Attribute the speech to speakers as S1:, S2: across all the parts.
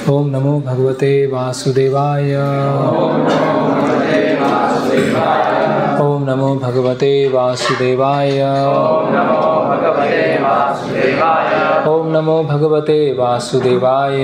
S1: ओम नमो भगवते वासुदेवाय। ओम नमो भगवते वासुदेवाय। ओम नमो भगवते वासुदेवाय।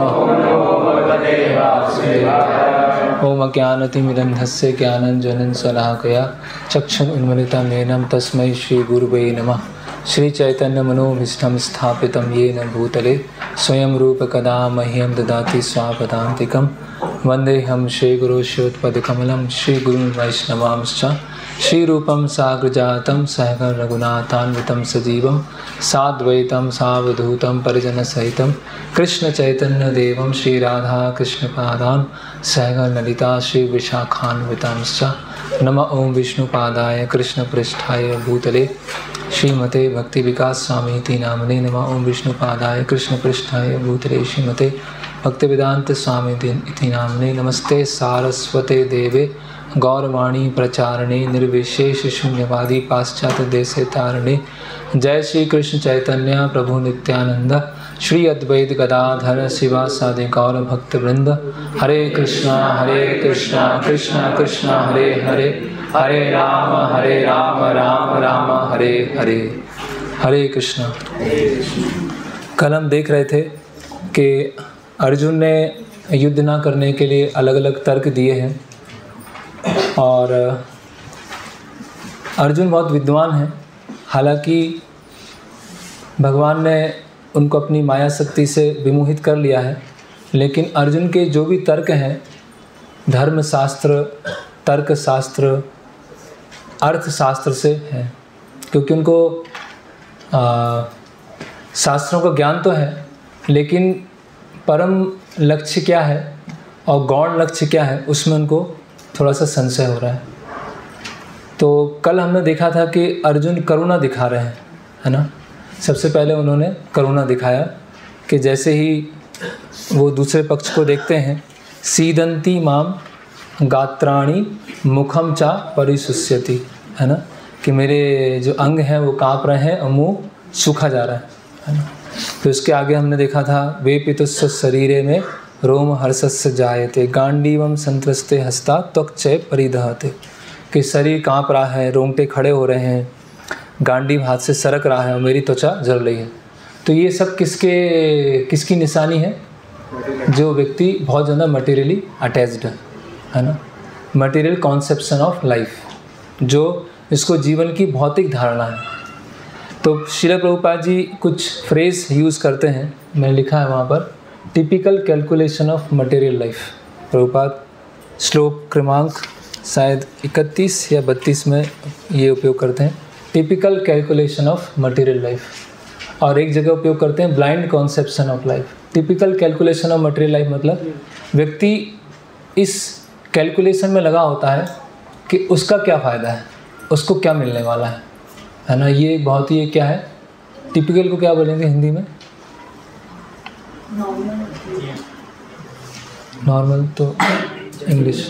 S1: ओम अज्ञानतिमिरन्धस्य ज्ञानञ्जनं शलाकया चक्षुरुन्मिलितं येन तस्मै श्री गुरुवे नमः। श्री चैतन्य मनोभीष्टं स्थापितं येन भूतले स्वयं रूप कदा मह्यं ददाति स्वापदान्तिकं। वन्देऽहं श्रीगुरुश्रीयुतपदकमलं श्रीगुरुं वैष्णवांश्च श्रीरूपं साग्रजातं सहगण रघुनाथान्वितं सजीवं साद्वैतं सावधूतं परिजनसहितं कृष्णचैतन्यदेवं श्रीराधाकृष्णपादान् सहगण ललिता श्रीविशाखान्वितांश्च। नमः ओं विष्णुपादाय कृष्णपृष्ठाय भूतले श्रीमते भक्तिविकास स्वामीति नामने। नमः ओं विष्णुपादाय कृष्णपृष्ठाय भूतले श्रीमते भक्तिवेदांत स्वामीति नामने। नमस्ते सारस्वते देवे गौरवाणी प्रचारणे निर्विशेष शून्यवादी पाश्चात्य देशे तारणे। जय श्री कृष्ण चैतन्य प्रभु नित्यानंद श्री अद्वैत गदाधर शिवासादि गौर भक्त वृंद। हरे कृष्णा कृष्णा कृष्णा हरे हरे, हरे राम राम राम हरे हरे। हरे कृष्णा। कल हम देख रहे थे कि अर्जुन ने युद्ध ना करने के लिए अलग अलग तर्क दिए हैं और अर्जुन बहुत विद्वान है। हालांकि भगवान ने उनको अपनी माया शक्ति से विमोहित कर लिया है, लेकिन अर्जुन के जो भी तर्क हैं, धर्मशास्त्र, तर्कशास्त्र, अर्थशास्त्र से हैं, क्योंकि उनको शास्त्रों का ज्ञान तो है, लेकिन परम लक्ष्य क्या है और गौण लक्ष्य क्या है उसमें उनको थोड़ा सा संशय हो रहा है। तो कल हमने देखा था कि अर्जुन करुणा दिखा रहे हैं, है ना। सबसे पहले उन्होंने करुणा दिखाया कि जैसे ही वो दूसरे पक्ष को देखते हैं, सीदंती माम गात्राणि मुखम चा परिशुष्यति, है ना, कि मेरे जो अंग हैं वो काँप रहे हैं और मुँह सूखा जा रहा है ना। तो इसके आगे हमने देखा था वे पितुस्स शरीरे में रोम हर्षस्य जायते गांडीवम संत्रस्ते हस्ता त्वक्चय परिदहते, कि शरीर काँप रहा है, रोंगटे खड़े हो रहे हैं, गांडीव हाथ से सरक रहा है और मेरी त्वचा जल रही है। तो ये सब किसकी निशानी है? जो व्यक्ति बहुत ज़्यादा मटेरियली अटैच्ड है ना, मटेरियल कॉन्सेप्शन ऑफ लाइफ, जो इसको जीवन की भौतिक धारणा है। तो श्रील प्रभुपाद जी कुछ फ्रेज यूज़ करते हैं, मैंने लिखा है वहाँ पर, typical calculation of material life. Prabhupada श्लोक क्रमांक शायद 31 या 32 में ये उपयोग करते हैं, typical calculation of material life. और एक जगह उपयोग करते हैं blind conception of life. Typical calculation of material life मतलब व्यक्ति इस कैलकुलेशन में लगा होता है कि उसका क्या फ़ायदा है, उसको क्या मिलने वाला है ना। ये बहुत ही क्या है, टिपिकल को क्या बोलेंगे हिंदी में? नॉर्मल तो इंग्लिश,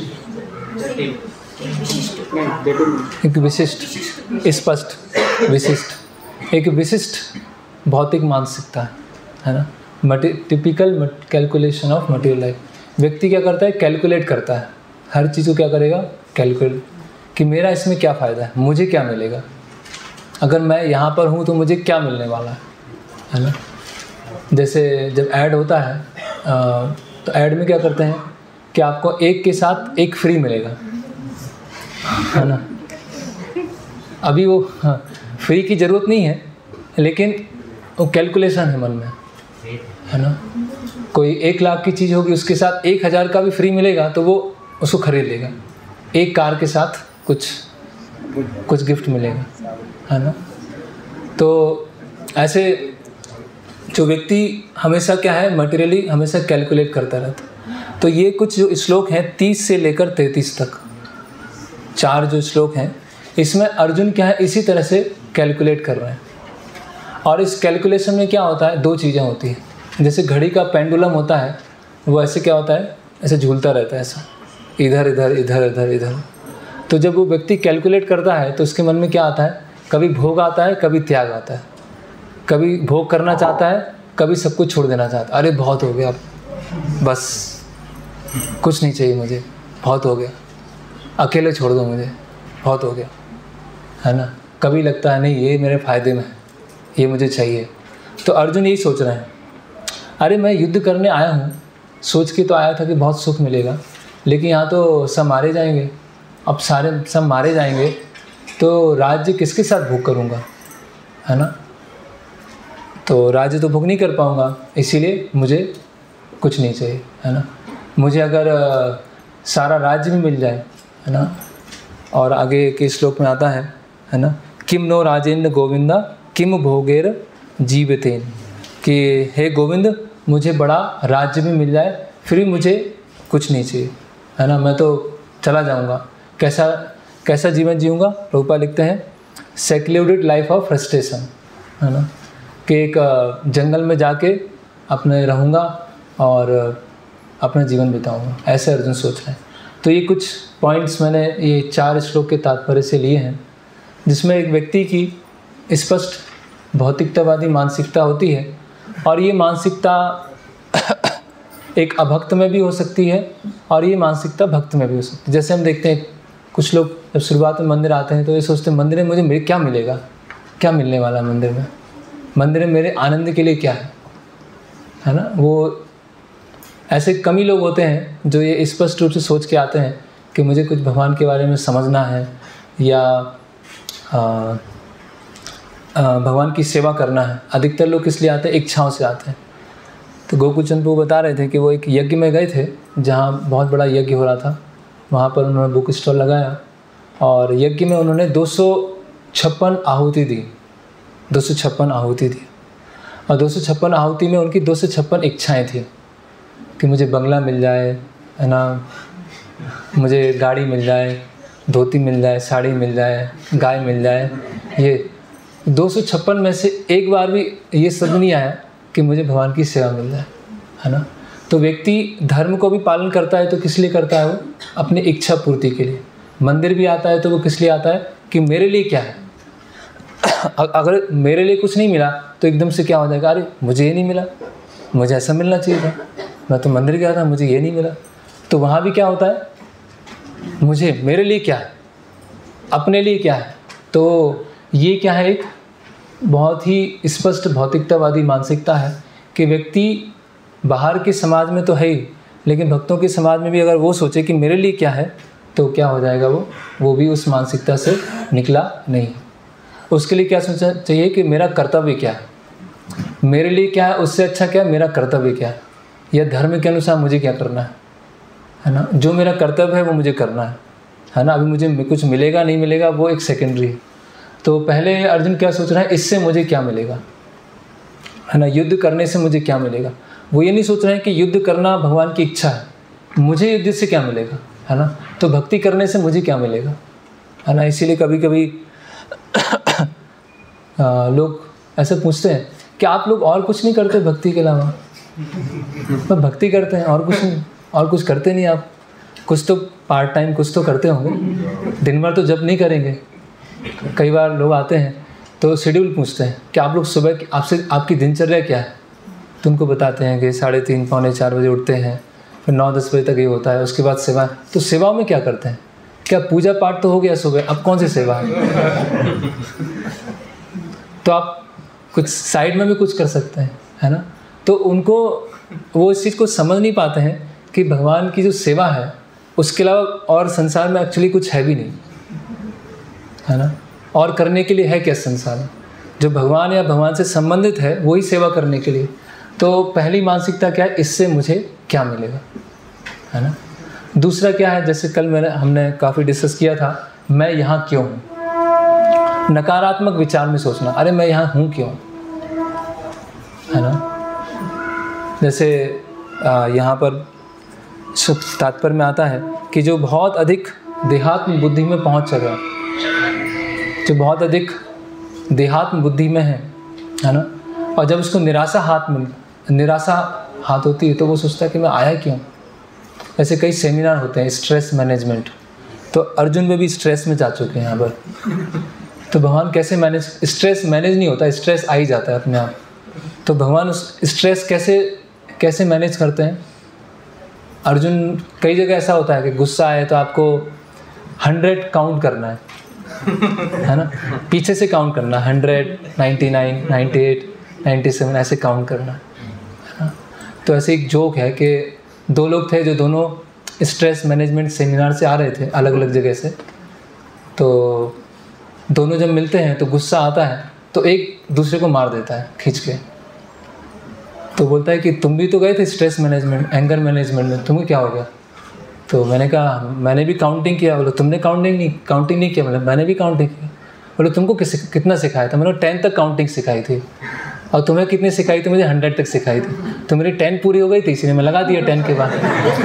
S1: एक विशिष्ट, स्पष्ट, विशिष्ट, एक विशिष्ट भौतिक मानसिकता है ना। Typical calculation of material life. व्यक्ति क्या करता है? कैलकुलेट करता है हर चीज़ को। क्या करेगा? कैलकुलेट, कि मेरा इसमें क्या फ़ायदा है, मुझे क्या मिलेगा, अगर मैं यहाँ पर हूँ तो मुझे क्या मिलने वाला है ना। जैसे जब ऐड होता है तो ऐड में क्या करते हैं कि आपको एक के साथ एक फ्री मिलेगा, है ना। अभी वो फ्री की ज़रूरत नहीं है, लेकिन वो कैलकुलेशन है मन में, है ना। कोई 1 लाख की चीज़ होगी, उसके साथ 1000 का भी फ्री मिलेगा तो वो उसको खरीद लेगा। एक कार के साथ कुछ गिफ्ट मिलेगा, है ना। तो ऐसे जो व्यक्ति हमेशा क्या है, मटेरियली हमेशा कैलकुलेट करता रहता है। तो ये कुछ जो श्लोक हैं 30 से लेकर 33 तक, 4 जो श्लोक हैं, इसमें अर्जुन क्या है, इसी तरह से कैलकुलेट कर रहे हैं। और इस कैलकुलेशन में क्या होता है, 2 चीज़ें होती हैं। जैसे घड़ी का पेंडुलम होता है, वो ऐसे क्या होता है, ऐसे झूलता रहता है, ऐसा इधर इधर इधर इधर इधर। तो जब वो व्यक्ति कैलकुलेट करता है तो उसके मन में क्या आता है, कभी भोग आता है, कभी त्याग आता है। कभी भोग करना चाहता है, कभी सब कुछ छोड़ देना चाहता है। अरे बहुत हो गया, बस कुछ नहीं चाहिए मुझे, बहुत हो गया, अकेले छोड़ दो मुझे, बहुत हो गया, है ना। कभी लगता है नहीं ये मेरे फ़ायदे में है, ये मुझे चाहिए। तो अर्जुन यही सोच रहे हैं, अरे मैं युद्ध करने आया हूँ, सोच के तो आया था कि बहुत सुख मिलेगा, लेकिन यहाँ तो सब मारे जाएंगे, अब सारे सब मारे जाएंगे तो राज्य किसके साथ भोग करूँगा, है ना। तो राज्य तो भोग नहीं कर पाऊँगा, इसीलिए मुझे कुछ नहीं चाहिए, है ना। मुझे अगर सारा राज्य भी मिल जाए, है ना, और आगे के श्लोक में आता है ना, किम नो राजेंद्र गोविंदा किम भोगेर जीवतेन, कि हे गोविंद मुझे बड़ा राज्य भी मिल जाए फिर भी मुझे कुछ नहीं चाहिए, है ना, मैं तो चला जाऊंगा। कैसा जीवन जीऊँगा, प्रभुपाद लिखते हैं सेक्लूडेड लाइफ ऑफ फ्रस्ट्रेशन, है ना, कि एक जंगल में जाके अपने रहूँगा और अपना जीवन बिताऊँगा, ऐसे अर्जुन सोच रहे हैं। तो ये कुछ पॉइंट्स मैंने ये 4 श्लोक के तात्पर्य से लिए हैं, जिसमें एक व्यक्ति की स्पष्ट भौतिकतावादी मानसिकता होती है, और ये मानसिकता एक अभक्त में भी हो सकती है और ये मानसिकता भक्त में भी हो सकती है। जैसे हम देखते हैं कुछ लोग जब शुरुआत में मंदिर आते हैं तो ये सोचते हैं मंदिर में मुझे क्या मिलेगा, क्या मिलने वाला है मंदिर में, मंदिर में मेरे आनंद के लिए क्या है ना। वो ऐसे कम ही लोग होते हैं जो ये स्पष्ट रूप से सोच के आते हैं कि मुझे कुछ भगवान के बारे में समझना है या भगवान की सेवा करना है। अधिकतर लोग किस लिए आते हैं, इच्छाओं से आते हैं। तो गोकुलचंद प्रभु बता रहे थे कि वो एक यज्ञ में गए थे जहाँ बहुत बड़ा यज्ञ हो रहा था, वहाँ पर उन्होंने बुक स्टॉल लगाया और यज्ञ में उन्होंने 256 आहुति दी, 256 आहुति दी, और 256 आहुति में उनकी 256 इच्छाएं थी कि मुझे बंगला मिल जाए, है ना, मुझे गाड़ी मिल जाए, धोती मिल जाए, साड़ी मिल जाए, गाय मिल जाए। ये 256 में से एक बार भी ये शब्द नहीं आया कि मुझे भगवान की सेवा मिल जाए, है ना। तो व्यक्ति धर्म को भी पालन करता है तो किस लिए करता है, वो अपनी इच्छा पूर्ति के लिए। मंदिर भी आता है तो वो किस लिए आता है कि मेरे लिए क्या है। अगर मेरे लिए कुछ नहीं मिला तो एकदम से क्या हो जाएगा, अरे मुझे ये नहीं मिला, मुझे ऐसा मिलना चाहिए था, मैं तो मंदिर गया था, मुझे ये नहीं मिला। तो वहाँ भी क्या होता है, मुझे मेरे लिए क्या है, अपने लिए क्या है। तो ये क्या है, एक बहुत ही स्पष्ट भौतिकतावादी मानसिकता है कि व्यक्ति बाहर के समाज में तो है ही, लेकिन भक्तों के समाज में भी अगर वो सोचे कि मेरे लिए क्या है तो क्या हो जाएगा, वो भी उस मानसिकता से निकला नहीं। उसके लिए क्या सोचना चाहिए कि मेरा कर्तव्य क्या है, मेरे लिए क्या है, उससे अच्छा क्या है मेरा कर्तव्य क्या है, या धर्म के अनुसार मुझे क्या करना है ना। जो मेरा कर्तव्य है वो मुझे करना है ना। अभी मुझे कुछ मिलेगा नहीं मिलेगा वो एक सेकेंडरी है। तो पहले अर्जुन क्या सोच रहा है, इससे मुझे क्या मिलेगा, है ना, युद्ध करने से मुझे क्या मिलेगा। वो ये नहीं सोच रहे हैं कि युद्ध करना भगवान की इच्छा है, मुझे युद्ध से क्या मिलेगा, है ना, तो भक्ति करने से मुझे क्या मिलेगा, है ना। इसीलिए कभी कभी लोग ऐसे पूछते हैं कि आप लोग और कुछ नहीं करते भक्ति के अलावा। तो भक्ति करते हैं और कुछ नहीं, और कुछ करते नहीं आप, कुछ तो पार्ट टाइम कुछ तो करते होंगे, दिन भर तो जब नहीं करेंगे। कई बार लोग आते हैं तो शेड्यूल पूछते हैं कि आप लोग सुबह आपसे आपकी दिनचर्या क्या है, तो उनको बताते हैं कि 3:30 पौने 4 बजे उठते हैं, फिर 9-10 बजे तक ये होता है, उसके बाद सेवा। तो सेवाओं में क्या करते हैं, क्या पूजा पाठ तो हो गया सुबह, अब कौन सी सेवा है। तो आप कुछ साइड में भी कुछ कर सकते हैं, है ना। तो उनको वो इस चीज़ को समझ नहीं पाते हैं कि भगवान की जो सेवा है उसके अलावा और संसार में एक्चुअली कुछ है भी नहीं, है ना। और करने के लिए है क्या संसार में, जो भगवान या भगवान से संबंधित है वही सेवा करने के लिए। तो पहली मानसिकता क्या है, इससे मुझे क्या मिलेगा, है ना। दूसरा क्या है, जैसे कल हमने काफ़ी डिस्कस किया था, मैं यहाँ क्यों हूँ। नकारात्मक विचार में सोचना, अरे मैं यहाँ हूँ क्यों, है ना। जैसे यहाँ पर तात्पर्य में आता है कि जो बहुत अधिक देहात्म बुद्धि में पहुँच चुका, जो बहुत अधिक देहात्म बुद्धि में है ना, और जब उसको निराशा हाथ होती है तो वो सोचता है कि मैं आया क्यों। ऐसे कई सेमिनार होते हैं स्ट्रेस मैनेजमेंट, तो अर्जुन में भी स्ट्रेस में जा चुके हैं यहाँ पर। तो भगवान कैसे मैनेज, स्ट्रेस मैनेज नहीं होता, स्ट्रेस आ ही जाता है अपने आप। तो भगवान उस स्ट्रेस कैसे मैनेज करते हैं, अर्जुन कई जगह ऐसा होता है कि गुस्सा आए तो आपको 100 काउंट करना है ना, पीछे से काउंट करना, 100, 99, 98, 97 ऐसे काउंट करना है। तो ऐसे एक जोक है कि 2 लोग थे जो दोनों स्ट्रेस मैनेजमेंट सेमिनार से आ रहे थे अलग अलग जगह से। तो दोनों जब मिलते हैं तो गुस्सा आता है तो एक दूसरे को मार देता है खींच के। तो बोलता है कि तुम भी तो गए थे स्ट्रेस मैनेजमेंट, एंगर मैनेजमेंट में, तुम्हें क्या हो गया? तो मैंने कहा मैंने भी काउंटिंग किया। बोलो तुमने काउंटिंग नहीं किया? मतलब मैंने भी काउंटिंग किया। बोलो तुमको कितना सिखाया था? मैंने 10 तक काउंटिंग सिखाई थी। और तुम्हें कितनी सिखाई थी? मुझे 100 तक सिखाई थी। तो मेरी 10 पूरी हो गई थी, इसलिए मैं लगा दिया 10 के बाद।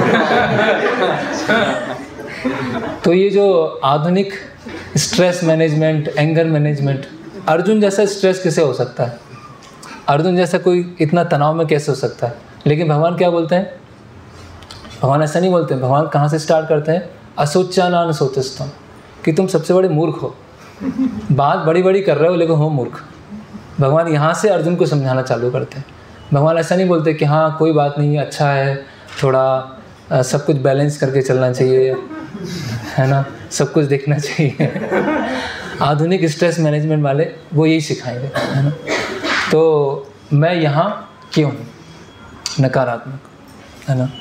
S1: तो ये जो आधुनिक stress management, anger management, Arjun जैसा स्ट्रेस कैसे हो सकता है? अर्जुन जैसा कोई इतना तनाव में कैसे हो सकता है? लेकिन भगवान क्या बोलते हैं? भगवान ऐसा नहीं बोलते हैं। भगवान कहाँ से स्टार्ट करते हैं? असोच्यान सोचस्तम, कि तुम सबसे बड़े मूर्ख हो, बात बड़ी बड़ी कर रहे हो लेकिन हो मूर्ख। भगवान यहाँ से अर्जुन को समझाना चालू करते हैं। भगवान ऐसा नहीं बोलते कि हाँ कोई बात नहीं, अच्छा है, थोड़ा सब कुछ बैलेंस करके चलना चाहिए, है ना, सब कुछ देखना चाहिए। आधुनिक स्ट्रेस मैनेजमेंट वाले वो यही सिखाएंगे, है ना। तो मैं यहाँ क्यों हूँ? नकारात्मक, है ना।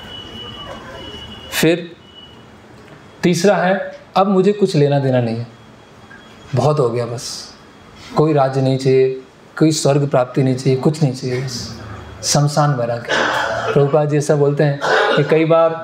S1: फिर तीसरा है, अब मुझे कुछ लेना देना नहीं है, बहुत हो गया, बस कोई राज्य नहीं चाहिए, कोई स्वर्ग प्राप्ति नहीं चाहिए, कुछ नहीं चाहिए, बस शमशान वैराग्य। प्रभुपाद जी ऐसा बोलते हैं कि कई बार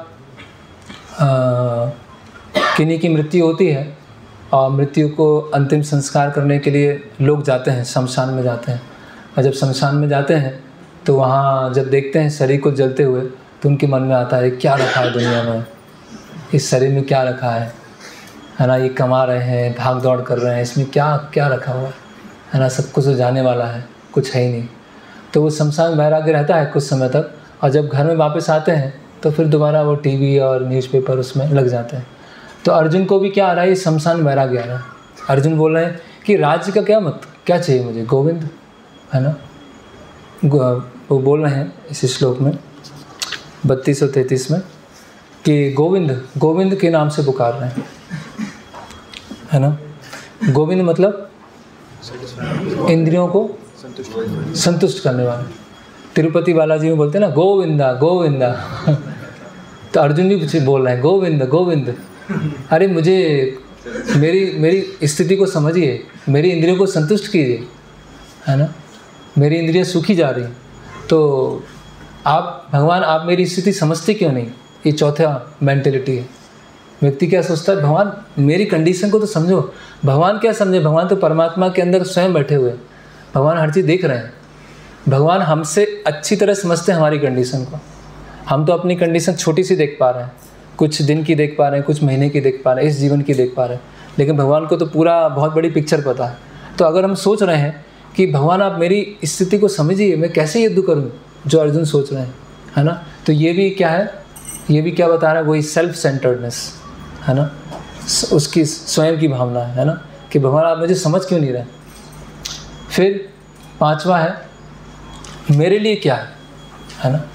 S1: किन्हीं की मृत्यु होती है और मृत्यु को अंतिम संस्कार करने के लिए लोग जाते हैं, शमशान में जाते हैं। और जब शमशान में जाते हैं तो वहाँ जब देखते हैं शरीर को जलते हुए तो उनके मन में आता है क्या रखा है दुनिया में, इस शरीर में क्या रखा है ना, ये कमा रहे हैं, भाग दौड़ कर रहे हैं, इसमें क्या क्या रखा हुआ है ना, सब कुछ तो जाने वाला है, कुछ है ही नहीं। तो वो शमशान वैराग्य रहता है कुछ समय तक, और जब घर में वापस आते हैं तो फिर दोबारा वो टीवी और न्यूज़पेपर उसमें लग जाते हैं। तो अर्जुन को भी क्या आ रहा है? ये शमशान वैराग्य आ रहा है। अर्जुन बोल रहे हैं कि राज्य का क्या मत, क्या चाहिए मुझे, गोविंद, है ना। वो बोल रहे हैं इस श्लोक में 32 और 33 में कि गोविंद, गोविंद के नाम से पुकार रहे हैं, है ना। गोविंद मतलब इंद्रियों को संतुष्ट करने वाले। तिरुपति बालाजी में बोलते हैं ना गोविंदा गोविंदा। तो अर्जुन भी बोल रहे हैं गोविंद गोविंद। अरे मुझे मेरी स्थिति को समझिए, मेरी इंद्रियों को संतुष्ट कीजिए, है ना, मेरी इंद्रियां सूखी जा रही। तो आप भगवान, आप मेरी स्थिति समझते क्यों नहीं? ये चौथा मेंटेलिटी है। व्यक्ति क्या सोचता है, भगवान मेरी कंडीशन को तो समझो। भगवान क्या समझे? भगवान तो परमात्मा के अंदर स्वयं बैठे हुए, भगवान हर चीज़ देख रहे हैं। भगवान हमसे अच्छी तरह समझते हैं हमारी कंडीशन को। हम तो अपनी कंडीशन छोटी सी देख पा रहे हैं, कुछ दिन की देख पा रहे हैं, कुछ महीने की देख पा रहे हैं, इस जीवन की देख पा रहे हैं, लेकिन भगवान को तो पूरा बहुत बड़ी पिक्चर पता है। तो अगर हम सोच रहे हैं कि भगवान आप मेरी स्थिति को समझिए, मैं कैसे युद्ध करूं, जो अर्जुन सोच रहे हैं, है ना, तो ये भी क्या है, ये भी क्या बता रहा है, वही सेल्फ सेंटर्डनेस, है ना, उसकी स्वयं की भावना है ना, कि भगवान आप मुझे समझ क्यों नहीं रहे। फिर पांचवा है, मेरे लिए क्या है ना।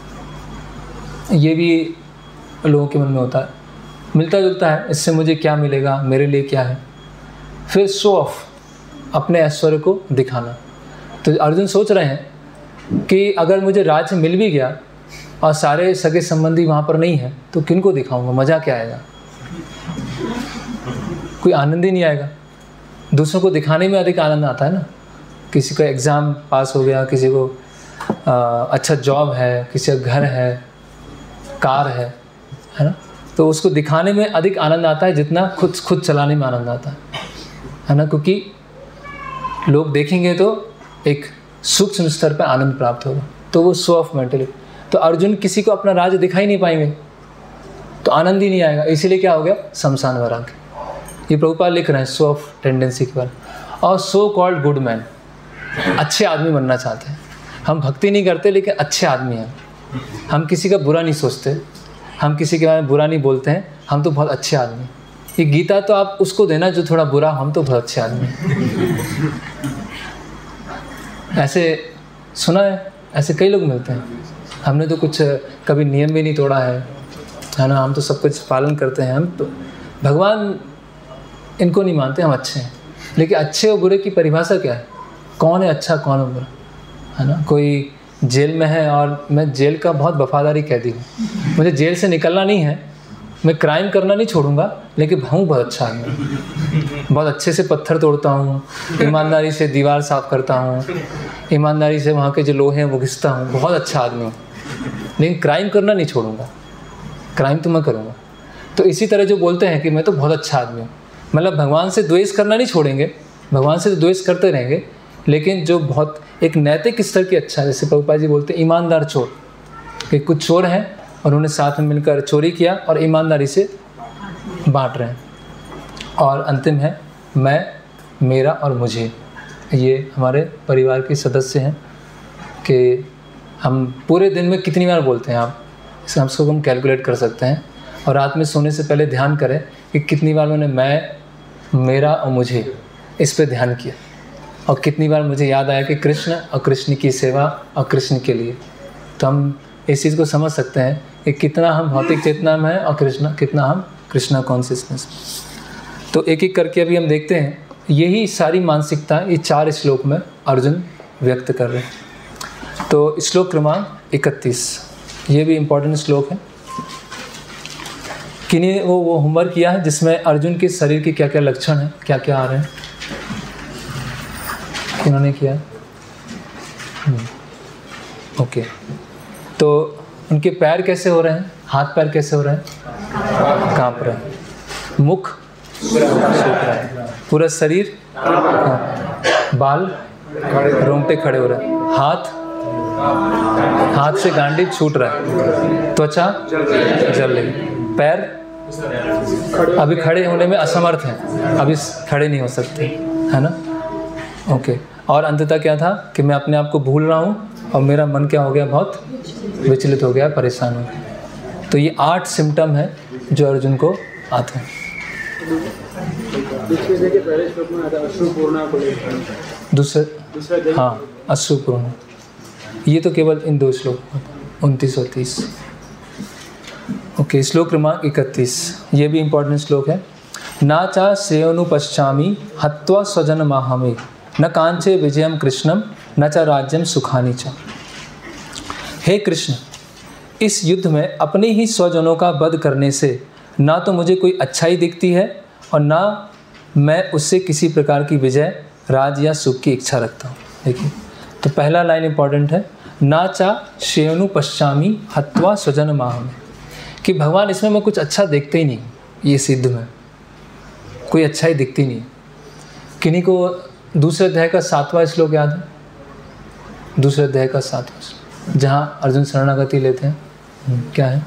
S1: ये भी लोगों के मन में होता है, मिलता जुलता है, इससे मुझे क्या मिलेगा, मेरे लिए क्या है। फिर शो ऑफ, अपने ऐश्वर्य को दिखाना। तो अर्जुन सोच रहे हैं कि अगर मुझे राज्य मिल भी गया और सारे सगे संबंधी वहाँ पर नहीं है तो किनको दिखाऊंगा, मज़ा क्या आएगा, कोई आनंद ही नहीं आएगा। दूसरों को दिखाने में अधिक आनंद आता है ना। किसी का एग्ज़ाम पास हो गया, किसी को अच्छा जॉब है, किसी का घर है, कार है ना, तो उसको दिखाने में अधिक आनंद आता है जितना खुद चलाने में आनंद आता है ना, क्योंकि लोग देखेंगे तो एक सूक्ष्म स्तर पर आनंद प्राप्त होगा। तो वो शो ऑफ मेंटलिटी। तो अर्जुन किसी को अपना राज्य दिखाई नहीं पाएंगे तो आनंद ही नहीं आएगा, इसीलिए क्या हो गया, शमशान वैराग्य। ये प्रभुपाद लिख रहे हैं शो ऑफ टेंडेंसी के बारे में। और सो कॉल्ड गुड मैन, अच्छे आदमी बनना चाहते हैं। हम भक्ति नहीं करते लेकिन अच्छे आदमी हैं। हम किसी का बुरा नहीं सोचते, हम किसी के बारे में बुरा नहीं बोलते हैं, हम तो बहुत अच्छे आदमी। ये गीता तो आप उसको देना जो थोड़ा बुरा, हम तो बहुत अच्छे आदमी। ऐसे सुना है, ऐसे कई लोग मिलते हैं, हमने तो कुछ कभी नियम भी नहीं तोड़ा है ना, हम तो सब कुछ पालन करते हैं। हम तो भगवान इनको नहीं मानते हम अच्छे हैं। लेकिन अच्छे और बुरे की परिभाषा क्या है? कौन है अच्छा, कौन है बुरा, है ना? कोई जेल में है और मैं जेल का बहुत वफादारी कैदी हूँ, मुझे जेल से निकलना नहीं है, मैं क्राइम करना नहीं छोड़ूंगा, लेकिन हूँ बहुत अच्छा आदमी, बहुत अच्छे से पत्थर तोड़ता हूँ, ईमानदारी से दीवार साफ़ करता हूँ, ईमानदारी से वहाँ के जो लोहे हैं वो घिसता हूँ, बहुत अच्छा आदमी हूँ, लेकिन क्राइम करना नहीं छोड़ूंगा, क्राइम तो मैं करूँगा। तो इसी तरह जो बोलते हैं कि मैं तो बहुत अच्छा आदमी हूँ, मतलब भगवान से द्वेष करना नहीं छोड़ेंगे, भगवान से तो द्वेष करते रहेंगे, लेकिन जो बहुत एक नैतिक स्तर की अच्छा, जैसे प्रभुपाद जी बोलते हैं ईमानदार चोर, कि कुछ चोर हैं और उन्होंने साथ में मिलकर चोरी किया और ईमानदारी से बांट रहे हैं। और अंतिम है मैं, मेरा और मुझे। ये हमारे परिवार के सदस्य हैं कि हम पूरे दिन में कितनी बार बोलते हैं, आप इसको हम कैलकुलेट कर सकते हैं। और रात में सोने से पहले ध्यान करें कि कितनी बार मैंने मैं, मेरा और मुझे इस पे ध्यान किया, और कितनी बार मुझे याद आया कि कृष्ण और कृष्ण की सेवा और कृष्ण के लिए। तो हम इस चीज़ को समझ सकते हैं कि कितना हम भौतिक चेतना में हैं और कितना हम कृष्णा कॉन्शियसनेस में। तो एक एक करके अभी हम देखते हैं, यही सारी मानसिकता ये 4 श्लोक में अर्जुन व्यक्त कर रहे हैं। तो श्लोक क्रमांक 31, ये भी इम्पोर्टेंट श्लोक है। किन्हीं वो होमवर्क किया है जिसमें अर्जुन के शरीर के क्या क्या लक्षण हैं, क्या क्या आ रहे हैं, किन्होंने किया? ओके। तो उनके पैर कैसे हो रहे हैं, हाथ पैर कैसे हो रहे हैं? कांप रहे हैं। मुख सूख रहा है, पूरा शरीर, बाल रोंगटे खड़े हो रहे हैं, हाथ से गांडी छूट रहा है, त्वचा जल रही, पैर अभी खड़े होने में असमर्थ हैं, अभी खड़े नहीं हो सकते, है ना? ओके। और अंततः क्या था कि मैं अपने आप को भूल रहा हूँ और मेरा मन क्या हो गया, बहुत विचलित हो गया, परेशान हो गया। तो ये 8 सिम्टम है जो अर्जुन को आते हैं। दूसरे हाँ, अश्रुपूर्ण, ये तो केवल इन 2 श्लोक, 29 और 30। ओके। श्लोक क्रमांक 31, ये भी इम्पोर्टेंट श्लोक है। ना चा श्रेयोनुपश्चामि हत्वा स्वजन माहमे न कांचे विजयम कृष्णम न च राज्यम सुखानी च। हे कृष्ण, इस युद्ध में अपने ही स्वजनों का वध करने से ना तो मुझे कोई अच्छाई दिखती है और ना मैं उससे किसी प्रकार की विजय, राज या सुख की इच्छा रखता हूँ। देखिए, तो पहला लाइन इंपॉर्टेंट है, ना चा श्रेयोनु पश्चामी हत्वा स्वजन माहमे, कि भगवान इसमें मैं कुछ अच्छा देखते ही नहीं, ये सिद्ध में कोई अच्छाई दिखती नहीं। किन्हीं को दूसरे अध्याय का 7वां श्लोक याद है? दूसरे अध्याय का 7वां श्लोक, जहाँ अर्जुन शरणागति लेते हैं, क्या है?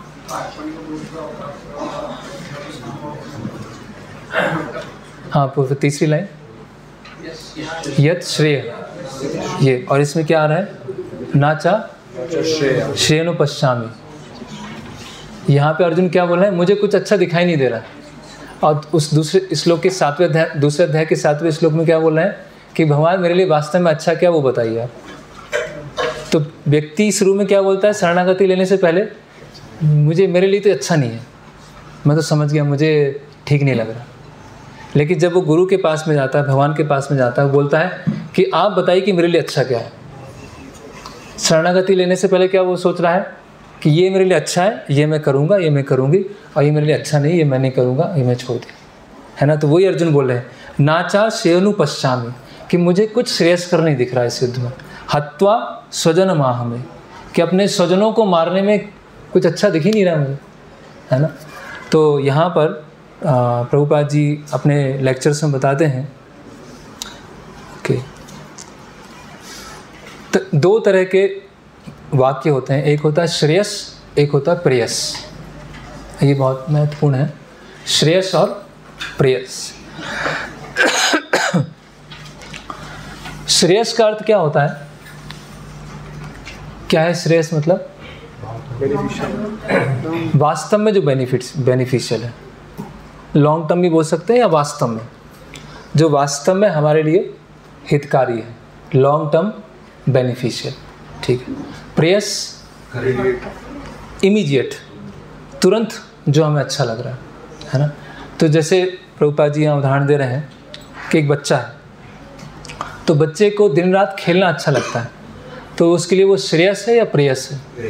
S1: हाँ, पूर्व तीसरी लाइन, यत श्रेय, ये, और इसमें क्या आ रहा है? नाचा श्रेयोनुपश्चामी। यहाँ पे अर्जुन क्या बोल रहे हैं? मुझे कुछ अच्छा दिखाई नहीं दे रहा है। और उस दूसरे श्लोक के 7वें अध्याय, दूसरे अध्याय के 7वें श्लोक में क्या बोल रहे हैं कि भगवान मेरे लिए वास्तव में अच्छा क्या, वो बताइए आप। तो व्यक्ति शुरू में क्या बोलता है शरणागति लेने से पहले? मुझे, मेरे लिए तो अच्छा नहीं है, मैं तो समझ गया, मुझे ठीक नहीं लग रहा। लेकिन जब वो गुरु के पास में जाता है, भगवान के पास में जाता है, बोलता है कि आप बताइए कि मेरे लिए अच्छा क्या है। शरणागति लेने से पहले क्या वो सोच रहा है कि ये मेरे लिए अच्छा है, ये मैं करूँगा, ये मैं करूँगी, और ये मेरे लिए अच्छा नहीं, ये मैं नहीं करूँगा, ये मैं छोड़ दिया, है ना? तो वही अर्जुन बोल रहे हैं, नाचा श्रेयोनुपश्चामी, कि मुझे कुछ श्रेयस्कर नहीं दिख रहा है इस युद्ध में। हत्वा स्वजन माहमे, कि अपने स्वजनों को मारने में कुछ अच्छा दिख ही नहीं रहा मुझे, है ना? तो यहाँ पर प्रभुपाद जी अपने लेक्चर्स में बताते हैं कि तो 2 तरह के वाक्य होते हैं, एक होता है श्रेयस, एक होता है प्रेयस। ये बहुत महत्वपूर्ण है, श्रेयस और प्रेयस। श्रेयस का अर्थ क्या होता है? क्या है श्रेयस? मतलब वास्तव में जो बेनिफिशियल है, लॉन्ग टर्म भी बोल सकते हैं, या वास्तव में जो वास्तव में हमारे लिए हितकारी है, लॉन्ग टर्म बेनिफिशियल, ठीक है। प्रेयस इमीडिएट, तुरंत जो हमें अच्छा लग रहा है ना। तो जैसे प्रभुपाद जी यहाँ उदाहरण दे रहे हैं कि एक बच्चा है, तो बच्चे को दिन रात खेलना अच्छा लगता है, तो उसके लिए वो श्रेयस है या प्रेयस है?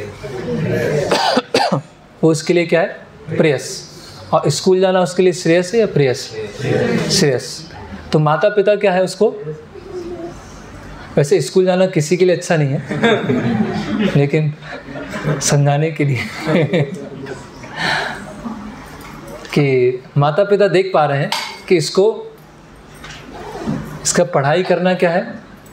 S1: वो उसके लिए क्या है? प्रेयस। और स्कूल जाना उसके लिए श्रेयस है या प्रेयस? श्रेयस। तो माता पिता क्या है उसको, वैसे स्कूल जाना किसी के लिए अच्छा नहीं है, लेकिन समझाने के लिए कि माता पिता देख पा रहे हैं कि इसका पढ़ाई करना क्या है?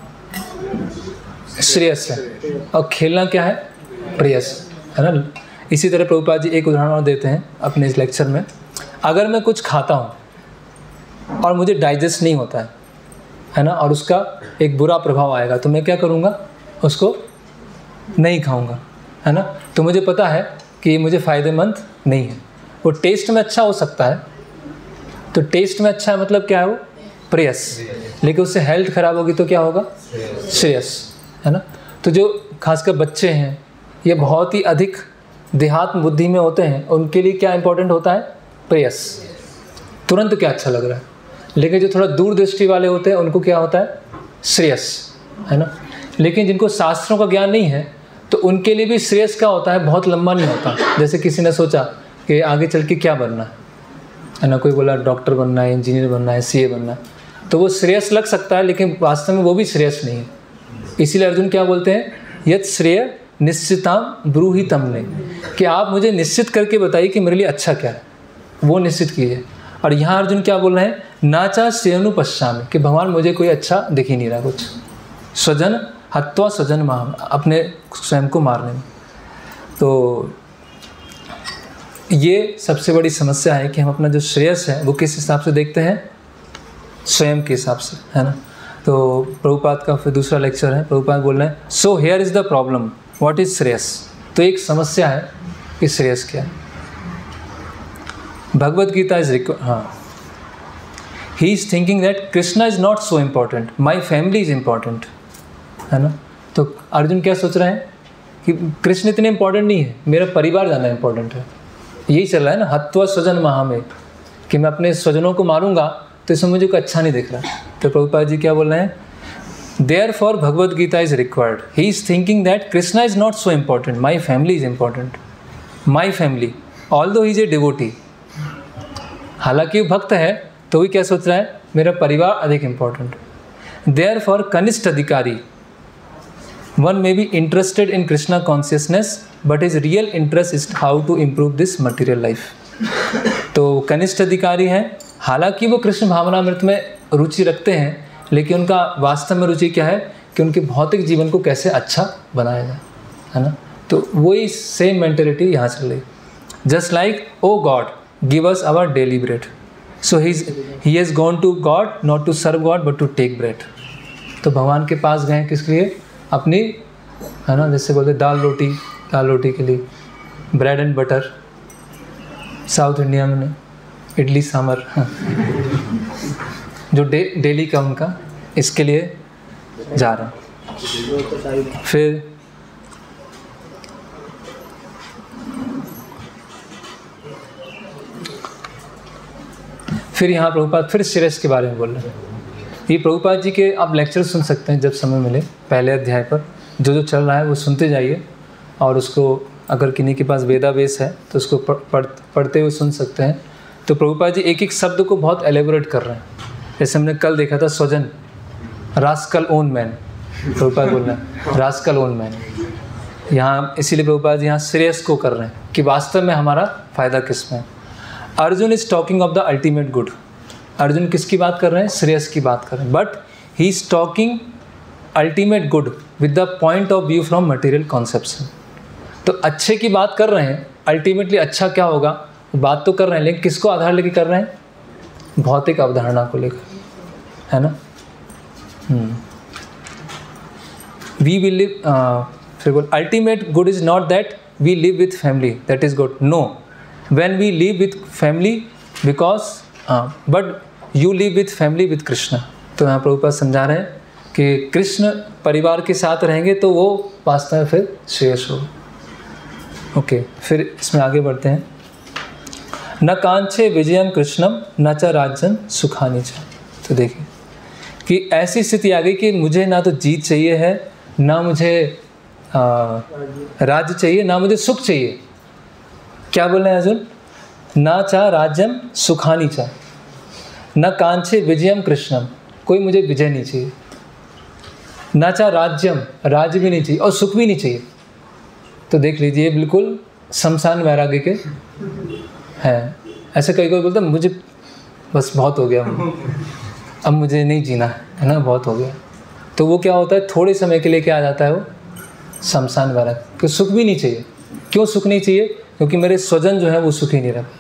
S1: श्रेयस है, और खेलना क्या है? प्रेयस है ना। इसी तरह प्रभुपाद जी एक उदाहरण और देते हैं अपने इस लेक्चर में। अगर मैं कुछ खाता हूँ और मुझे डाइजेस्ट नहीं होता है ना, और उसका एक बुरा प्रभाव आएगा, तो मैं क्या करूँगा? उसको नहीं खाऊंगा, है ना। तो मुझे पता है कि ये मुझे फ़ायदेमंद नहीं है। वो टेस्ट में अच्छा हो सकता है, तो टेस्ट में अच्छा मतलब क्या है? वो प्रेयस। लेकिन उससे हेल्थ खराब होगी तो क्या होगा? श्रेयस, है ना। तो जो खासकर बच्चे हैं, ये बहुत ही अधिक देहात्म बुद्धि में होते हैं, उनके लिए क्या इंपॉर्टेंट होता है? प्रेयस। तुरंत क्या अच्छा लग रहा है। लेकिन जो थोड़ा दूरदृष्टि वाले होते हैं, उनको क्या होता है? श्रेयस, है ना। लेकिन जिनको शास्त्रों का ज्ञान नहीं है, तो उनके लिए भी श्रेयस क्या होता है? बहुत लंबा नहीं होता। जैसे किसी ने सोचा कि आगे चल के क्या बनना है ना, कोई बोला डॉक्टर बनना है, इंजीनियर बनना है, सीए बनना है, तो वो श्रेयस लग सकता है, लेकिन वास्तव में वो भी श्रेयस नहीं है। इसीलिए अर्जुन क्या बोलते हैं? यत् श्रेय निश्चिताम ब्रूहि तमने, कि आप मुझे निश्चित करके बताइए कि मेरे लिए अच्छा क्या है, वो निश्चित कीजिए। और यहाँ अर्जुन क्या बोल रहे हैं? नाचा श्रेयनुपश्यामि, कि भगवान मुझे कोई अच्छा दिख ही नहीं रहा कुछ। स्वजन हत्वा स्वजन माम, अपने स्वयं को मारने में। तो ये सबसे बड़ी समस्या है कि हम अपना जो श्रेयस है वो किस हिसाब से देखते हैं? स्वयं के हिसाब से, है ना। तो प्रभुपाद का फिर दूसरा लेक्चर है। प्रभुपाद बोल रहे हैं so here is the problem, what is shreyas. तो एक समस्या है कि श्रेयस क्या है। Bhagavad Gita is he is thinking that Krishna is not so important, my family is important, है ना। तो अर्जुन क्या सोच रहे हैं कि कृष्ण इतने इम्पॉर्टेंट नहीं है, मेरा परिवार ज़्यादा इम्पॉर्टेंट है। यही चल रहा है ना, हत्वा स्वजन महामे, कि मैं अपने स्वजनों को मारूंगा तो इसमें मुझे कोई अच्छा नहीं दिख रहा। तो प्रभुपाद जी क्या बोल रहे हैं? Therefore Bhagavad Gita is required. He is thinking that Krishna is not so important. My family is important. My family. Although he is a devotee. हालांकि वो भक्त है, तो भी क्या सोच रहा है? मेरा परिवार अधिक इम्पोर्टेंट। Therefore कनिष्ठ अधिकारी, one may be interested in Krishna consciousness, but his real interest is how to improve this material life. तो कनिष्ठ अधिकारी हैं, हालांकि वो कृष्ण भावनामृत में रुचि रखते हैं, लेकिन उनका वास्तव में रुचि क्या है कि उनके भौतिक जीवन को कैसे अच्छा बनाया जाए, है ना। तो वही सेम मेंटेलिटी यहाँ चल रही। Just like O God give us our daily bread, so he has gone to God not to serve God but to take bread. तो भगवान के पास गए किसके लिए? अपनी, है ना, जैसे बोलते दाल रोटी के लिए, bread and butter. South India में इडली सांभर जो डेली का उनका, इसके लिए जा रहा हूँ। फिर यहाँ प्रभुपाद फिर श्रेयस के बारे में बोल रहे हैं। ये प्रभुपाद जी के आप लेक्चर सुन सकते हैं जब समय मिले, पहले अध्याय पर जो चल रहा है वो सुनते जाइए, और उसको अगर किन्हीं के पास वेदावेश है तो उसको पढ़ते हुए सुन सकते हैं। तो प्रभुपाद जी एक एक शब्द को बहुत एलेबोरेट कर रहे हैं। जैसे हमने कल देखा था स्वजन, रास्कल ओन मैन, प्रभुपाद बोल रहे हैं रास्कल ओन मैन। यहाँ इसीलिए प्रभुपाद जी यहाँ श्रेयस को कर रहे हैं कि वास्तव में हमारा फ़ायदा किस में है। Arjun is talking of the ultimate good. Arjun किसकी बात कर रहे हैं? श्रेयस की बात कर रहे हैं। But he is talking ultimate good with the point of view from material conception. तो अच्छे की बात कर रहे हैं, अल्टीमेटली अच्छा क्या होगा बात तो कर रहे हैं, लेकिन किसको आधार लेके कर रहे हैं? भौतिक अवधारणा को लेकर, है ना। वी विल लिव, फिर बोल ultimate good is not that we live with family, that is good. No, when we live with family because but you live with family with Krishna. तो यहाँ प्रभुपाद समझा रहे हैं कि कृष्ण परिवार के साथ रहेंगे तो वो वास्तव में फिर श्रेयस होगा। ओके, फिर इसमें आगे बढ़ते हैं। न कांक्षे विजयम कृष्णम न च राज्यम सुखानि च। तो देखिए कि ऐसी स्थिति आ गई कि मुझे ना तो जीत चाहिए है, ना मुझे राज्य चाहिए, ना मुझे सुख चाहिए। क्या बोल रहे हैं अर्जुन? ना चा राज्यम सुखानि च, न कांक्षे विजयम कृष्णम, कोई मुझे विजय नहीं चाहिए। ना चा राज्यम, राज्य भी नहीं चाहिए, और सुख भी नहीं चाहिए। तो देख लीजिए बिल्कुल शमशान वैराग्य के हैं। ऐसे कई कोई बोलते हैं मुझे बस बहुत हो गया, अब मुझे नहीं जीना है ना, बहुत हो गया। तो वो क्या होता है, थोड़े समय के लिए क्या आ जाता है वो शमशान वैराग्य, कि सुख भी नहीं चाहिए। क्यों सुख नहीं चाहिए? क्योंकि मेरे स्वजन जो है वो सुखी नहीं रहे।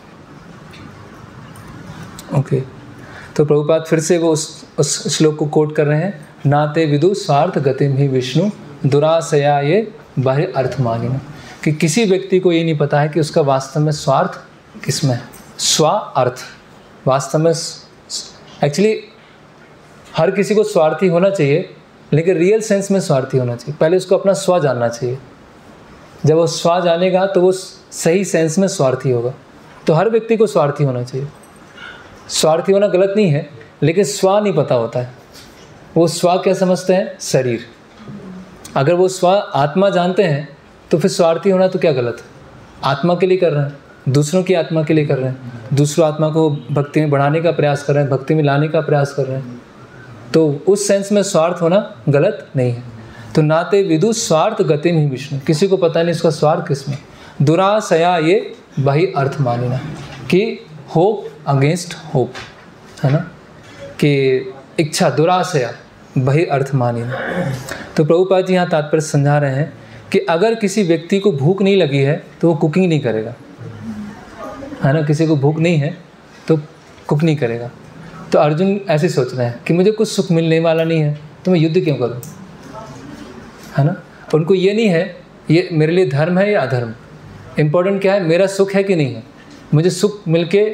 S1: ओके, तो प्रभुपाद फिर से वो उस श्लोक को कोट कर रहे हैं, नाते विदु स्वार्थ गतिम ही विष्णु दुराशया ये बाह्य अर्थ मानिना। कि किसी व्यक्ति को ये नहीं पता है कि उसका वास्तव में स्वार्थ किसमें है। स्व अर्थ वास्तव में, एक्चुअली हर किसी को स्वार्थी होना चाहिए, लेकिन रियल सेंस में स्वार्थी होना चाहिए। पहले उसको अपना स्व जानना चाहिए। जब वो स्व जानेगा तो वो सही सेंस में स्वार्थी होगा। तो हर व्यक्ति को स्वार्थी होना चाहिए। स्वार्थी होना गलत नहीं है, लेकिन स्व नहीं पता होता है। वो स्व क्या समझते हैं? शरीर। अगर वो स्व आत्मा जानते हैं तो फिर स्वार्थी होना तो क्या गलत है? आत्मा के लिए कर रहे हैं, दूसरों की आत्मा के लिए कर रहे हैं, दूसरों आत्मा को भक्ति में बढ़ाने का प्रयास कर रहे हैं, भक्ति में लाने का प्रयास कर रहे हैं। तो उस सेंस में स्वार्थ होना गलत नहीं है। तो नाते विदु स्वार्थ गतिम ही विष्णु, किसी को पता नहीं इसका स्वार्थ किसमें। दुराशया ये बाह्य अर्थ मानिना, कि होप अगेंस्ट होप, है ना, कि इच्छा दुराशया बाह्य अर्थ मानिना। तो प्रभुपाद जी यहाँ तात्पर्य समझा रहे हैं कि अगर किसी व्यक्ति को भूख नहीं लगी है तो वो कुकिंग नहीं करेगा, है ना। किसी को भूख नहीं है तो कुक नहीं करेगा। तो अर्जुन ऐसे सोच रहे हैं कि मुझे कुछ सुख मिलने वाला नहीं है तो मैं युद्ध क्यों करूं, है ना। उनको ये नहीं है ये मेरे लिए धर्म है या अधर्म, इम्पोर्टेंट क्या है, मेरा सुख है कि नहीं है। मुझे सुख मिलके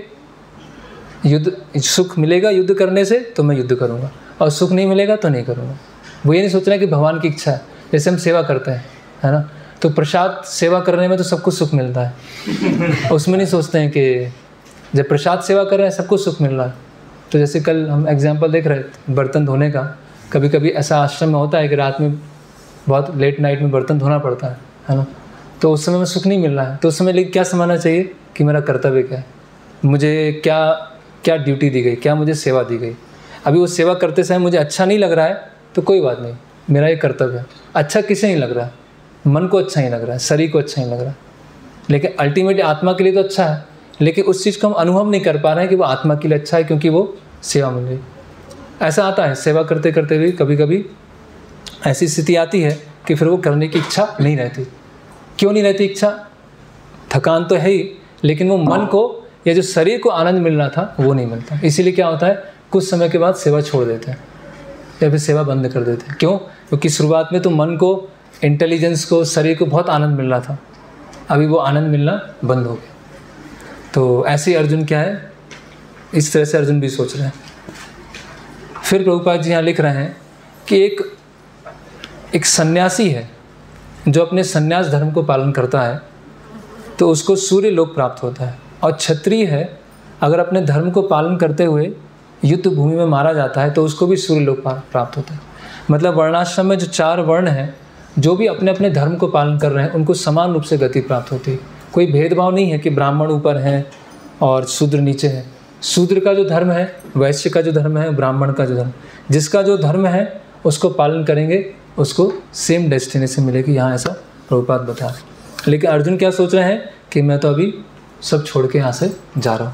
S1: सुख मिलेगा युद्ध करने से तो मैं युद्ध करूँगा, और सुख नहीं मिलेगा तो नहीं करूँगा। वो ये नहीं सोच रहे कि भगवान की इच्छा है। जैसे हम सेवा करते हैं, है ना, तो प्रसाद सेवा करने में तो सबको सुख मिलता है। उसमें नहीं सोचते हैं कि जब प्रसाद सेवा कर रहे हैं सबको सुख मिल रहा है। तो जैसे कल हम एग्जाम्पल देख रहे थे बर्तन धोने का, कभी कभी ऐसा आश्रम में होता है कि रात में बहुत लेट नाइट में बर्तन धोना पड़ता है ना। तो उस समय में सुख नहीं मिल रहा है, तो उस समय लेकिन क्या समझना चाहिए कि मेरा कर्तव्य क्या है, मुझे क्या क्या ड्यूटी दी गई, क्या मुझे सेवा दी गई। अभी वो सेवा करते समय मुझे अच्छा नहीं लग रहा है तो कोई बात नहीं, मेरा ये कर्तव्य है। अच्छा किसे नहीं लग रहा है, मन को अच्छा नहीं लग रहा है, शरीर को अच्छा नहीं लग रहा है, लेकिन अल्टीमेटली आत्मा के लिए तो अच्छा है। लेकिन उस चीज़ को हम अनुभव नहीं कर पा रहे हैं कि वो आत्मा के लिए अच्छा है, क्योंकि वो सेवा मिल रही। ऐसा आता है सेवा करते करते भी कभी कभी ऐसी स्थिति आती है कि फिर वो करने की इच्छा नहीं रहती। क्यों नहीं रहती इच्छा? थकान तो है ही, लेकिन वो मन को या जो शरीर को आनंद मिलना था वो नहीं मिलता। इसीलिए क्या होता है, कुछ समय के बाद सेवा छोड़ देते हैं या फिर सेवा बंद कर देते हैं। क्यों? क्योंकि शुरुआत में तो मन को, इंटेलिजेंस को, शरीर को बहुत आनंद मिल रहा था, अभी वो आनंद मिलना बंद हो गया। तो ऐसे ही अर्जुन क्या है, इस तरह से अर्जुन भी सोच रहे हैं। फिर प्रभुपाद जी यहाँ लिख रहे हैं कि एक सन्यासी है जो अपने सन्यास धर्म को पालन करता है तो उसको सूर्य लोक प्राप्त होता है, और क्षत्रिय है अगर अपने धर्म को पालन करते हुए युद्ध भूमि में मारा जाता है तो उसको भी सूर्य लोक प्राप्त होता है। मतलब वर्णाश्रम में जो 4 वर्ण हैं, जो भी अपने अपने धर्म को पालन कर रहे हैं उनको समान रूप से गति प्राप्त होती है। कोई भेदभाव नहीं है कि ब्राह्मण ऊपर हैं और शूद्र नीचे है। शूद्र का जो धर्म है, वैश्य का जो धर्म है, ब्राह्मण का जो धर्म, जिसका जो धर्म है उसको पालन करेंगे उसको सेम डेस्टिनेशन मिलेगी। यहाँ ऐसा प्रभुपाद बता रहे। लेकिन अर्जुन क्या सोच रहे हैं कि मैं तो अभी सब छोड़ के यहाँ से जा रहा हूँ।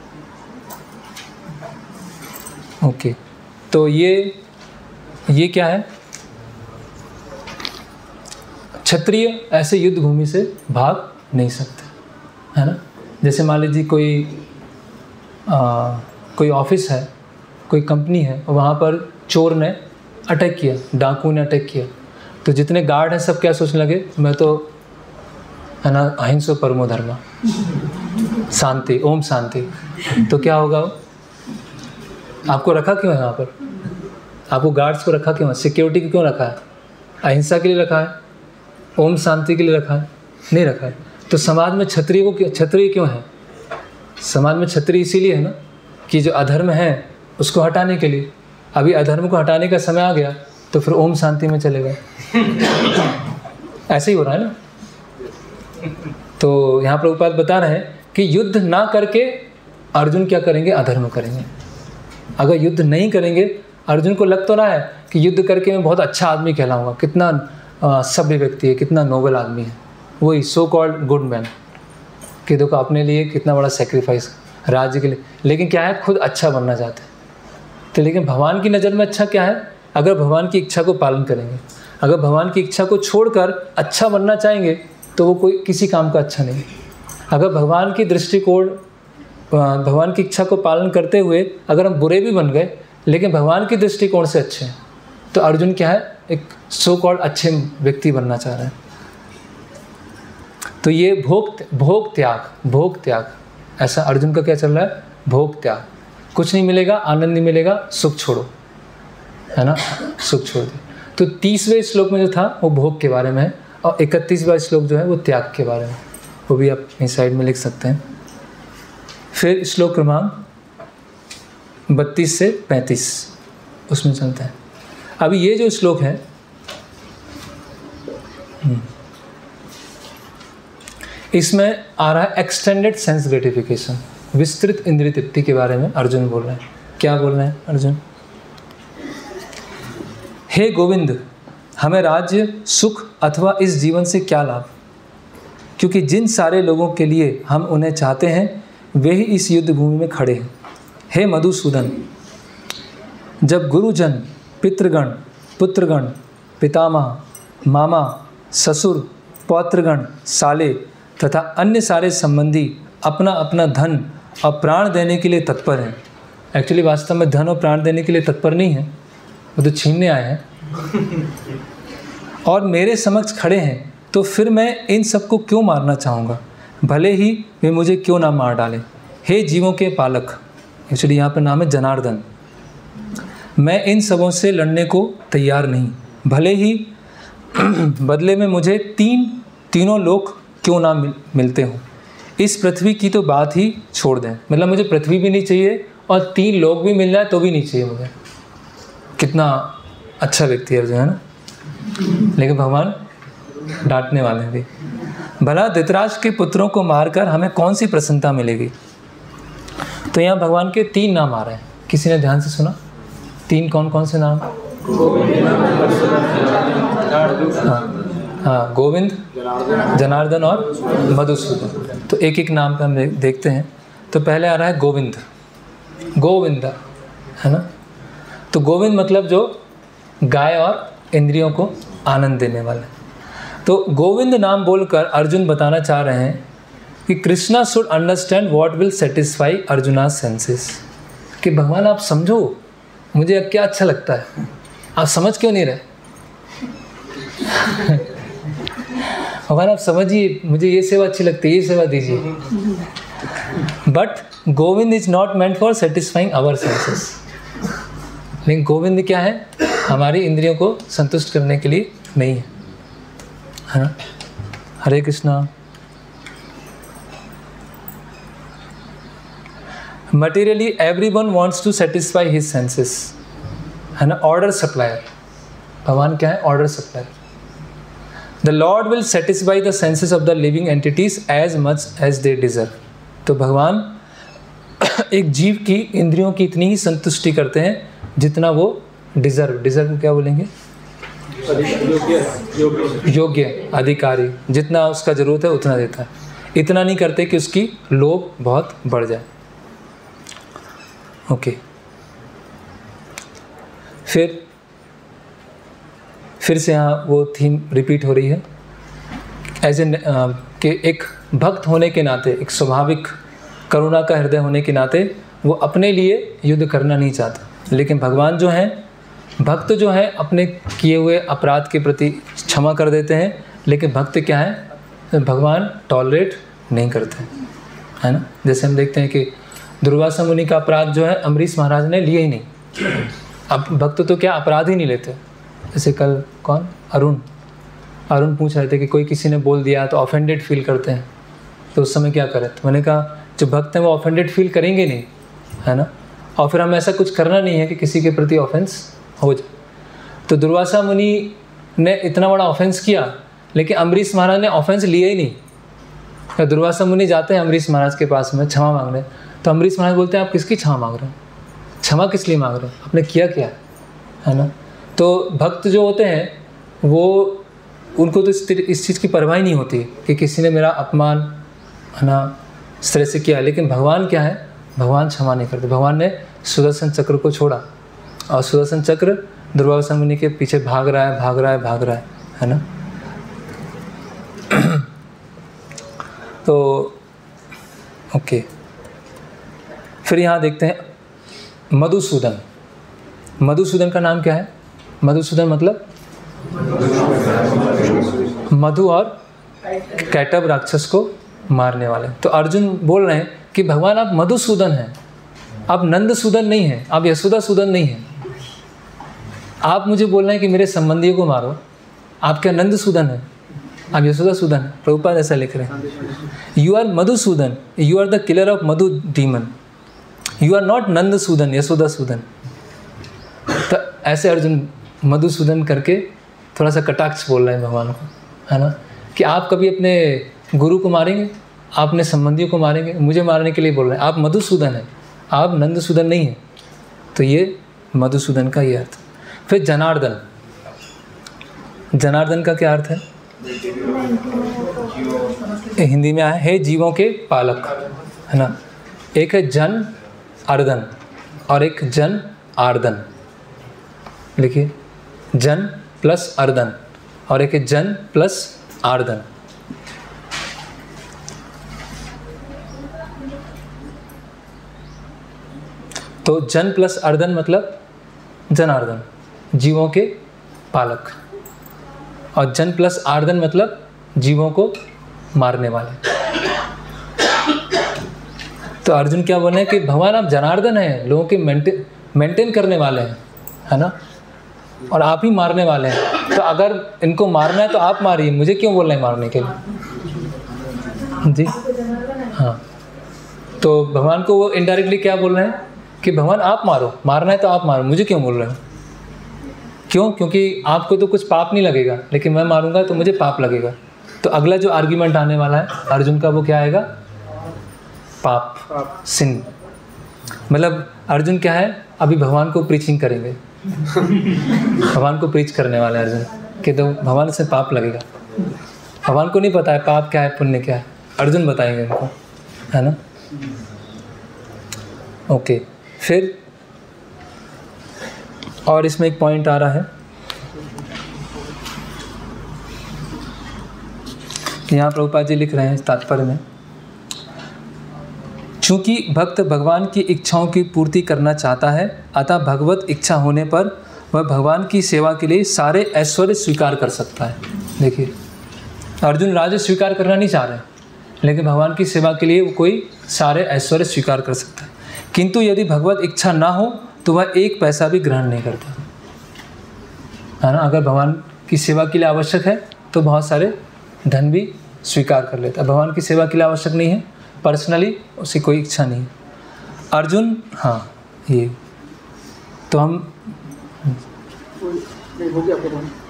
S1: ओके, तो ये क्या है, क्षत्रिय ऐसे युद्ध भूमि से भाग नहीं सकते, है ना। जैसे मान लीजिए कोई ऑफिस है, कोई कंपनी है, और वहाँ पर चोर ने अटैक किया, डाकू ने अटैक किया, तो जितने गार्ड हैं सब क्या सोचने लगे, मैं तो, है ना, अहिंसो परमो धर्म, शांति, ओम शांति। तो क्या होगा, आपको रखा क्यों है यहाँ पर, आपको गार्ड्स को रखा क्यों है, सिक्योरिटी को क्यों रखा है? अहिंसा के लिए रखा है, ओम शांति के लिए रखा है? नहीं रखा है। तो समाज में क्षत्रिय क्यों है? समाज में क्षत्रिय इसीलिए है ना कि जो अधर्म है उसको हटाने के लिए। अभी अधर्म को हटाने का समय आ गया तो फिर ओम शांति में चले गए। ऐसे ही हो रहा है ना। तो यहाँ प्रभुपाद बता रहे हैं कि युद्ध ना करके अर्जुन क्या करेंगे? अधर्म करेंगे। अगर युद्ध नहीं करेंगे, अर्जुन को लग तो रहा है कि युद्ध करके मैं बहुत अच्छा आदमी कहलाऊंगा, कितना सभ्य व्यक्ति है, कितना नोबल आदमी है, वही सो कॉल्ड गुड मैन, कि देखो अपने लिए कितना बड़ा सेक्रीफाइस राज्य के लिए, लेकिन क्या है, खुद अच्छा बनना चाहते हैं। तो लेकिन भगवान की नज़र में अच्छा क्या है? अगर भगवान की इच्छा को पालन करेंगे, अगर भगवान की इच्छा को छोड़कर अच्छा बनना चाहेंगे तो वो कोई किसी काम का अच्छा नहीं। अगर भगवान की दृष्टिकोण, भगवान की इच्छा को पालन करते हुए अगर हम बुरे भी बन गए लेकिन भगवान की दृष्टिकोण से अच्छे हैं, तो अर्जुन क्या है? एक सो कॉल्ड अच्छे व्यक्ति बनना चाह रहे हैं। तो ये भोग त्याग, ऐसा अर्जुन का क्या चल रहा है? भोग त्याग। कुछ नहीं मिलेगा, आनंद नहीं मिलेगा, सुख छोड़ो, है ना, सुख छोड़ दो। तो 30वें श्लोक में जो था वो भोग के बारे में है, और 31वां श्लोक जो है वो त्याग के बारे में, वो भी आप अपनी साइड में लिख सकते हैं। फिर श्लोक क्रमांक 32 से 35 उसमें चलते हैं। अभी ये जो श्लोक है, इसमें आ रहा है एक्सटेंडेड सेंस ग्रेटिफिकेशन, विस्तृत इंद्रिय तृप्ति के बारे में अर्जुन बोल रहे हैं। क्या बोल रहे हैं अर्जुन? हे गोविंद, हमें राज्य, सुख अथवा इस जीवन से क्या लाभ, क्योंकि जिन सारे लोगों के लिए हम उन्हें चाहते हैं वे ही इस युद्ध भूमि में खड़े हैं। हे मधुसूदन, जब गुरुजन, पितृगण, पुत्रगण, पितामह, मामा, ससुर, पौत्रगण, साले तथा अन्य सारे संबंधी अपना अपना धन और प्राण देने के लिए तत्पर हैं। एक्चुअली वास्तव में धन और प्राण देने के लिए तत्पर नहीं है, वो तो छीनने आए हैं, और मेरे समक्ष खड़े हैं, तो फिर मैं इन सबको क्यों मारना चाहूँगा, भले ही वे मुझे क्यों ना मार डालें। हे जीवों के पालक, एक्चुअली यहाँ पर नाम है जनार्दन, मैं इन सबों से लड़ने को तैयार नहीं, भले ही बदले में मुझे तीनों लोक क्यों ना मिलते हों। इस पृथ्वी की तो बात ही छोड़ दें, मतलब मुझे पृथ्वी भी नहीं चाहिए और 3 लोक भी मिल जाए तो भी नहीं चाहिए मुझे। कितना अच्छा व्यक्ति है अर्जुन, है ना। लेकिन भगवान डांटने वाले हैं भी। भला धृतराष्ट्र के पुत्रों को मारकर हमें कौन सी प्रसन्नता मिलेगी। तो यहाँ भगवान के 3 नाम आ रहे हैं, किसी ने ध्यान से सुना? 3 कौन कौन से नाम? हाँ, गोविंद, जनार्दन और मधुसूदन। तो एक एक नाम पे हम देखते हैं। तो पहले आ रहा है गोविंद, गोविंद, है ना। तो गोविंद मतलब जो गाय और इंद्रियों को आनंद देने वाले। तो गोविंद नाम बोलकर अर्जुन बताना चाह रहे हैं कि Krishna should understand what will satisfy Arjuna's senses, कि भगवान आप समझो मुझे क्या अच्छा लगता है, आप समझ क्यों नहीं रहे। भगवान आप समझिए, मुझे ये सेवा अच्छी लगती है, ये सेवा दीजिए। But Govind is not meant for satisfying our senses. लेकिन गोविंद क्या है? हमारी इंद्रियों को संतुष्ट करने के लिए नहीं है ना। Hare Krishna. Materially everyone wants to satisfy his senses, है ना। ऑर्डर सप्लायर, भगवान क्या है? Order supplier. The Lord will satisfy the senses of the living entities as much as they deserve. तो भगवान एक जीव की इंद्रियों की इतनी ही संतुष्टि करते हैं जितना वो डिजर्व क्या बोलेंगे? योग्य, अधिकारी, जितना उसका जरूरत है उतना देता है। इतना नहीं करते कि उसकी लोभ बहुत बढ़ जाए। ओके, फिर से यहाँ वो थीम रिपीट हो रही है। एज ए कि एक भक्त होने के नाते, एक स्वाभाविक करुणा का हृदय होने के नाते वो अपने लिए युद्ध करना नहीं चाहता। लेकिन भगवान जो हैं, भक्त जो हैं, अपने किए हुए अपराध के प्रति क्षमा कर देते हैं। लेकिन भक्त क्या है? भगवान टॉलरेट नहीं करते, है ना। जैसे हम देखते हैं कि दुर्वासा मुनि का अपराध जो है अम्बरीश महाराज ने लिए ही नहीं। अब भक्त तो क्या अपराध ही नहीं लेते। जैसे कल कौन, अरुण पूछ रहे थे कि कोई किसी ने बोल दिया तो ऑफेंडेड फील करते हैं, तो उस समय क्या करें? तो मैंने कहा जो भक्त हैं वो ऑफेंडेड फील करेंगे नहीं, है ना, और फिर हमें ऐसा कुछ करना नहीं है कि किसी के प्रति ऑफेंस हो जाए। तो दुर्वासा मुनि ने इतना बड़ा ऑफेंस किया, लेकिन अम्बरीश महाराज ने ऑफेंस लिया ही नहीं। तो दुर्वासा मुनि जाते हैं अम्बरीश महाराज के पास में क्षमा मांगने, तो अम्बरीश महाराज बोलते हैं आप किसकी क्षमा मांग रहे हैं? क्षमा किस लिए मांग रहे हैं? आपने किया क्या, है ना? तो भक्त जो होते हैं वो उनको तो इस चीज़ की परवाह नहीं होती कि किसी ने मेरा अपमान, है ना, इस तरह से किया। लेकिन भगवान क्या है? भगवान क्षमा नहीं करते। भगवान ने सुदर्शन चक्र को छोड़ा और सुदर्शन चक्र दुर्वासा मुनि के पीछे भाग रहा है ना। तो ओके, फिर यहाँ देखते हैं मधुसूदन। मधुसूदन का नाम क्या है? मधुसूदन मतलब मधु और कैटब राक्षस को मारने वाले। तो अर्जुन बोल रहे हैं कि भगवान आप मधुसूदन हैं, आप नंदसूदन नहीं हैं, आप यशोदासूदन नहीं हैं। आप मुझे बोल रहे हैं कि मेरे संबंधियों को मारो, आप क्या नंदसूदन हैं? आप यशोदासूदन हैं। प्रभुपाद ऐसा लिख रहे हैं, you are Madhusudan, you are the killer of Madhu demon, you are not Nandasudan, Yashodasudan. तो ऐसे अर्जुन मधुसूदन करके थोड़ा सा कटाक्ष बोल रहे हैं भगवान को, है ना, कि आप कभी अपने गुरु को मारेंगे, आप अपने संबंधियों को मारेंगे, मुझे मारने के लिए बोल रहे हैं। आप मधुसूदन हैं, आप नंदसूदन नहीं हैं। तो ये मधुसूदन का ये अर्थ। फिर जनार्दन। जनार्दन का क्या अर्थ है? हिंदी में आया है जीवों के पालक, है ना। एक है जन अर्दन और एक जन आर्दन। लिखिए, जन प्लस अर्दन और एक है जन प्लस आर्दन। तो जन प्लस अर्दन मतलब जनार्दन, जीवों के पालक, और जन प्लस आर्दन मतलब जीवों को मारने वाले। तो अर्जुन क्या बोले कि भगवान आप जनार्दन हैं, लोगों के मेंटेन करने वाले हैं, है ना, और आप ही मारने वाले हैं। तो अगर इनको मारना है तो आप मारिए, मुझे क्यों बोल रहे हैं मारने के लिए? जी हाँ। तो भगवान को वो इनडायरेक्टली क्या बोल रहे हैं कि भगवान आप मारो, मारना है तो आप मारो, मुझे क्यों बोल रहे हो? क्यों? क्योंकि आपको तो कुछ पाप नहीं लगेगा, लेकिन मैं मारूंगा तो मुझे पाप लगेगा। तो अगला जो आर्ग्यूमेंट आने वाला है अर्जुन का वो क्या आएगा? पाप, सिन। मतलब अर्जुन क्या है, अभी भगवान को प्रीचिंग करेंगे। भगवान को प्रीच करने वाले अर्जुन कि तो भगवान से पाप लगेगा। भगवान को नहीं पता है पाप क्या है पुण्य क्या है, अर्जुन बताएंगे उनको, है ना। ओके, फिर और इसमें एक पॉइंट आ रहा है, यहाँ प्रभुपाद जी लिख रहे हैं तात्पर्य में, चूँकि भक्त भगवान की इच्छाओं की पूर्ति करना चाहता है, अतः भगवत इच्छा होने पर वह भगवान की सेवा के लिए सारे ऐश्वर्य स्वीकार कर सकता है। देखिए, अर्जुन राज्य स्वीकार करना नहीं चाह रहे, लेकिन भगवान की सेवा के लिए वो कोई सारे ऐश्वर्य स्वीकार कर सकता है। किंतु यदि भगवत इच्छा ना हो तो वह एक पैसा भी ग्रहण नहीं करता, है ना। अगर भगवान की सेवा के लिए आवश्यक है तो बहुत सारे धन भी स्वीकार कर लेता है। भगवान की सेवा के लिए आवश्यक नहीं है, पर्सनली उसकी कोई इच्छा नहीं है। अर्जुन, हाँ, ये तो हम
S2: हो गया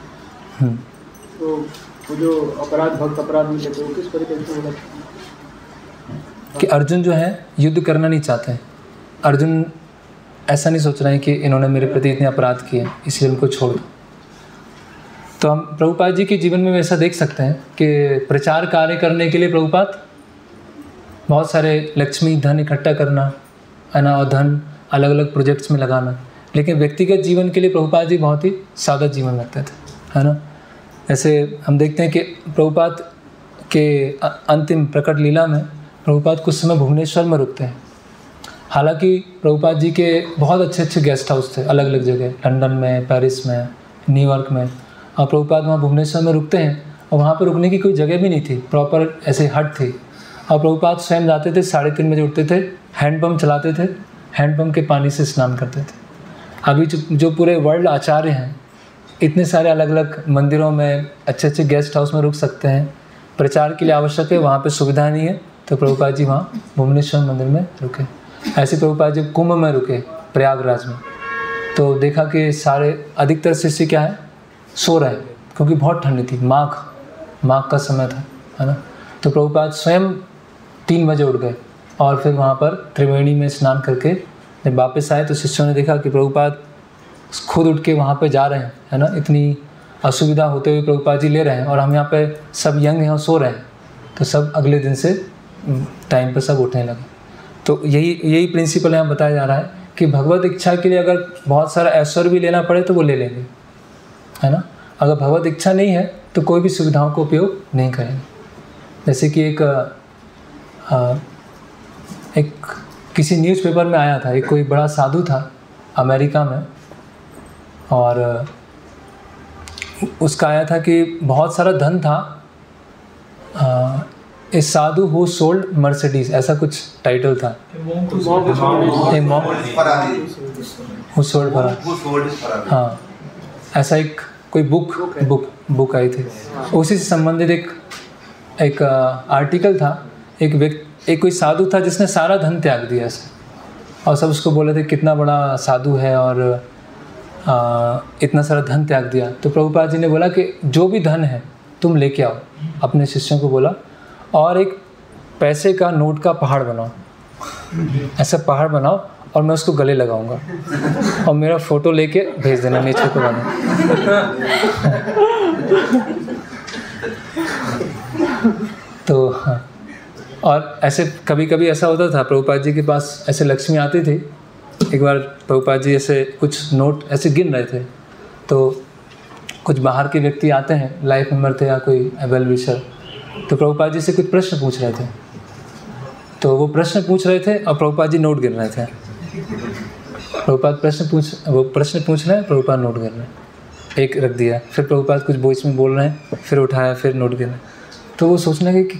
S2: तो वो जो अपराध भक्त अपराध में लेते हो किस तरीके से होगा
S1: कि अर्जुन जो है युद्ध करना नहीं चाहते हैं। अर्जुन ऐसा नहीं सोच रहे हैं कि इन्होंने मेरे प्रति इतने अपराध किए इसलिए उनको छोड़ दो। तो हम प्रभुपाद जी के जीवन में ऐसा देख सकते हैं कि प्रचार कार्य करने के लिए प्रभुपाद बहुत सारे लक्ष्मी धन इकट्ठा करना, है ना, और धन अलग अलग प्रोजेक्ट्स में लगाना, लेकिन व्यक्तिगत जीवन के लिए प्रभुपाद जी बहुत ही सादा जीवन रखते थे, है ना। ऐसे हम देखते हैं कि प्रभुपाद के अंतिम प्रकट लीला में प्रभुपाद कुछ समय भुवनेश्वर में रुकते हैं। हालांकि प्रभुपाद जी के बहुत अच्छे अच्छे गेस्ट हाउस थे अलग अलग जगह, लंदन में, पेरिस में, न्यूयॉर्क में, और प्रभुपाद वहाँ भुवनेश्वर में रुकते हैं और वहाँ पर रुकने की कोई जगह भी नहीं थी, प्रॉपर ऐसे हट थी। और प्रभुपाद स्वयं जाते थे, 3:30 बजे उठते थे, हैंडपम्प चलाते थे, हैंडपम्प के पानी से स्नान करते थे। अभी जो पूरे वर्ल्ड आचार्य हैं, इतने सारे अलग अलग मंदिरों में अच्छे अच्छे गेस्ट हाउस में रुक सकते हैं, प्रचार के लिए आवश्यक है, वहाँ पे सुविधा नहीं है, तो प्रभुपाद जी वहाँ भुवनेश्वर मंदिर में रुके। ऐसे प्रभुपाद जी कुंभ में रुके, प्रयागराज में, तो देखा कि सारे अधिकतर शिष्य क्या है, सो रहे हैं, क्योंकि बहुत ठंडी थी, माघ का समय था, है ना। तो प्रभुपाद स्वयं 3 बजे उठ गए और फिर वहाँ पर त्रिवेणी में स्नान करके जब वापस आए तो शिष्यों ने देखा कि प्रभुपाद खुद उठ के वहाँ पे जा रहे हैं, है ना। इतनी असुविधा होते हुए प्रभुपाद जी ले रहे हैं और हम यहाँ पे सब यंग हैं और सो रहे हैं। तो सब अगले दिन से टाइम पर सब उठने लगे। तो यही प्रिंसिपल यहाँ बताया जा रहा है कि भगवत इच्छा के लिए अगर बहुत सारा ऐश्वर्य भी लेना पड़े तो वो ले लेंगे, है ना। अगर भगवत इच्छा नहीं है तो कोई भी सुविधाओं का उपयोग नहीं करेंगे। जैसे कि एक किसी न्यूज़पेपर में आया था, एक कोई बड़ा साधु था अमेरिका में, और उसका आया था कि बहुत सारा धन था, a sadhu who sold Mercedes, ऐसा कुछ टाइटल था। हाँ, ऐसा एक कोई बुक आई थी, उसी से संबंधित एक आर्टिकल था। एक कोई साधु था जिसने सारा धन त्याग दिया ऐसे, और सब उसको बोले थे कितना बड़ा साधु है और इतना सारा धन त्याग दिया। तो प्रभुपाद जी ने बोला कि जो भी धन है तुम लेके आओ, अपने शिष्यों को बोला, और एक पैसे का नोट का पहाड़ बनाओ, ऐसा पहाड़ बनाओ और मैं उसको गले लगाऊंगा और मेरा फ़ोटो लेके भेज देना नेचर को बना। तो हाँ, और ऐसे कभी कभी ऐसा होता था, प्रभुपाद जी के पास ऐसे लक्ष्मी आती थी। एक बार प्रभुपाद जी ऐसे कुछ नोट ऐसे गिन रहे थे, तो कुछ बाहर के व्यक्ति आते हैं, लाइफ मेंबर थे या कोई वेल विशर, तो प्रभुपाद जी से कुछ प्रश्न पूछ रहे थे। तो वो प्रश्न पूछ रहे थे और प्रभुपाद जी नोट गिन रहे थे। प्रभुपाद प्रश्न पूछ रहे हैं, प्रभुपाद नोट गिन रहे हैं। एक रख दिया, फिर प्रभुपाद कुछ वॉइस में बोल रहे हैं, फिर उठाया, फिर नोट गिन रहे हैं। तो वो सोचने लगे कि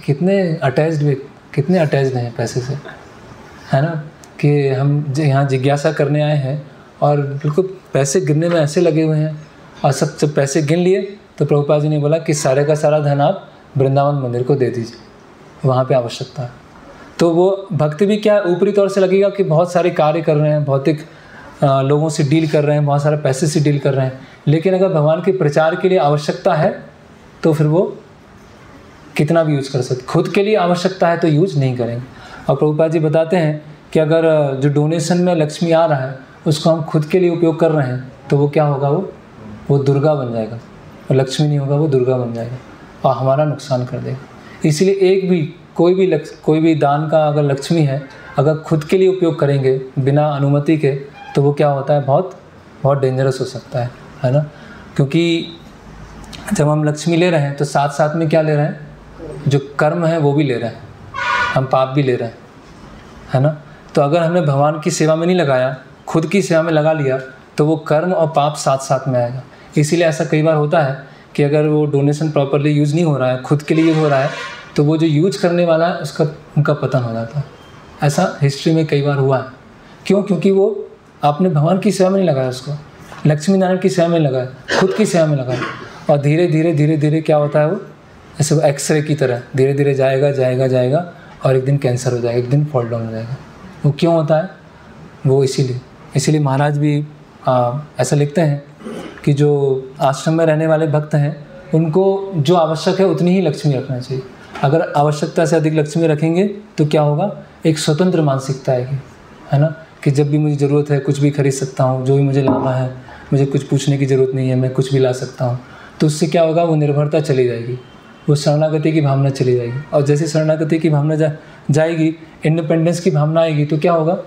S1: कितने अटैच्ड हैं पैसे से, है ना, कि हम यहाँ जिज्ञासा करने आए हैं और बिल्कुल पैसे गिनने में ऐसे लगे हुए हैं। और सब पैसे गिन लिए तो प्रभुपाद जी ने बोला कि सारे का सारा धन आप वृंदावन मंदिर को दे दीजिए, वहाँ पे आवश्यकता है। तो वो भक्ति भी क्या ऊपरी तौर से लगेगा कि बहुत सारे कार्य कर रहे हैं, भौतिक लोगों से डील कर रहे हैं, बहुत सारे पैसे से डील कर रहे हैं, लेकिन अगर भगवान के प्रचार के लिए आवश्यकता है तो फिर वो कितना भी यूज कर सकते। खुद के लिए आवश्यकता है तो यूज नहीं करेंगे। और प्रभुपाद जी बताते हैं कि अगर जो डोनेशन में लक्ष्मी आ रहा है उसको हम खुद के लिए उपयोग कर रहे हैं तो वो क्या होगा, वो दुर्गा बन जाएगा, और लक्ष्मी नहीं होगा, वो दुर्गा बन जाएगा और हमारा नुकसान कर देगा। इसलिए कोई भी दान का अगर लक्ष्मी है, अगर खुद के लिए उपयोग करेंगे बिना अनुमति के, तो वो क्या होता है, बहुत डेंजरस हो सकता है ना। क्योंकि जब हम लक्ष्मी ले रहे हैं तो साथ साथ में क्या ले रहे हैं, जो कर्म है वो भी ले रहे हैं, हम पाप भी ले रहे हैं, है ना। तो अगर हमने भगवान की सेवा में नहीं लगाया, खुद की सेवा में लगा लिया, तो वो कर्म और पाप साथ साथ में आएगा। इसीलिए ऐसा कई बार होता है कि अगर वो डोनेशन प्रॉपरली यूज़ नहीं हो रहा है, खुद के लिए यूज़ हो रहा है, तो वो जो यूज करने वाला है उनका पतन हो जाता है। ऐसा हिस्ट्री में कई बार हुआ है। क्यों? क्योंकि वो आपने भगवान की सेवा में नहीं लगाया, उसको लक्ष्मी नारायण की सेवा में लगाया, खुद की सेवा में लगाया, और धीरे धीरे क्या होता है, वो ऐसे एक्सरे की तरह धीरे धीरे जाएगा और एक दिन कैंसर हो जाएगा, एक दिन फॉल डाउन हो जाएगा। वो क्यों होता है? वो इसीलिए महाराज भी ऐसा लिखते हैं कि जो आश्रम में रहने वाले भक्त हैं उनको जो आवश्यक है उतनी ही लक्ष्मी रखना चाहिए। अगर आवश्यकता से अधिक लक्ष्मी रखेंगे तो क्या होगा, एक स्वतंत्र मानसिकता आएगी, है ना, कि जब भी मुझे ज़रूरत है कुछ भी खरीद सकता हूँ, जो भी मुझे लाना है, मुझे कुछ पूछने की ज़रूरत नहीं है, मैं कुछ भी ला सकता हूँ। तो उससे क्या होगा, वो निर्भरता चली जाएगी, वो शरणागति की भावना चली जाएगी, और जैसे शरणागति की भावना जाएगी, इंडिपेंडेंस की भावना आएगी, तो क्या होगा,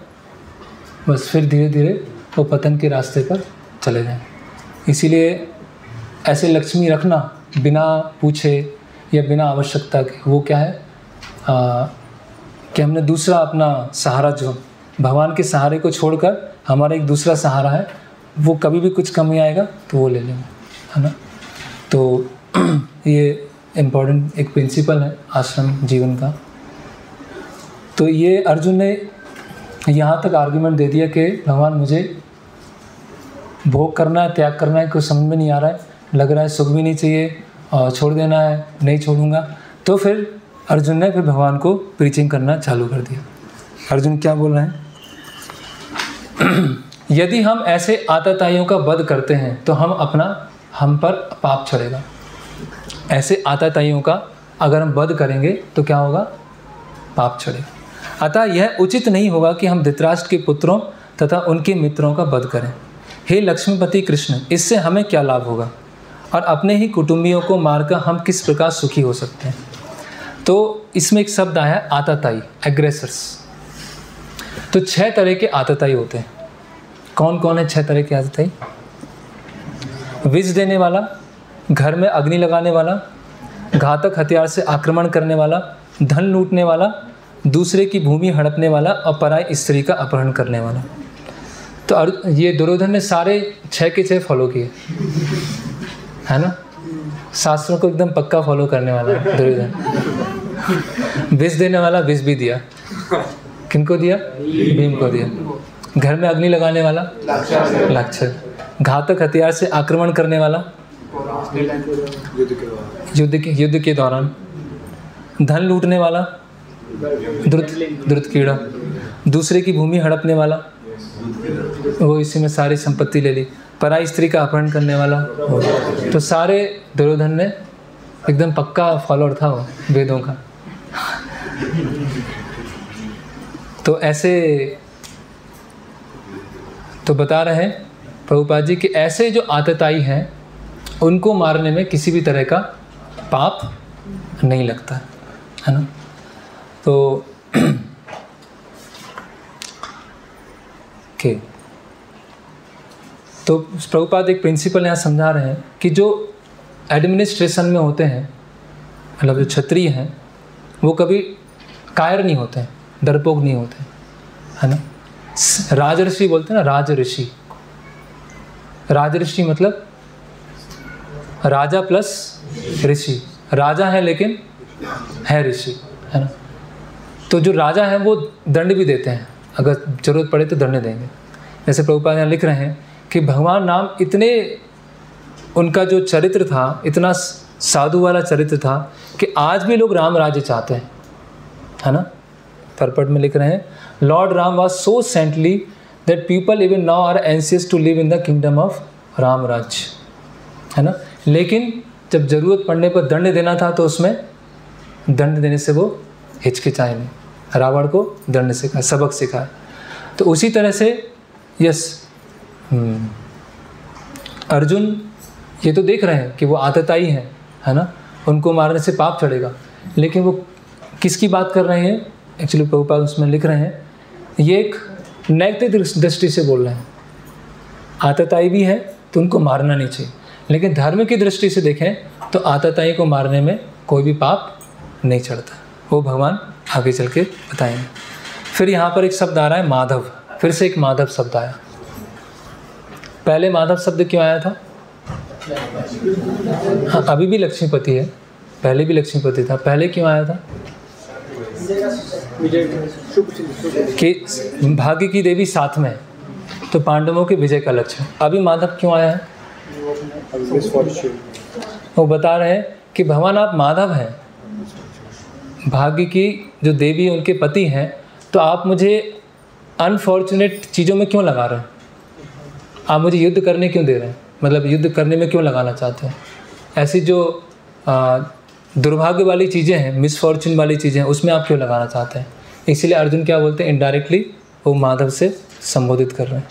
S1: बस फिर धीरे धीरे वो पतन के रास्ते पर चले जाएंगे। इसीलिए ऐसे लक्ष्मी रखना बिना पूछे या बिना आवश्यकता के, वो क्या है कि हमने दूसरा अपना सहारा, जो भगवान के सहारे को छोड़कर हमारा एक दूसरा सहारा है, वो कभी भी कुछ कमी आएगा तो वो ले लेंगे, है ना। तो ये इम्पोर्टेंट एक प्रिंसिपल है आश्रम जीवन का। तो ये अर्जुन ने यहाँ तक आर्गुमेंट दे दिया कि भगवान मुझे भोग करना है, त्याग करना है, कुछ समझ में नहीं आ रहा है, लग रहा है सुख भी नहीं चाहिए और छोड़ देना है, नहीं छोड़ूंगा। तो फिर अर्जुन ने फिर भगवान को प्रीचिंग करना चालू कर दिया। अर्जुन क्या बोल रहे हैं? यदि हम ऐसे आतताइयों का वध करते हैं तो हम पर पाप चढ़ेगा। ऐसे आतताइयों का अगर हम वध करेंगे तो क्या होगा? पाप चढ़ेगा। अतः यह उचित नहीं होगा कि हम धृतराष्ट्र के पुत्रों तथा उनके मित्रों का वध करें। हे लक्ष्मीपति कृष्ण, इससे हमें क्या लाभ होगा और अपने ही कुटुंबियों को मारकर हम किस प्रकार सुखी हो सकते हैं? तो इसमें एक शब्द आया है आतताई, एग्रेसर्स। तो 6 तरह के आतताई होते हैं। कौन कौन है 6 तरह के आतताई? विष देने वाला, घर में अग्नि लगाने वाला, घातक हथियार से आक्रमण करने वाला, धन लूटने वाला, दूसरे की भूमि हड़पने वाला और पराई स्त्री का अपहरण करने वाला। तो ये दुर्योधन ने सारे 6 के 6 फॉलो किए, है ना? शास्त्रों को एकदम पक्का फॉलो करने वाला है दुर्योधन। विष देने वाला विष भी दिया। किनको दिया? भीम को दिया। घर में अग्नि लगाने वाला लाक्षर। घातक हथियार से आक्रमण करने वाला युद्ध के दौरान। धन लूटने वाला द्रुत कीड़ा। दूसरे की भूमि हड़पने वाला, वो इसी में सारी संपत्ति ले ली। पराई स्त्री का अपहरण करने वाला। तो सारे दुर्योधन ने एकदम पक्का फॉलोअर था वो वेदों का। तो ऐसे तो बता रहे हैं प्रभुपाद जी कि ऐसे जो आतताई हैं उनको मारने में किसी भी तरह का पाप नहीं लगता है ना। तो ओके, तो प्रभुपाद एक प्रिंसिपल यहाँ समझा रहे हैं कि जो एडमिनिस्ट्रेशन में होते हैं, मतलब जो क्षत्रिय हैं, वो कभी कायर नहीं होते हैं, डरपोक नहीं होते, है ना। राजऋषि बोलते हैं ना, राजऋषि। राजऋषि मतलब राजा प्लस ऋषि। राजा है लेकिन है ऋषि, है ना। तो जो राजा है वो दंड भी देते हैं, अगर जरूरत पड़े तो दंड देंगे। जैसे प्रभुपाद यहाँ लिख रहे हैं कि भगवान राम इतने, उनका जो चरित्र था इतना साधु वाला चरित्र था कि आज भी लोग राम राज्य चाहते हैं, है ना। परपट में लिख रहे हैं, Lord Ram was so saintly that people even now are anxious to live in the kingdom of Ram Rajya, है ना। लेकिन जब जरूरत पड़ने पर दंड देना था तो उसमें दंड देने से वो हिचकिचाए नहीं, रावण को दंड सिखाया, सबक सिखाया। तो उसी तरह से यस अर्जुन ये तो देख रहे हैं कि वो आतताई हैं, है ना, उनको मारने से पाप चढ़ेगा, लेकिन वो किसकी बात कर रहे हैं? एक्चुअली प्रभुपाद उसमें लिख रहे हैं, ये एक नैतिक दृष्टि से बोल रहे हैं। आतताई भी है तो उनको मारना नहीं चाहिए, लेकिन धर्म की दृष्टि से देखें तो आतताई को मारने में कोई भी पाप नहीं चढ़ता। वो भगवान आगे चल के बताएंगे। फिर यहाँ पर एक शब्द आ रहा है माधव, फिर से एक माधव शब्द आया। पहले माधव शब्द क्यों आया था? हाँ, अभी भी लक्ष्मीपति है, पहले भी लक्ष्मीपति था। पहले क्यों आया था? कि भाग्य की देवी साथ में, तो पांडवों के विजय का लक्ष्य। अभी माधव क्यों आया है? वो बता रहे हैं कि भगवान आप माधव हैं, भाग्य की जो देवी उनके पति हैं, तो आप मुझे अनफॉर्चुनेट चीज़ों में क्यों लगा रहे हैं? आप मुझे युद्ध करने क्यों दे रहे हैं? मतलब युद्ध करने में क्यों लगाना चाहते हैं? ऐसी जो दुर्भाग्य वाली चीज़ें हैं, मिसफॉर्चून वाली चीज़ें हैं, उसमें आप क्यों लगाना चाहते हैं? इसीलिए अर्जुन क्या बोलते हैं, इनडायरेक्टली वो माधव से संबोधित कर रहे हैं।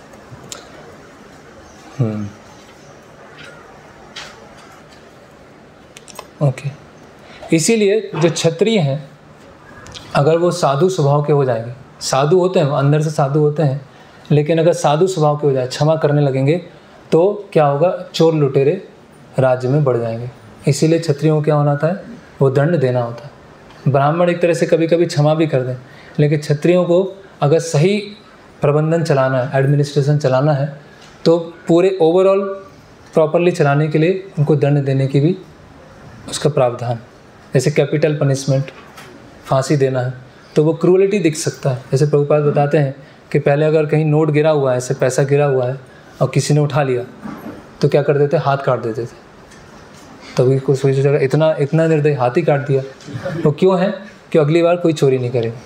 S1: ओके, इसीलिए जो क्षत्रिय हैं अगर वो साधु स्वभाव के हो जाएंगे, साधु होते हैं, अंदर से साधु होते हैं, लेकिन अगर साधु स्वभाव के हो जाए, क्षमा करने लगेंगे, तो क्या होगा? चोर लुटेरे राज्य में बढ़ जाएंगे। इसीलिए क्षत्रियों को क्या होना था है? वो दंड देना होता है। ब्राह्मण एक तरह से कभी कभी क्षमा भी कर दें, लेकिन क्षत्रियों को अगर सही प्रबंधन चलाना है, एडमिनिस्ट्रेशन चलाना है, तो पूरे ओवरऑल प्रॉपरली चलाने के लिए उनको दंड देने की भी उसका प्रावधान, जैसे कैपिटल पनिशमेंट, फांसी देना है, तो वो क्रूअलिटी दिख सकता है। जैसे प्रभुपाद बताते हैं कि पहले अगर कहीं नोट गिरा हुआ है, ऐसे पैसा गिरा हुआ है और किसी ने उठा लिया, तो क्या कर देते? हाथ काट देते थे। तभी को सोचेगा इतना इतना निर्दयी, हाथी काट दिया। वो क्यों है कि अगली बार कोई चोरी नहीं करेगा,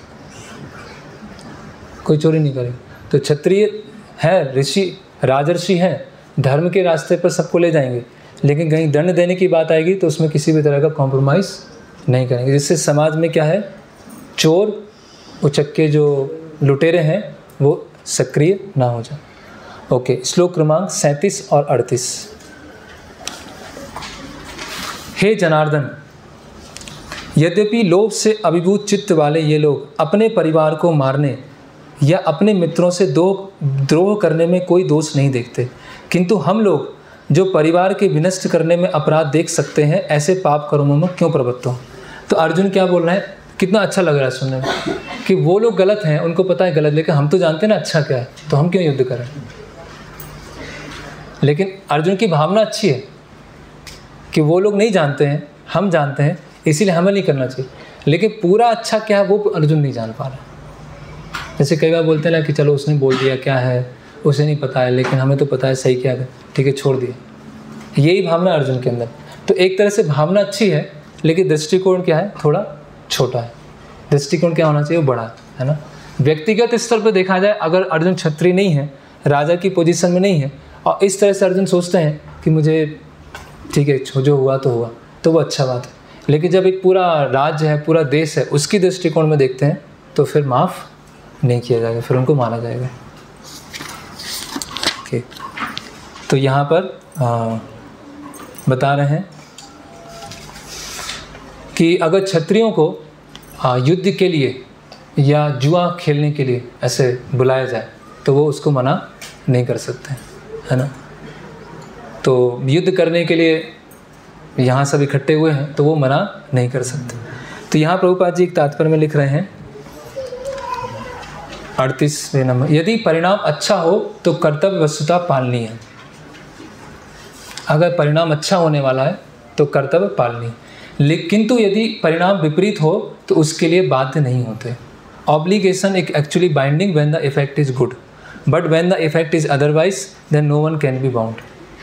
S1: कोई चोरी नहीं करेगा। तो क्षत्रिय है, ऋषि राजर्षि हैं, धर्म के रास्ते पर सबको ले जाएंगे, लेकिन कहीं दंड देने की बात आएगी तो उसमें किसी भी तरह का कॉम्प्रोमाइज़ नहीं करेंगे, जिससे समाज में क्या है, चोर उचक्के जो लुटेरे हैं वो सक्रिय ना हो जाए। ओके, श्लोक क्रमांक 37 और 38। हे जनार्दन, यद्यपि लोभ से अभिभूत चित्त वाले ये लोग अपने परिवार को मारने या अपने मित्रों से द्रोह करने में कोई दोष नहीं देखते, किंतु हम लोग जो परिवार के विनष्ट करने में अपराध देख सकते हैं, ऐसे पाप कर्मों में क्यों प्रवृत्त हो। तो अर्जुन क्या बोल रहे हैं, कितना अच्छा लग रहा है सुनने में कि वो लोग गलत हैं, उनको पता है गलत, लेकिन हम तो जानते हैं ना अच्छा क्या है, तो हम क्यों युद्ध करें। लेकिन अर्जुन की भावना अच्छी है कि वो लोग नहीं जानते हैं, हम जानते हैं, इसीलिए हमें नहीं करना चाहिए। लेकिन पूरा अच्छा क्या है वो अर्जुन नहीं जान पा रहा। जैसे कई बार बोलते हैं ना कि चलो उसने बोल दिया क्या है, उसे नहीं पता है, लेकिन हमें तो पता है सही क्या है, ठीक है छोड़ दिया। यही भावना अर्जुन के अंदर। तो एक तरह से भावना अच्छी है, लेकिन दृष्टिकोण क्या है, थोड़ा छोटा है। दृष्टिकोण क्या होना चाहिए, वो बड़ा है ना। व्यक्तिगत स्तर पर देखा जाए, अगर अर्जुन क्षत्रिय नहीं है, राजा की पोजीशन में नहीं है, और इस तरह से अर्जुन सोचते हैं कि मुझे ठीक है जो हुआ तो हुआ, तो वो अच्छा बात है। लेकिन जब एक पूरा राज्य है, पूरा देश है, उसकी दृष्टिकोण में देखते हैं तो फिर माफ़ नहीं किया जाएगा, फिर उनको मारा जाएगा। ओके, तो यहाँ पर बता रहे हैं कि अगर क्षत्रियों को युद्ध के लिए या जुआ खेलने के लिए ऐसे बुलाया जाए तो वो उसको मना नहीं कर सकते, है ना। तो युद्ध करने के लिए यहाँ सब इकट्ठे हुए हैं तो वो मना नहीं कर सकते। तो यहाँ प्रभुपाद जी एक तात्पर्य में लिख रहे हैं 38वें नंबर, यदि परिणाम अच्छा हो तो कर्तव्य वस्तुता पालनी है। अगर परिणाम अच्छा होने वाला है तो कर्तव्य पालनी, लेकिन किंतु यदि परिणाम विपरीत हो तो उसके लिए बाध्य नहीं होते। ऑब्लिगेशन एक actually binding when the effect is good, but when the effect is otherwise then no one can be bound.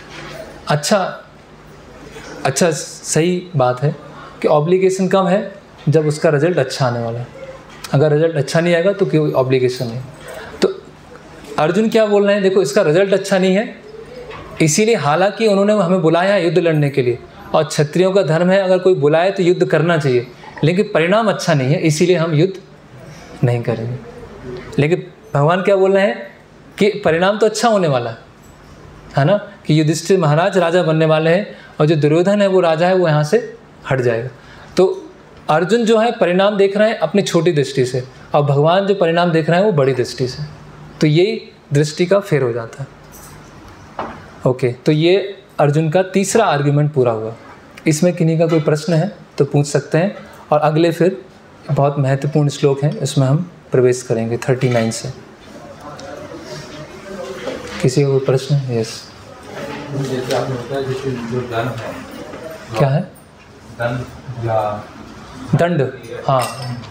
S1: अच्छा सही बात है कि ऑब्लिगेशन कब है, जब उसका रिजल्ट अच्छा आने वाला है। अगर रिजल्ट अच्छा नहीं आएगा तो कोई ऑब्लिगेशन नहीं। तो अर्जुन क्या बोल रहे हैं, देखो इसका रिजल्ट अच्छा नहीं है, इसीलिए हालांकि उन्होंने हमें बुलाया है युद्ध लड़ने के लिए, और क्षत्रियों का धर्म है अगर कोई बुलाए तो युद्ध करना चाहिए, लेकिन परिणाम अच्छा नहीं है, इसीलिए हम युद्ध नहीं करेंगे। लेकिन भगवान क्या बोल रहे हैं कि परिणाम तो अच्छा होने वाला है ना, कि युधिष्ठिर महाराज राजा बनने वाले हैं, और जो दुर्योधन है वो राजा है, वो यहाँ से हट जाएगा। तो अर्जुन जो है परिणाम देख रहे हैं अपनी छोटी दृष्टि से, और भगवान जो परिणाम देख रहे हैं वो बड़ी दृष्टि से। तो यही दृष्टि का फेर हो जाता है। ओके, तो ये अर्जुन का तीसरा आर्ग्यूमेंट पूरा हुआ। इसमें किन्हीं का कोई प्रश्न है तो पूछ सकते हैं, और अगले फिर बहुत महत्वपूर्ण श्लोक हैं, इसमें हम प्रवेश करेंगे 39 से। किसी का कोई प्रश्न है? यस,
S3: जैसे आपने बताया जैसे जो धन है,
S1: क्या है
S3: धन या
S1: दंड, हाँ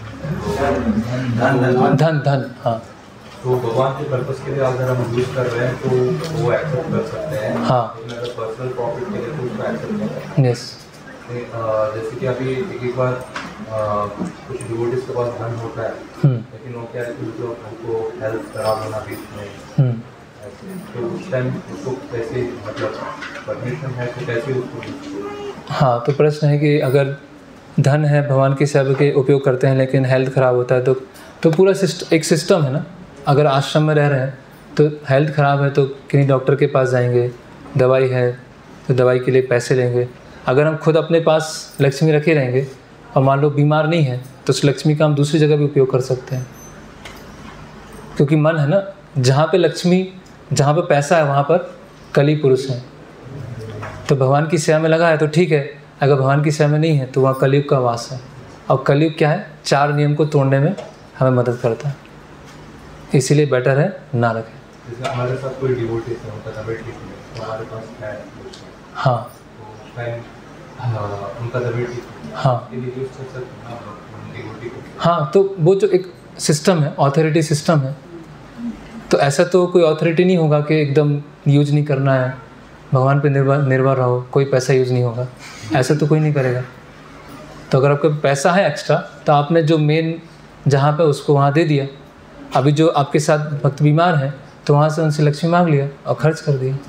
S1: धन धन, हाँ
S3: तो भगवान के पर्पस के लिए अगर हम यूज कर रहे हैं तो वो एक्सेप्ट कर सकते हैं,
S1: हाँ,
S3: लेकिन अगर पर्सनल प्रॉफिट के लिए तो उसको एक्सेप्ट नहीं करते।
S1: यस,
S3: जैसे कि अभी एक बार कुछ डिवोटीज के पास धन होता है, लेकिन वो क्या है कि मतलब उनको हेल्थ खराब होना बीच में, तो उस टाइम उसको कैसे, मतलब परमिशन है तो कैसे उसको।
S1: हाँ, तो प्रश्न है कि अगर धन है, भगवान की सेवा के उपयोग करते हैं, लेकिन हेल्थ ख़राब होता है तो पूरा एक सिस्टम है ना। अगर आश्रम में रह रहे हैं तो हेल्थ ख़राब है तो किन्हीं डॉक्टर के पास जाएंगे, दवाई है तो दवाई के लिए पैसे लेंगे। अगर हम खुद अपने पास लक्ष्मी रखे रहेंगे और मान लो बीमार नहीं है तो उस लक्ष्मी का हम दूसरी जगह भी उपयोग कर सकते हैं, क्योंकि मन है ना, जहाँ पे लक्ष्मी, जहाँ पे पैसा है वहाँ पर कली पुरुष हैं। तो भगवान की सेवा में लगा है तो ठीक है, अगर भगवान की सेवा में नहीं है तो वहाँ कलयुग का वास है। और कलयुग क्या है, 4 नियम को तोड़ने में हमें मदद करता है, इसीलिए बेटर है ना रखें।
S3: जैसे हमारे साथ कोई डिवोटी है, उनका तबीयत ठीक नहीं है तो हमारे पास है,
S1: हाँ
S3: तो टाइम उनका तबीयत ठीक है,
S1: हाँ
S3: यूज कर सकते हैं डिवोटी को।
S1: हाँ, तो वो जो एक सिस्टम है, ऑथोरिटी सिस्टम है, तो ऐसा तो कोई ऑथोरिटी नहीं होगा कि एकदम यूज नहीं करना है, भगवान पे निर्भर रहो, कोई पैसा यूज़ नहीं होगा, ऐसा तो कोई नहीं करेगा। तो अगर आपका पैसा है एक्स्ट्रा तो आपने जो मेन जहाँ पे उसको वहाँ दे दिया। अभी जो आपके साथ भक्त बीमार हैं तो वहाँ से उनसे लक्ष्मी मांग लिया और खर्च कर दिया।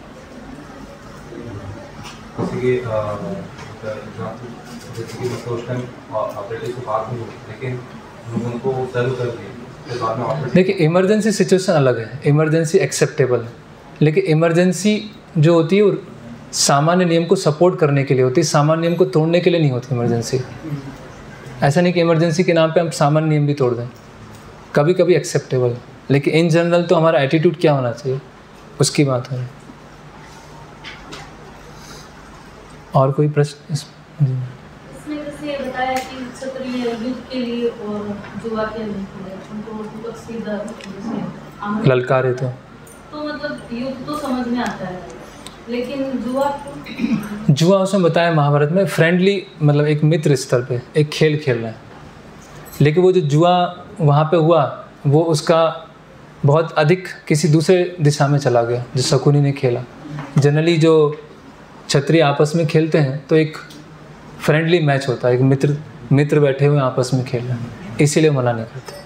S3: जैसे कि मतलब उस टाइम ऑपरेटिव से बात नहीं हुई, लेकिन उनको सर्व कर दिया।
S1: देखिए इमरजेंसी सिचुएशन अलग है, इमरजेंसी एक्सेप्टेबल है, लेकिन इमरजेंसी जो होती है वो सामान्य नियम को सपोर्ट करने के लिए होती है, सामान्य नियम को तोड़ने के लिए नहीं होती इमरजेंसी। ऐसा नहीं कि इमरजेंसी के नाम पे हम सामान्य नियम भी तोड़ दें, कभी कभी एक्सेप्टेबल है, लेकिन इन जनरल तो हमारा एटीट्यूड क्या होना चाहिए उसकी बात है। और कोई प्रश्न?
S4: इसमें जैसे बताया कि क्षत्रिय युद्ध के लिए और जुआ खेलने के लिए उनको सीधा जैसे
S1: ललकारे तो
S4: मतलब युद्ध तो समझ में आता है, लेकिन
S1: जुआ उसमें बताया महाभारत में फ्रेंडली, मतलब एक मित्र स्तर पे एक खेल खेल रहा है, लेकिन वो जो जुआ वहाँ पे हुआ वो उसका बहुत अधिक किसी दूसरे दिशा में चला गया जो शकुनी ने खेला। जनरली जो क्षत्रिय आपस में खेलते हैं तो एक फ्रेंडली मैच होता है, एक मित्र बैठे हुए आपस में खेल रहे हैं, इसीलिए मना नहीं करते।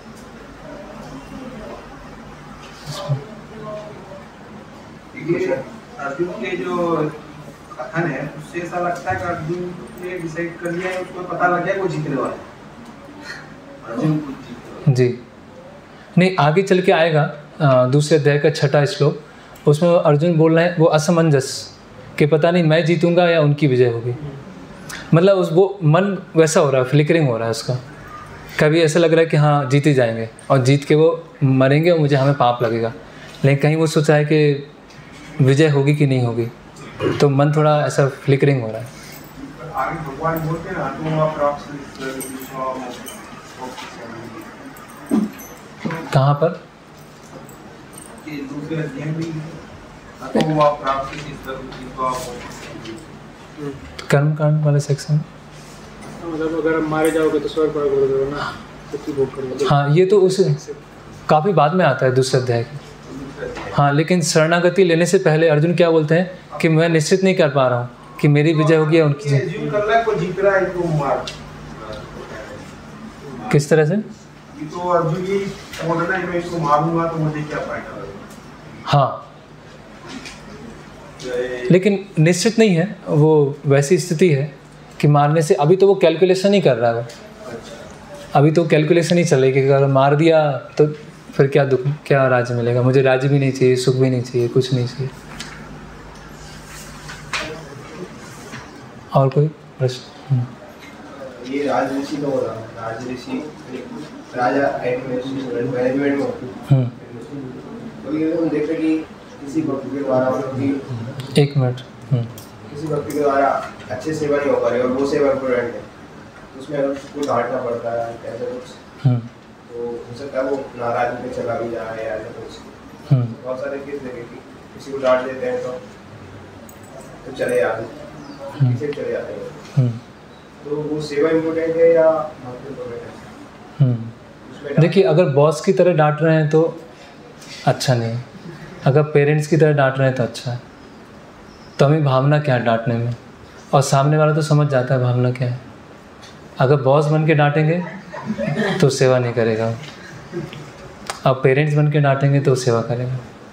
S5: अर्जुन के जो कथन है उससे ऐसा लगता है कि अर्जुन ने डिसाइड कर लिया है, उसको पता लग गया वो जीतने वाला है, अर्जुन
S1: जी नहीं, आगे चल के आएगा दूसरे अध्याय का 6वां श्लोक, उसमें अर्जुन बोल रहे हैं वो असमंजस कि पता नहीं मैं जीतूंगा या उनकी विजय होगी। मतलब वो मन वैसा हो रहा है, फ्लिकरिंग हो रहा है उसका, कभी ऐसा लग रहा है कि हाँ जीत ही जाएंगे और जीत के वो मरेंगे और मुझे हमें पाप लगेगा, लेकिन कहीं वो सोचा है कि विजय होगी कि नहीं होगी, तो मन थोड़ा ऐसा फ्लिकरिंग हो रहा है।
S5: आगे भगवान बोलते हैं ना
S1: कहाँ पर?
S5: दूसरे अध्याय में
S1: कर्म कांड वाले सेक्शन।
S2: मतलब अगर आप मारे जाओगे तो स्वर्ग पर करोगे ना, तो भोग करोगे।
S1: हाँ ये तो उस काफ़ी बाद में आता है दूसरे अध्याय के। हाँ लेकिन शरणागति लेने से पहले अर्जुन क्या बोलते हैं कि मैं निश्चित नहीं कर पा रहा हूँ कि मेरी विजय होगी या उनकी। किस तरह से?
S5: तो अर्जुन ये बोल रहा है मैं इसको मारूंगा तो मुझे क्या फायदा होगा।
S1: हाँ लेकिन निश्चित नहीं है, वो वैसी स्थिति है कि मारने से अभी तो वो कैलकुलेशन ही कर रहा है, अभी तो कैलकुलेशन ही चल रही कि अगर मार दिया तो फिर क्या दुख, क्या राज्य मिलेगा, मुझे राज्य भी नहीं चाहिए, सुख भी नहीं चाहिए, कुछ नहीं चाहिए। और कोई प्रश्न?
S5: ये राजऋषि तो हो रहा है, राजऋषि राजा मैनेजमेंट में तो ये हम देखते कि किसी भक्ति के द्वारा
S1: एक मिनट
S5: किसी भक्ति के द्वारा अच्छे सेवा नहीं हो पा रही और वो सेवा इम्पोर्टेंट है, तो उसमें अगर उसको डांटना पड़ता है ऐसा कुछ तो हो सकता है वो नाराज में चला भी जाए या ऐसा कुछ। बहुत सारे केस देखे कि किसी को डांट देते हैं तो चले जाते पीछे चले जाते हैं, तो वो सेवा इम्पोर्टेंट है या भक्ति इम्पोर्टेंट है?
S1: देखिए अगर बॉस की तरह डांट रहे हैं तो अच्छा नहीं, अगर पेरेंट्स की तरह डांट रहे हैं तो अच्छा है। तो हमें भावना क्या है डांटने में, और सामने वाला तो समझ जाता है भावना क्या है। अगर बॉस बन के डांटेंगे तो सेवा नहीं करेगा, अब पेरेंट्स बन के डांटेंगे तो सेवा करेगा।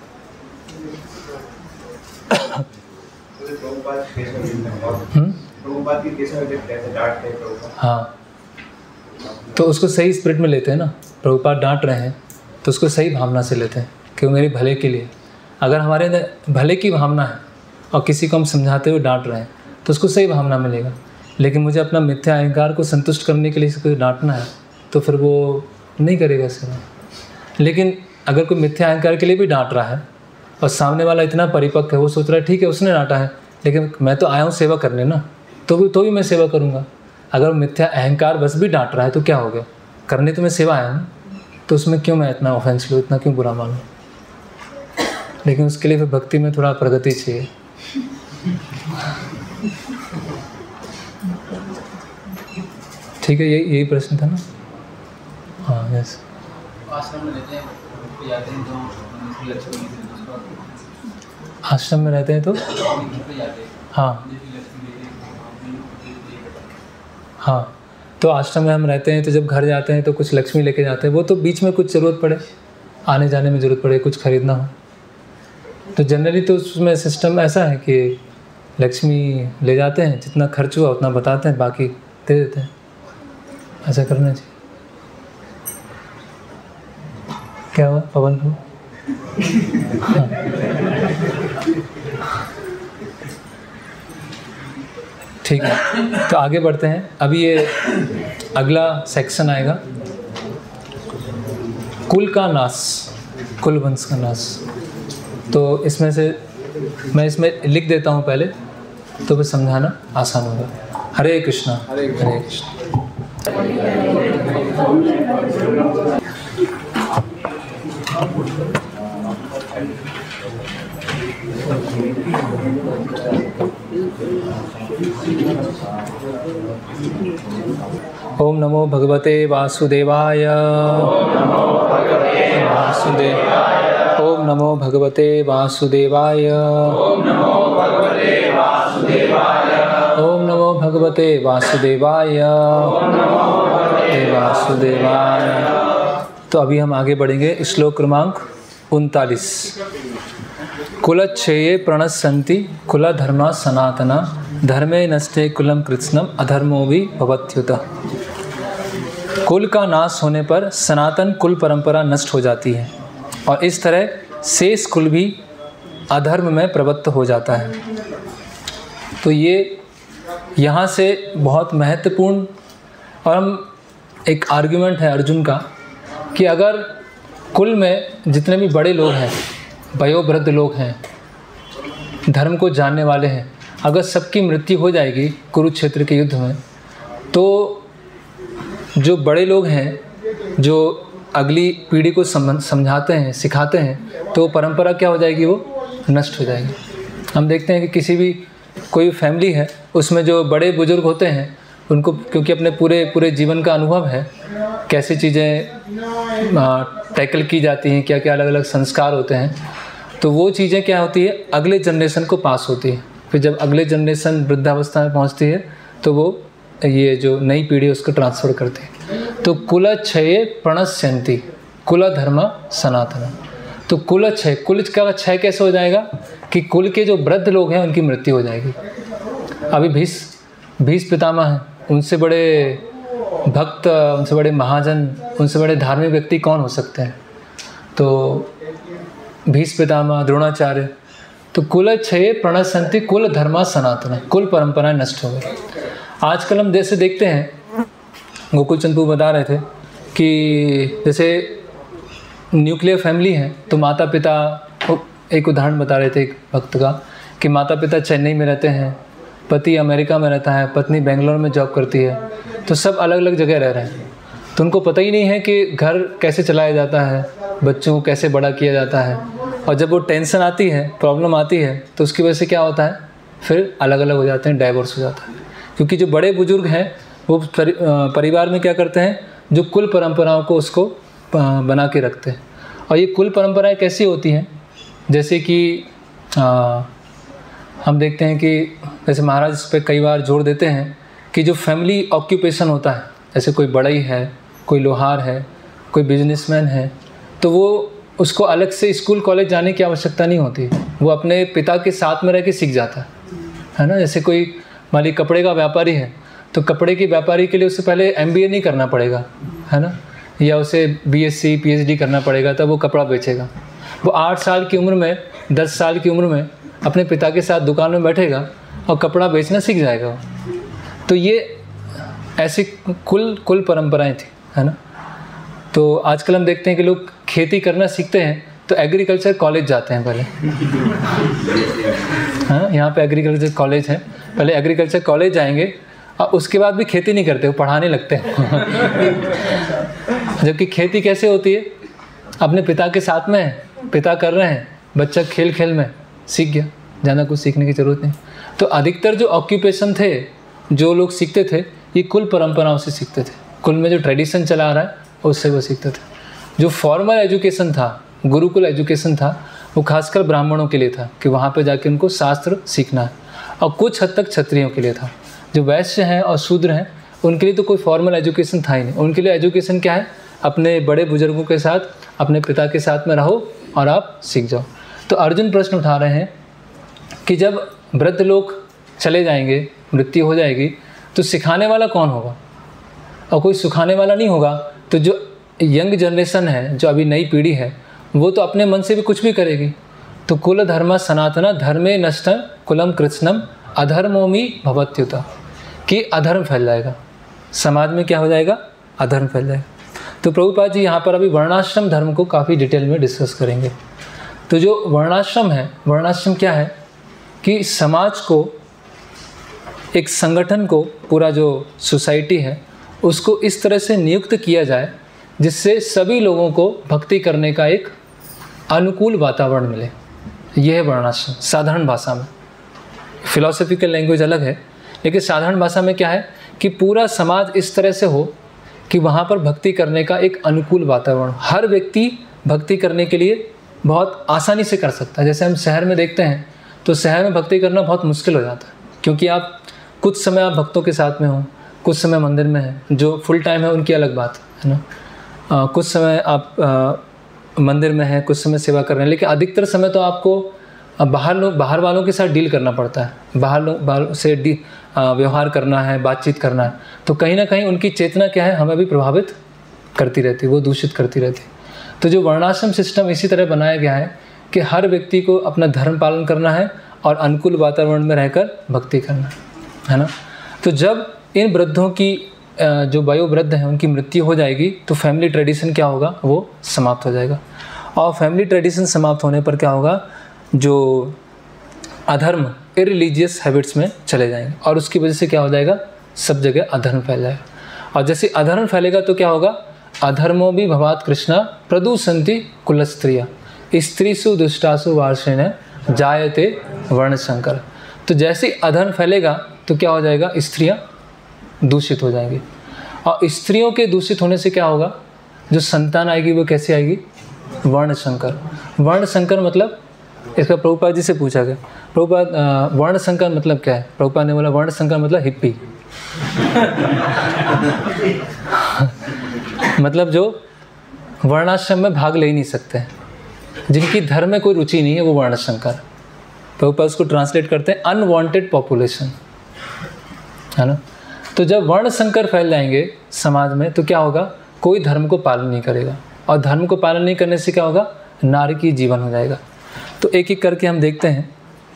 S1: हाँ तो उसको सही स्पिरिट में लेते हैं ना, प्रभुपाद डांट रहे हैं तो उसको सही भावना से लेते हैं कि वो मेरे भले के लिए। अगर हमारे अंदर भले की भावना है और किसी को हम समझाते हुए डांट रहे हैं तो उसको सही भावना मिलेगा, लेकिन मुझे अपना मिथ्या अहंकार को संतुष्ट करने के लिए किसी को डांटना है तो फिर वो नहीं करेगा सेवा। लेकिन अगर कोई मिथ्या अहंकार के लिए भी डांट रहा है और सामने वाला इतना परिपक्व है, वो सोच रहा है ठीक है उसने डांटा है लेकिन मैं तो आया हूँ सेवा करने ना, तो भी मैं सेवा करूँगा। अगर मिथ्या अहंकार बस भी डांट रहा है तो क्या हो गया, करने तो मैं सेवा आया हूँ, तो उसमें क्यों मैं इतना ऑफेंस लूँ, इतना क्यों बुरा मानूँ। लेकिन उसके लिए फिर भक्ति में थोड़ा प्रगति चाहिए। ठीक है, यही प्रश्न था ना। हाँ यस।
S6: आश्रम में रहते हैं जाते हैं तो लक्ष्य
S1: आश्रम में रहते हैं तो हाँ हाँ, तो आश्रम में हम रहते हैं तो जब घर जाते हैं तो कुछ लक्ष्मी लेके जाते हैं। वो तो बीच में कुछ ज़रूरत पड़े, आने जाने में ज़रूरत पड़े, कुछ खरीदना हो तो जनरली तो उसमें सिस्टम ऐसा है कि लक्ष्मी ले जाते हैं, जितना खर्च हुआ उतना बताते हैं, बाकी दे देते हैं। ऐसा करना चाहिए। क्या हुआ पवन को? हाँ। ठीक है, तो आगे बढ़ते हैं। अभी ये अगला सेक्शन आएगा, कुल का नाश, कुल वंश का नाश। तो इसमें से मैं इसमें लिख देता हूँ पहले, तो फिर समझाना आसान होगा। हरे कृष्णा। हरे कृष्णा। ओम नमो भगवते वासुदेवाय। ओम नमो भगवते वासुदेवाय। ओम नमो भगवते वासुदेवाय। ओम नमो भगवते वासुदेवाय। ओम नमो भगवते वासुदेवाय। ओम नमो भगवते वासुदेवाय। तो अभी हम आगे बढ़ेंगे। श्लोक क्रमांक 39। कुलच्छेये प्रणश्यन्ति कुलधर्मा सनातना धर्मे नष्टे कुलम कृत्स्नम अधर्मो भी भवत्युत। कुल का नाश होने पर सनातन कुल परंपरा नष्ट हो जाती है और इस तरह शेष कुल भी अधर्म में प्रवृत्त हो जाता है। तो ये यहाँ से बहुत महत्वपूर्ण और हम एक आर्गुमेंट है अर्जुन का कि अगर कुल में जितने भी बड़े लोग हैं, वयोवृद्ध लोग हैं, धर्म को जानने वाले हैं, अगर सबकी मृत्यु हो जाएगी कुरुक्षेत्र के युद्ध में, तो जो बड़े लोग हैं, जो अगली पीढ़ी को समझाते हैं, सिखाते हैं, तो परंपरा क्या हो जाएगी, वो नष्ट हो जाएगी। हम देखते हैं कि किसी भी कोई फैमिली है, उसमें जो बड़े बुजुर्ग होते हैं, उनको क्योंकि अपने पूरे जीवन का अनुभव है, कैसे चीज़ें टैकल की जाती हैं, क्या क्या अलग अलग संस्कार होते हैं, तो वो चीज़ें क्या होती है, अगले जनरेशन को पास होती है। फिर जब अगले जनरेशन वृद्धावस्था में पहुंचती है तो वो ये जो नई पीढ़ी उसको ट्रांसफ़र करती है। तो कुलक्षये प्रणश्यन्ति कुल धर्म सनातन। तो कुलक्षय, कुल का क्षय कैसे हो जाएगा कि कुल के जो वृद्ध लोग हैं उनकी मृत्यु हो जाएगी। अभी भीष्म पितामह हैं, उनसे बड़े भक्त, उनसे बड़े महाजन, उनसे बड़े धार्मिक व्यक्ति कौन हो सकते हैं? तो भीष्म पितामह, द्रोणाचार्य। तो कुलक्षये प्रणश्यन्ति कुल धर्मा सनातन, कुल परंपराएं नष्ट हो गई। आजकल हम जैसे देखते हैं, गोकुल चंद्र बता रहे थे कि जैसे न्यूक्लियर फैमिली है, तो माता पिता, एक उदाहरण बता रहे थे एक भक्त का कि माता पिता चेन्नई में रहते हैं, पति अमेरिका में रहता है, पत्नी बेंगलोर में जॉब करती है, तो सब अलग अलग जगह रह रहे हैं। तो उनको पता ही नहीं है कि घर कैसे चलाया जाता है, बच्चों को कैसे बड़ा किया जाता है। और जब वो टेंशन आती है, प्रॉब्लम आती है, तो उसकी वजह से क्या होता है, फिर अलग अलग हो जाते हैं, डाइवोर्स हो जाता है। क्योंकि जो बड़े बुजुर्ग हैं वो परिवार में क्या करते हैं, जो कुल परंपराओं को उसको बना के रखते हैं। और ये कुल परंपराएं कैसी होती हैं, जैसे कि हम देखते हैं कि जैसे महाराज इस पर कई बार जोर देते हैं कि जो फैमिली ऑक्यूपेशन होता है, जैसे कोई बढ़ई है, कोई लोहार है, कोई बिजनेसमैन है, तो वो उसको अलग से स्कूल कॉलेज जाने की आवश्यकता नहीं होती, वो अपने पिता के साथ में रह के सीख जाता है ना। जैसे कोई मान ली कपड़े का व्यापारी है, तो कपड़े के व्यापारी के लिए उससे पहले MBA नहीं करना पड़ेगा, है ना, या उसे BSc PhD करना पड़ेगा, तब वो कपड़ा बेचेगा। वो 8 साल की उम्र में, 10 साल की उम्र में अपने पिता के साथ दुकान में बैठेगा और कपड़ा बेचना सीख जाएगा। तो ये ऐसी कुल परंपराएं थी, है ना। तो आजकल हम देखते हैं कि लोग खेती करना सीखते हैं तो एग्रीकल्चर कॉलेज जाते हैं पहले। हाँ, यहाँ पे एग्रीकल्चर कॉलेज है, पहले एग्रीकल्चर कॉलेज जाएंगे और उसके बाद भी खेती नहीं करते, वो पढ़ाने लगते हैं। जबकि खेती कैसे होती है, अपने पिता के साथ में पिता कर रहे हैं, बच्चा खेल खेल में सीख गया, ज़्यादा कुछ सीखने की ज़रूरत नहीं। तो अधिकतर जो ऑक्यूपेशन थे, जो लोग सीखते थे, ये कुल परंपराओं से सीखते थे। कुल में जो ट्रेडिशन चला आ रहा है उससे वो सीखते थे। जो फॉर्मल एजुकेशन था, गुरुकुल एजुकेशन था, वो खासकर ब्राह्मणों के लिए था कि वहाँ पे जाके उनको शास्त्र सीखना है, और कुछ हद तक क्षत्रियों के लिए था। जो वैश्य हैं और शूद्र हैं उनके लिए तो कोई फॉर्मल एजुकेशन था ही नहीं। उनके लिए एजुकेशन क्या है, अपने बड़े बुजुर्गों के साथ, अपने पिता के साथ में रहो और आप सीख जाओ। तो अर्जुन प्रश्न उठा रहे हैं कि जब वृद्ध लोग चले जाएंगे, मृत्यु हो जाएगी, तो सिखाने वाला कौन होगा? और कोई सिखाने वाला नहीं होगा तो जो यंग जनरेशन है, जो अभी नई पीढ़ी है, वो तो अपने मन से भी कुछ भी करेगी। तो कुल धर्म सनातना धर्मे नष्ट कुलम कृष्णम अधर्मोमी भवत्युता, कि अधर्म फैल जाएगा समाज में। क्या हो जाएगा? अधर्म फैल जाएगा। तो प्रभुपाद जी यहाँ पर अभी वर्णाश्रम धर्म को काफ़ी डिटेल में डिस्कस करेंगे। तो जो वर्णाश्रम है, वर्णाश्रम क्या है कि समाज को, एक संगठन को, पूरा जो सोसाइटी है उसको इस तरह से नियुक्त किया जाए जिससे सभी लोगों को भक्ति करने का एक अनुकूल वातावरण मिले। यह है वर्णाश्रम साधारण भाषा में। फिलॉसफिकल लैंग्वेज अलग है, लेकिन साधारण भाषा में क्या है कि पूरा समाज इस तरह से हो कि वहाँ पर भक्ति करने का एक अनुकूल वातावरण, हर व्यक्ति भक्ति करने के लिए बहुत आसानी से कर सकता है। जैसे हम शहर में देखते हैं तो शहर में भक्ति करना बहुत मुश्किल हो जाता है, क्योंकि आप कुछ समय आप भक्तों के साथ में हो, कुछ समय मंदिर में है। जो फुल टाइम है उनकी अलग बात है ना, कुछ समय आप मंदिर में हैं, कुछ समय सेवा कर रहे हैं, लेकिन अधिकतर समय तो आपको बाहर वालों के साथ डील करना पड़ता है, बाहर से व्यवहार करना है, बातचीत करना है। तो कहीं ना कहीं उनकी चेतना क्या है, हमें भी प्रभावित करती रहती है, वो दूषित करती रहती है। तो जो वर्णाश्रम सिस्टम इसी तरह बनाया गया है कि हर व्यक्ति को अपना धर्म पालन करना है और अनुकूल वातावरण में रहकर भक्ति करना है ना। तो जब इन वृद्धों की जो वयोवृद्ध हैं उनकी मृत्यु हो जाएगी तो फैमिली ट्रेडिशन क्या होगा, वो समाप्त हो जाएगा। और फैमिली ट्रेडिशन समाप्त होने पर क्या होगा, जो अधर्म, इरिलीजियस हैबिट्स में चले जाएंगे, और उसकी वजह से क्या हो जाएगा, सब जगह अधर्म फैल जाएगा। और जैसे अधर्म फैलेगा तो क्या होगा, अधर्मो भी भवात कृष्णा प्रदूषंति कुलस्त्रिया स्त्रीसु दुष्टासु वार्षेण जायते वर्णशंकर। तो जैसे अधर्म फैलेगा तो क्या हो जाएगा, स्त्रियाँ दूषित हो जाएंगी। और स्त्रियों के दूषित होने से क्या होगा, जो संतान आएगी वो कैसे आएगी, वर्णशंकर। वर्णशंकर मतलब, इसका प्रभुपाद जी से पूछा गया, प्रभुपाद वर्णशंकर मतलब क्या है? प्रभुपाद ने बोला वर्णशंकर मतलब हिप्पी मतलब जो वर्णाश्रम में भाग ले ही नहीं सकते, जिनकी धर्म में कोई रुचि नहीं है, वो वर्णशंकर। प्रभुपाद उसको ट्रांसलेट करते हैं अनवांटेड पॉपुलेशन, है ना। तो जब वर्णशंकर फैल जाएंगे समाज में तो क्या होगा, कोई धर्म को पालन नहीं करेगा, और धर्म को पालन नहीं करने से क्या होगा, नारकीय जीवन हो जाएगा। तो एक एक करके हम देखते हैं।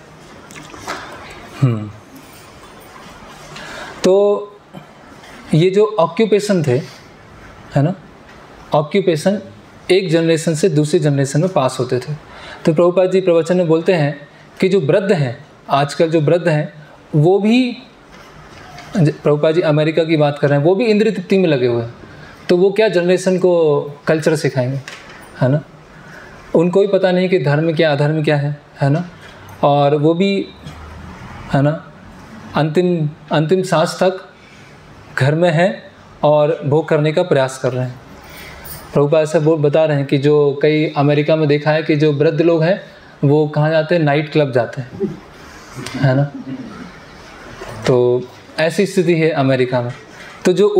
S1: तो ये जो ऑक्यूपेशन थे, है ना, ऑक्यूपेशन एक जनरेशन से दूसरी जनरेशन में पास होते थे। तो प्रभुपाद जी प्रवचन में बोलते हैं कि जो वृद्ध हैं, आजकल जो वृद्ध हैं, वो भी, प्रभुपाद जी अमेरिका की बात कर रहे हैं, वो भी इंद्रिय तृप्ति में लगे हुए हैं। तो वो क्या जनरेशन को कल्चर सिखाएंगे, है ना। उनको भी पता नहीं कि धर्म क्या अधर्म क्या है ना। और वो भी, है ना, अंतिम सांस तक घर में हैं और भोग करने का प्रयास कर रहे हैं। प्रभुपाद ऐसा बता रहे हैं कि जो कई अमेरिका में देखा है कि जो वृद्ध लोग हैं वो कहाँ जाते हैं, नाइट क्लब जाते हैं, है ना। तो ऐसी स्थिति है अमेरिका में। तो जो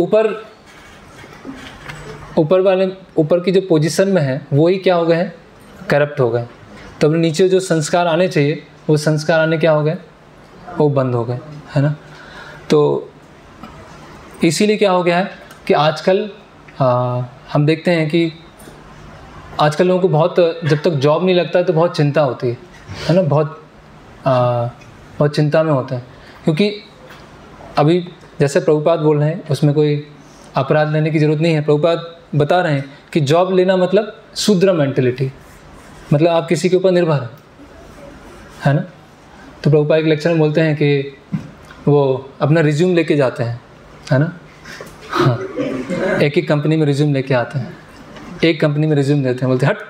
S1: ऊपर की जो पोजीशन में है वही क्या हो गए हैं, करप्ट हो गए। तो अब नीचे जो संस्कार आने चाहिए वो संस्कार आने क्या हो गए, वो बंद हो गए, है ना। तो इसीलिए क्या हो गया है कि आजकल हम देखते हैं कि आजकल लोगों को बहुत, जब तक जॉब नहीं लगता तो बहुत चिंता होती है ना, बहुत चिंता में होते हैं। क्योंकि अभी जैसे प्रभुपाद बोल रहे हैं उसमें कोई अपराध लेने की ज़रूरत नहीं है। प्रभुपाद बता रहे हैं कि जॉब लेना मतलब शूद्र मेंटलिटी, मतलब आप किसी के ऊपर निर्भर है ना। तो प्रभुपाद एक लेक्चर में बोलते हैं कि वो अपना रिज्यूम लेके जाते हैं, है ना। हाँ, एक ही कंपनी में रिज्यूम लेके आते हैं, एक कंपनी में रिज्यूम देते हैं, बोलते हट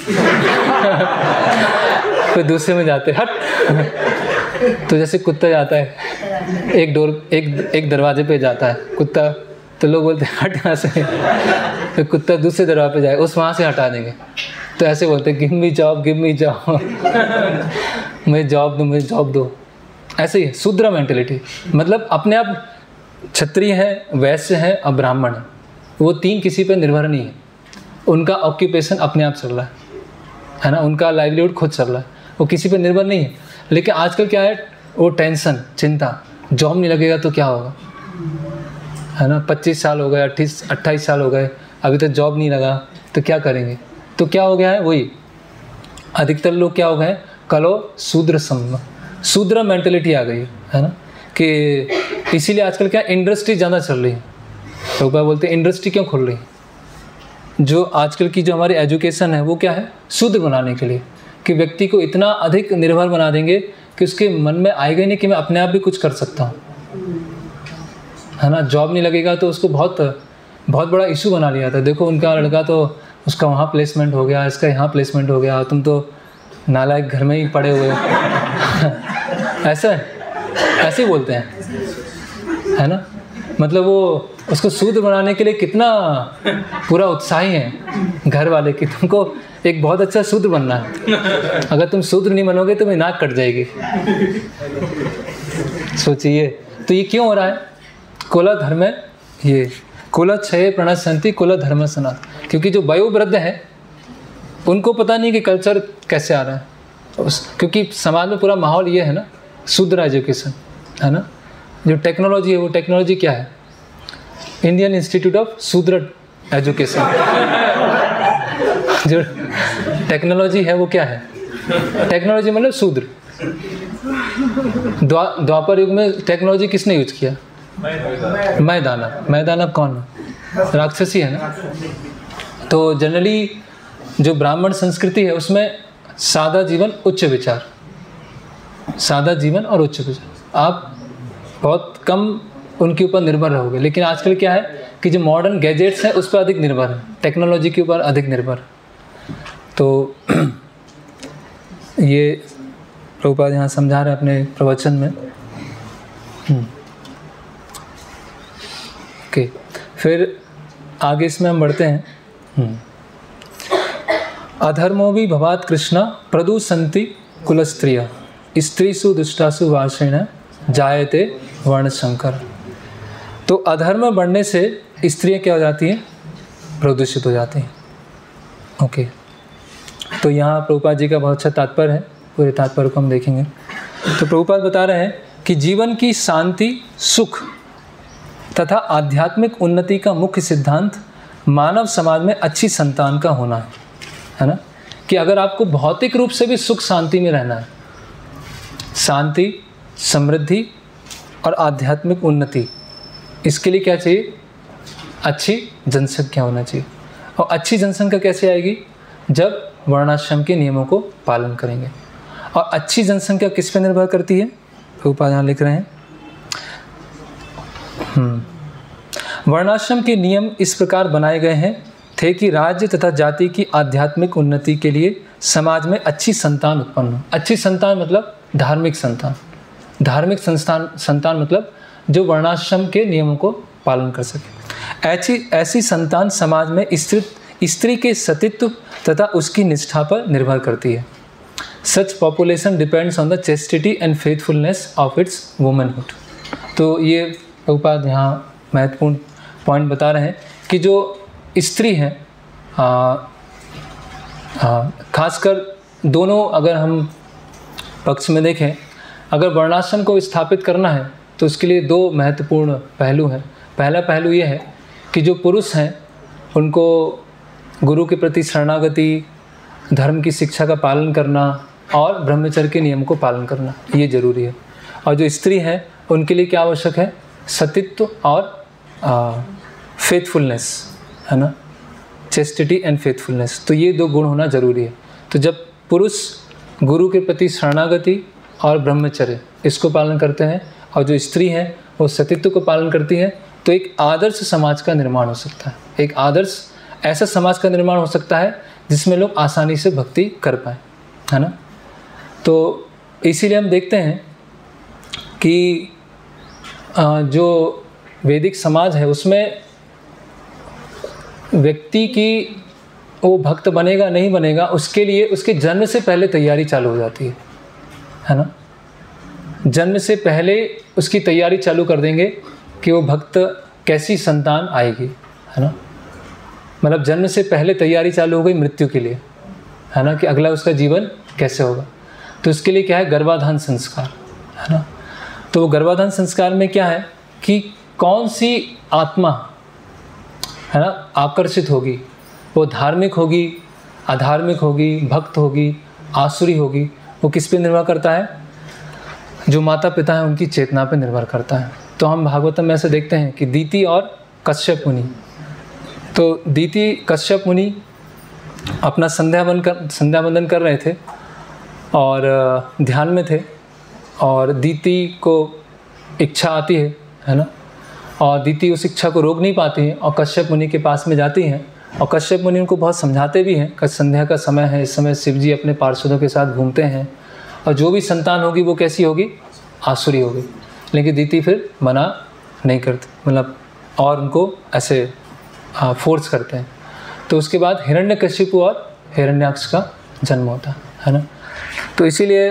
S1: फिर दूसरे में जाते हट। तो जैसे कुत्ता जाता है एक दरवाजे पे जाता है कुत्ता, तो लोग बोलते हैं हट यहाँ से, फिर कुत्ता दूसरे दरवाजे पे जाए, उस वहाँ से हटा देंगे, तो ऐसे बोलते हैं गिव मी जॉब मुझे जॉब दो। ऐसे ही है शूद्र मेंटेलिटी, मतलब अपने आप क्षत्रिय है, वैश्य है और ब्राह्मण है, वो तीन किसी पे निर्भर नहीं है, उनका ऑक्यूपेशन अपने आप चल रहा है ना, उनका लाइवलीहुड खुद चल रहा है, वो किसी पे निर्भर नहीं है। लेकिन आजकल क्या है, वो टेंशन, चिंता, जॉब नहीं लगेगा तो क्या होगा, है ना, 25 साल हो गए, 28 साल हो गए, अभी तक जॉब नहीं लगा तो क्या करेंगे। तो क्या हो गया है, वही अधिकतर लोग क्या हो गए, कलो शूद्र मेंटेलिटी आ गई है ना, कि इसीलिए आजकल क्या इंडस्ट्री ज़्यादा चल रही है। तो बोलते हैं इंडस्ट्री क्यों खुल रही है, जो आजकल की जो हमारी एजुकेशन है वो क्या है, शूद्र बनाने के लिए, कि व्यक्ति को इतना अधिक निर्भर बना देंगे कि उसके मन में आएगा नहीं कि मैं अपने आप भी कुछ कर सकता हूँ, है ना। जॉब नहीं लगेगा तो उसको बहुत बड़ा इशू बना लिया था। देखो उनका लड़का तो उसका वहाँ प्लेसमेंट हो गया, इसका यहाँ प्लेसमेंट हो गया, तुम तो नालायक घर में ही पड़े हुए ऐसे ही बोलते हैं, है ना। मतलब वो उसको शूद्र बनाने के लिए कितना पूरा उत्साही है घर वाले कि तुमको एक बहुत अच्छा शूद्र बनना है, अगर तुम शूद्र नहीं बनोगे तो मेरी नाक कट जाएगी। सोचिए तो ये क्यों हो रहा है, कुल धर्म, ये कुल क्षय प्रणश्यन्ति कुल धर्म सनात, क्योंकि जो वयोवृद्ध है उनको पता नहीं कि कल्चर कैसे आ रहा है, क्योंकि समाज में पूरा माहौल ये है ना, शूद्र एजुकेशन, है ना। जो टेक्नोलॉजी है वो टेक्नोलॉजी क्या है, Indian institute of Shudra education. जो टेक्नोलॉजी है वो क्या है, टेक्नोलॉजी मतलब शूद्र। द्वापर युग में टेक्नोलॉजी किसने यूज किया, मैदानव कौन है, राक्षसी है ना। तो जनरली जो ब्राह्मण संस्कृति है उसमें सादा जीवन उच्च विचार, सादा जीवन और उच्च विचार, आप बहुत कम उनके ऊपर निर्भर रहोगे। लेकिन आजकल क्या है कि जो मॉडर्न गैजेट्स हैं उस पर अधिक निर्भर है, टेक्नोलॉजी के ऊपर अधिक निर्भर। तो ये प्रभुपाद यहाँ समझा रहे हैं अपने प्रवचन में। ओके, फिर आगे इसमें हम बढ़ते हैं। अधर्मो भी भवात कृष्ण प्रदूषंति कुलस्त्रिया स्त्रीसु दुष्टासु वासेन जायते वर्णशंकर। तो अधर्म बढ़ने से स्त्रियाँ क्या हो जाती हैं, प्रदूषित हो जाती हैं। ओके, तो यहाँ प्रभुपाद जी का बहुत अच्छा तात्पर्य है, पूरे तात्पर्य को हम देखेंगे। तो प्रभुपाद बता रहे हैं कि जीवन की शांति, सुख तथा आध्यात्मिक उन्नति का मुख्य सिद्धांत मानव समाज में अच्छी संतान का होना है ना। कि अगर आपको भौतिक रूप से भी सुख शांति में रहना है, शांति, समृद्धि और आध्यात्मिक उन्नति, इसके लिए क्या चाहिए, अच्छी जनसंख्या होना चाहिए। और अच्छी जनसंख्या कैसे आएगी, जब वर्णाश्रम के नियमों को पालन करेंगे। और अच्छी जनसंख्या किस पे निर्भर करती है, प्रभुपाद यहाँ लिख रहे हैं, वर्णाश्रम के नियम इस प्रकार बनाए गए हैं थे कि राज्य तथा जाति की आध्यात्मिक उन्नति के लिए समाज में अच्छी संतान उत्पन्न हो। अच्छी संतान मतलब धार्मिक संतान, धार्मिक संतान मतलब जो वर्णाश्रम के नियमों को पालन कर सके। ऐसी संतान समाज में स्त्री के सतीत्व तथा उसकी निष्ठा पर निर्भर करती है। Such population depends on the chastity and faithfulness of its womanhood. तो ये प्रभुपाद यहाँ महत्वपूर्ण पॉइंट बता रहे हैं कि जो स्त्री है, खासकर दोनों अगर हम पक्ष में देखें, अगर वर्णाश्रम को स्थापित करना है तो उसके लिए दो महत्वपूर्ण पहलू हैं। पहला पहलू ये है कि जो पुरुष हैं उनको गुरु के प्रति शरणागति, धर्म की शिक्षा का पालन करना और ब्रह्मचर्य के नियम को पालन करना, ये जरूरी है। और जो स्त्री है उनके लिए क्या आवश्यक है, सतीत्व और फेथफुलनेस, है ना, चेस्टिटी एंड फेथफुलनेस। तो ये दो गुण होना जरूरी है। तो जब पुरुष गुरु के प्रति शरणागति और ब्रह्मचर्य इसको पालन करते हैं और जो स्त्री है वो सतीत्व को पालन करती है, तो एक आदर्श समाज का निर्माण हो सकता है। एक आदर्श ऐसा समाज का निर्माण हो सकता है जिसमें लोग आसानी से भक्ति कर पाए, है ना। तो इसीलिए हम देखते हैं कि जो वैदिक समाज है उसमें व्यक्ति की वो भक्त बनेगा नहीं बनेगा, उसके लिए उसके जन्म से पहले तैयारी चालू हो जाती है ना। जन्म से पहले उसकी तैयारी चालू कर देंगे कि वो भक्त कैसी संतान आएगी, है ना। मतलब जन्म से पहले तैयारी चालू हो गई मृत्यु के लिए, है ना, कि अगला उसका जीवन कैसे होगा। तो उसके लिए क्या है, गर्भाधान संस्कार, है ना। तो गर्भाधान संस्कार में क्या है कि कौन सी आत्मा, है ना, आकर्षित होगी, वो धार्मिक होगी, अधार्मिक होगी, भक्त होगी, आसुरी होगी, वो किस पे निर्भर करता है, जो माता पिता है उनकी चेतना पे निर्भर करता है। तो हम भागवतम में ऐसे देखते हैं कि दीति और कश्यप मुनि, तो दीति कश्यप मुनि अपना संध्या वंदन कर रहे थे और ध्यान में थे, और दीति को इच्छा आती है ना, और दीति उस इच्छा को रोक नहीं पाती हैं और कश्यप मुनि के पास में जाती हैं, और कश्यप मुनि उनको बहुत समझाते भी हैं कि संध्या का समय है, इस समय शिव जी अपने पार्षदों के साथ घूमते हैं, और जो भी संतान होगी वो कैसी होगी, आसुरी होगी। लेकिन दीति फिर मना नहीं करती, मतलब और उनको ऐसे फोर्स करते हैं। तो उसके बाद हिरण्यकशिपु और हिरण्याक्ष का जन्म होता है ना। तो इसीलिए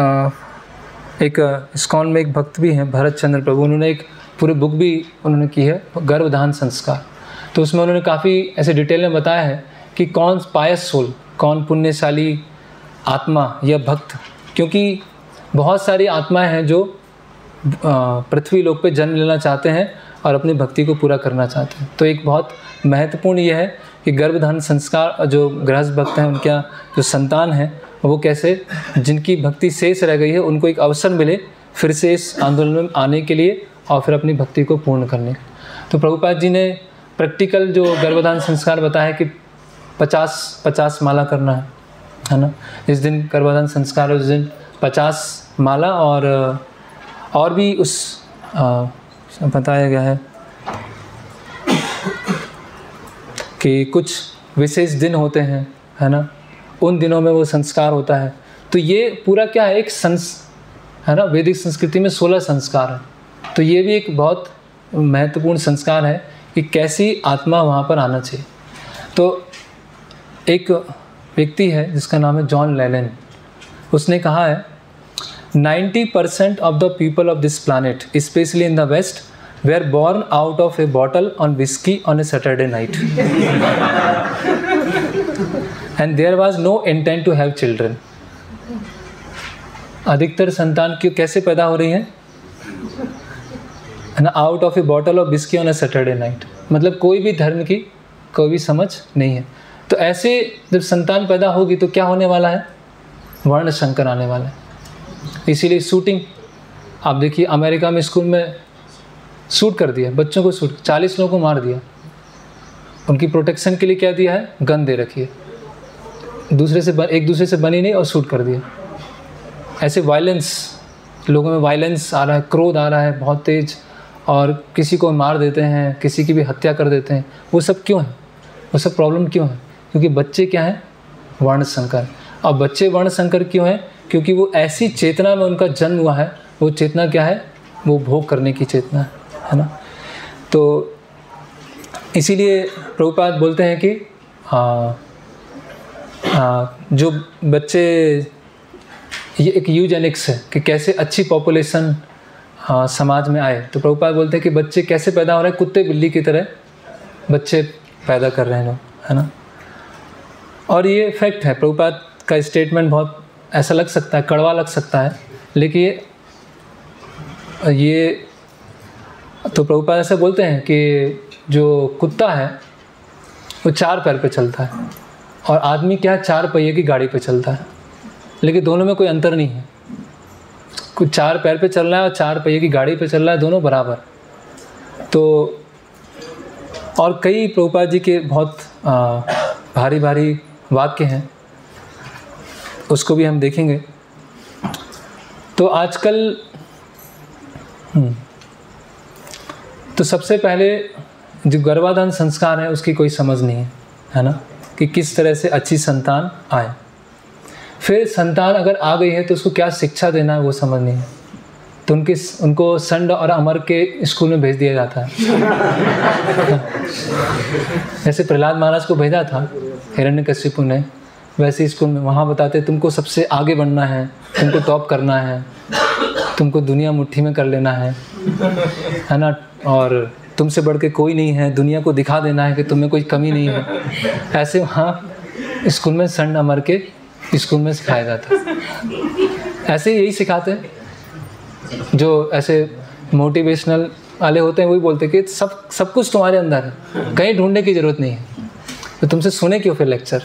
S1: एक इस्कॉन में एक भक्त भी हैं भरत चंद्र प्रभु, उन्होंने एक पूरी बुक भी उन्होंने की है, गर्भधान संस्कार। तो उसमें उन्होंने काफ़ी ऐसे डिटेल में बताया है कि कौन पायस सोल, कौन पुण्यशाली आत्मा या भक्त, क्योंकि बहुत सारी आत्माएं हैं जो पृथ्वी लोक पे जन्म लेना चाहते हैं और अपनी भक्ति को पूरा करना चाहते हैं। तो एक बहुत महत्वपूर्ण ये है कि गर्भधान संस्कार, जो गृहस्थ भक्त हैं उनका जो संतान है वो कैसे, जिनकी भक्ति शेष रह गई है उनको एक अवसर मिले फिर से इस आंदोलन में आने के लिए और फिर अपनी भक्ति को पूर्ण करने। तो प्रभुपाद जी ने प्रैक्टिकल जो गर्भधान संस्कार बताया कि 50 माला करना है ना। जिस दिन गर्भधान संस्कार है उस दिन 50 माला, और भी उस बताया गया है कि कुछ विशेष दिन होते हैं, है ना, उन दिनों में वो संस्कार होता है। तो ये पूरा क्या है, एक है ना, वैदिक संस्कृति में 16 संस्कार है। तो ये भी एक बहुत महत्वपूर्ण संस्कार है कि कैसी आत्मा वहाँ पर आना चाहिए। तो एक व्यक्ति है जिसका नाम है जॉन लेलन, उसने कहा है 90% of the people of this planet, especially in the West, were born out of a bottle on whiskey on a Saturday night. And there was no intent to have children. अधिकतर संतान क्यों कैसे पैदा हो रही हैं, है ना, out of a bottle of whisky on a Saturday night. मतलब कोई भी धर्म की कोई भी समझ नहीं है। तो ऐसे जब संतान पैदा होगी तो क्या होने वाला है, वर्ण संकर आने वाला है। इसीलिए शूटिंग, आप देखिए अमेरिका में स्कूल में शूट कर दिया, बच्चों को शूट, 40 लोगों को मार दिया। उनकी प्रोटेक्शन के लिए क्या दिया है, गन दे रखी है, एक दूसरे से बनी नहीं और शूट कर दिया। ऐसे वायलेंस, लोगों में वायलेंस आ रहा है, क्रोध आ रहा है बहुत तेज, और किसी को मार देते हैं, किसी की भी हत्या कर देते हैं। वो सब क्यों है, वो सब प्रॉब्लम क्यों है, क्योंकि बच्चे क्या हैं, वर्ण संकर। और बच्चे वर्ण संकर क्यों हैं, क्योंकि वो ऐसी चेतना में उनका जन्म हुआ है। वो चेतना क्या है, वो भोग करने की चेतना है ना। तो इसीलिए प्रभुपाद बोलते हैं कि जो बच्चे, ये एक यूजेनिक्स है कि कैसे अच्छी पॉपुलेशन समाज में आए। तो प्रभुपाद बोलते हैं कि बच्चे कैसे पैदा हो रहे हैं, कुत्ते बिल्ली की तरह बच्चे पैदा कर रहे हैं लोग, है ना। और ये फैक्ट है, प्रभुपाद का स्टेटमेंट बहुत ऐसा लग सकता है, कड़वा लग सकता है, लेकिन ये तो प्रभुपाद ऐसे बोलते हैं कि जो कुत्ता है वो 4 पैर पे चलता है और आदमी क्या है, 4 पहिए की गाड़ी पे चलता है, लेकिन दोनों में कोई अंतर नहीं है। कुछ 4 पैर पे चल रहा है और 4 पहिए की गाड़ी पे चल रहा है, दोनों बराबर। तो और कई प्रभुपाद जी के बहुत भारी भारी वाक्य हैं, उसको भी हम देखेंगे। तो आजकल तो सबसे पहले जो गर्भाधान संस्कार है उसकी कोई समझ नहीं है ना, कि किस तरह से अच्छी संतान आए। फिर संतान अगर आ गई है तो उसको क्या शिक्षा देना है वो समझ नहीं है, तो उनको संड और अमर के स्कूल में भेज दिया जाता है। जैसे प्रहलाद महाराज को भेजा था हिरण्यकशिपु ने, वैसे स्कूल में वहाँ बताते तुमको सबसे आगे बढ़ना है, तुमको टॉप करना है, तुमको दुनिया मुट्ठी में कर लेना है ना, और तुमसे बढ़ के कोई नहीं है, दुनिया को दिखा देना है कि तुम्हें कोई कमी नहीं है। ऐसे वहाँ स्कूल में सन अमर के स्कूल में सिखाया जाता है। ऐसे यही सिखाते हैं जो ऐसे मोटिवेशनल वाले होते हैं, वही बोलते हैं कि सब कुछ तुम्हारे अंदर है, कहीं ढूंढने की ज़रूरत नहीं है, तो तुमसे सुने क्यों फिर लेक्चर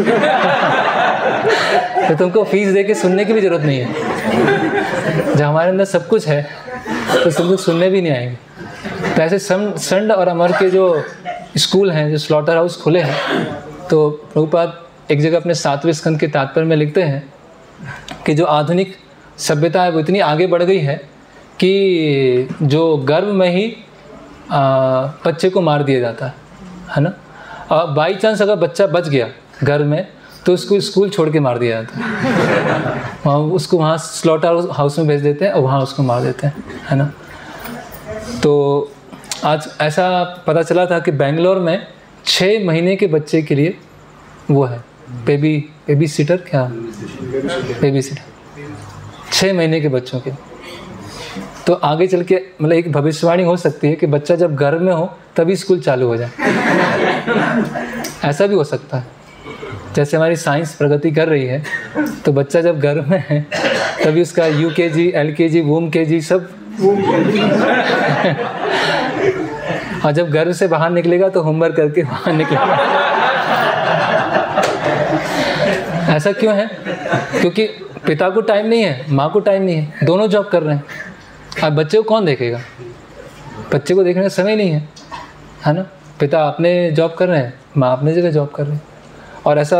S1: तो तुमको फीस दे के सुनने की भी ज़रूरत नहीं है, जब हमारे अंदर सब कुछ है तो तुमको सुनने भी नहीं आएंगे। तो ऐसे सन और अमर के जो स्कूल हैं, जो स्लॉटर हाउस खुले हैं, तो प्रभुपाद एक जगह अपने 7वें स्कंद के तात्पर्य में लिखते हैं कि जो आधुनिक सभ्यता है वो इतनी आगे बढ़ गई है कि जो गर्भ में ही बच्चे को मार दिया जाता है ना, और बाई चांस अगर बच्चा बच गया गर्भ में तो उसको स्कूल छोड़ के मार दिया जाता है, उसको वहाँ स्लॉटर हाउस में भेज देते हैं और वहाँ उसको मार देते हैं, है ना। तो आज ऐसा पता चला था कि बेंगलोर में 6 महीने के बच्चे के लिए वो है बेबी सीटर, क्या बेबी सीटर 6 महीने के बच्चों के। तो आगे चल के मतलब एक भविष्यवाणी हो सकती है कि बच्चा जब गर्भ में हो तभी स्कूल चालू हो जाए ऐसा भी हो सकता है। जैसे हमारी साइंस प्रगति कर रही है तो बच्चा जब गर्भ में है तभी उसका UKG, LKG, वूम KG सब और जब गर्भ से बाहर निकलेगा तो होमवर्क करके बाहर निकलेगा। ऐसा क्यों है? क्योंकि पिता को टाइम नहीं है, माँ को टाइम नहीं है, दोनों जॉब कर रहे हैं। अब बच्चे को कौन देखेगा? बच्चे को देखने का समय नहीं है ना। पिता अपने जॉब कर रहे हैं, माँ अपने जगह जॉब कर रहे हैं। और ऐसा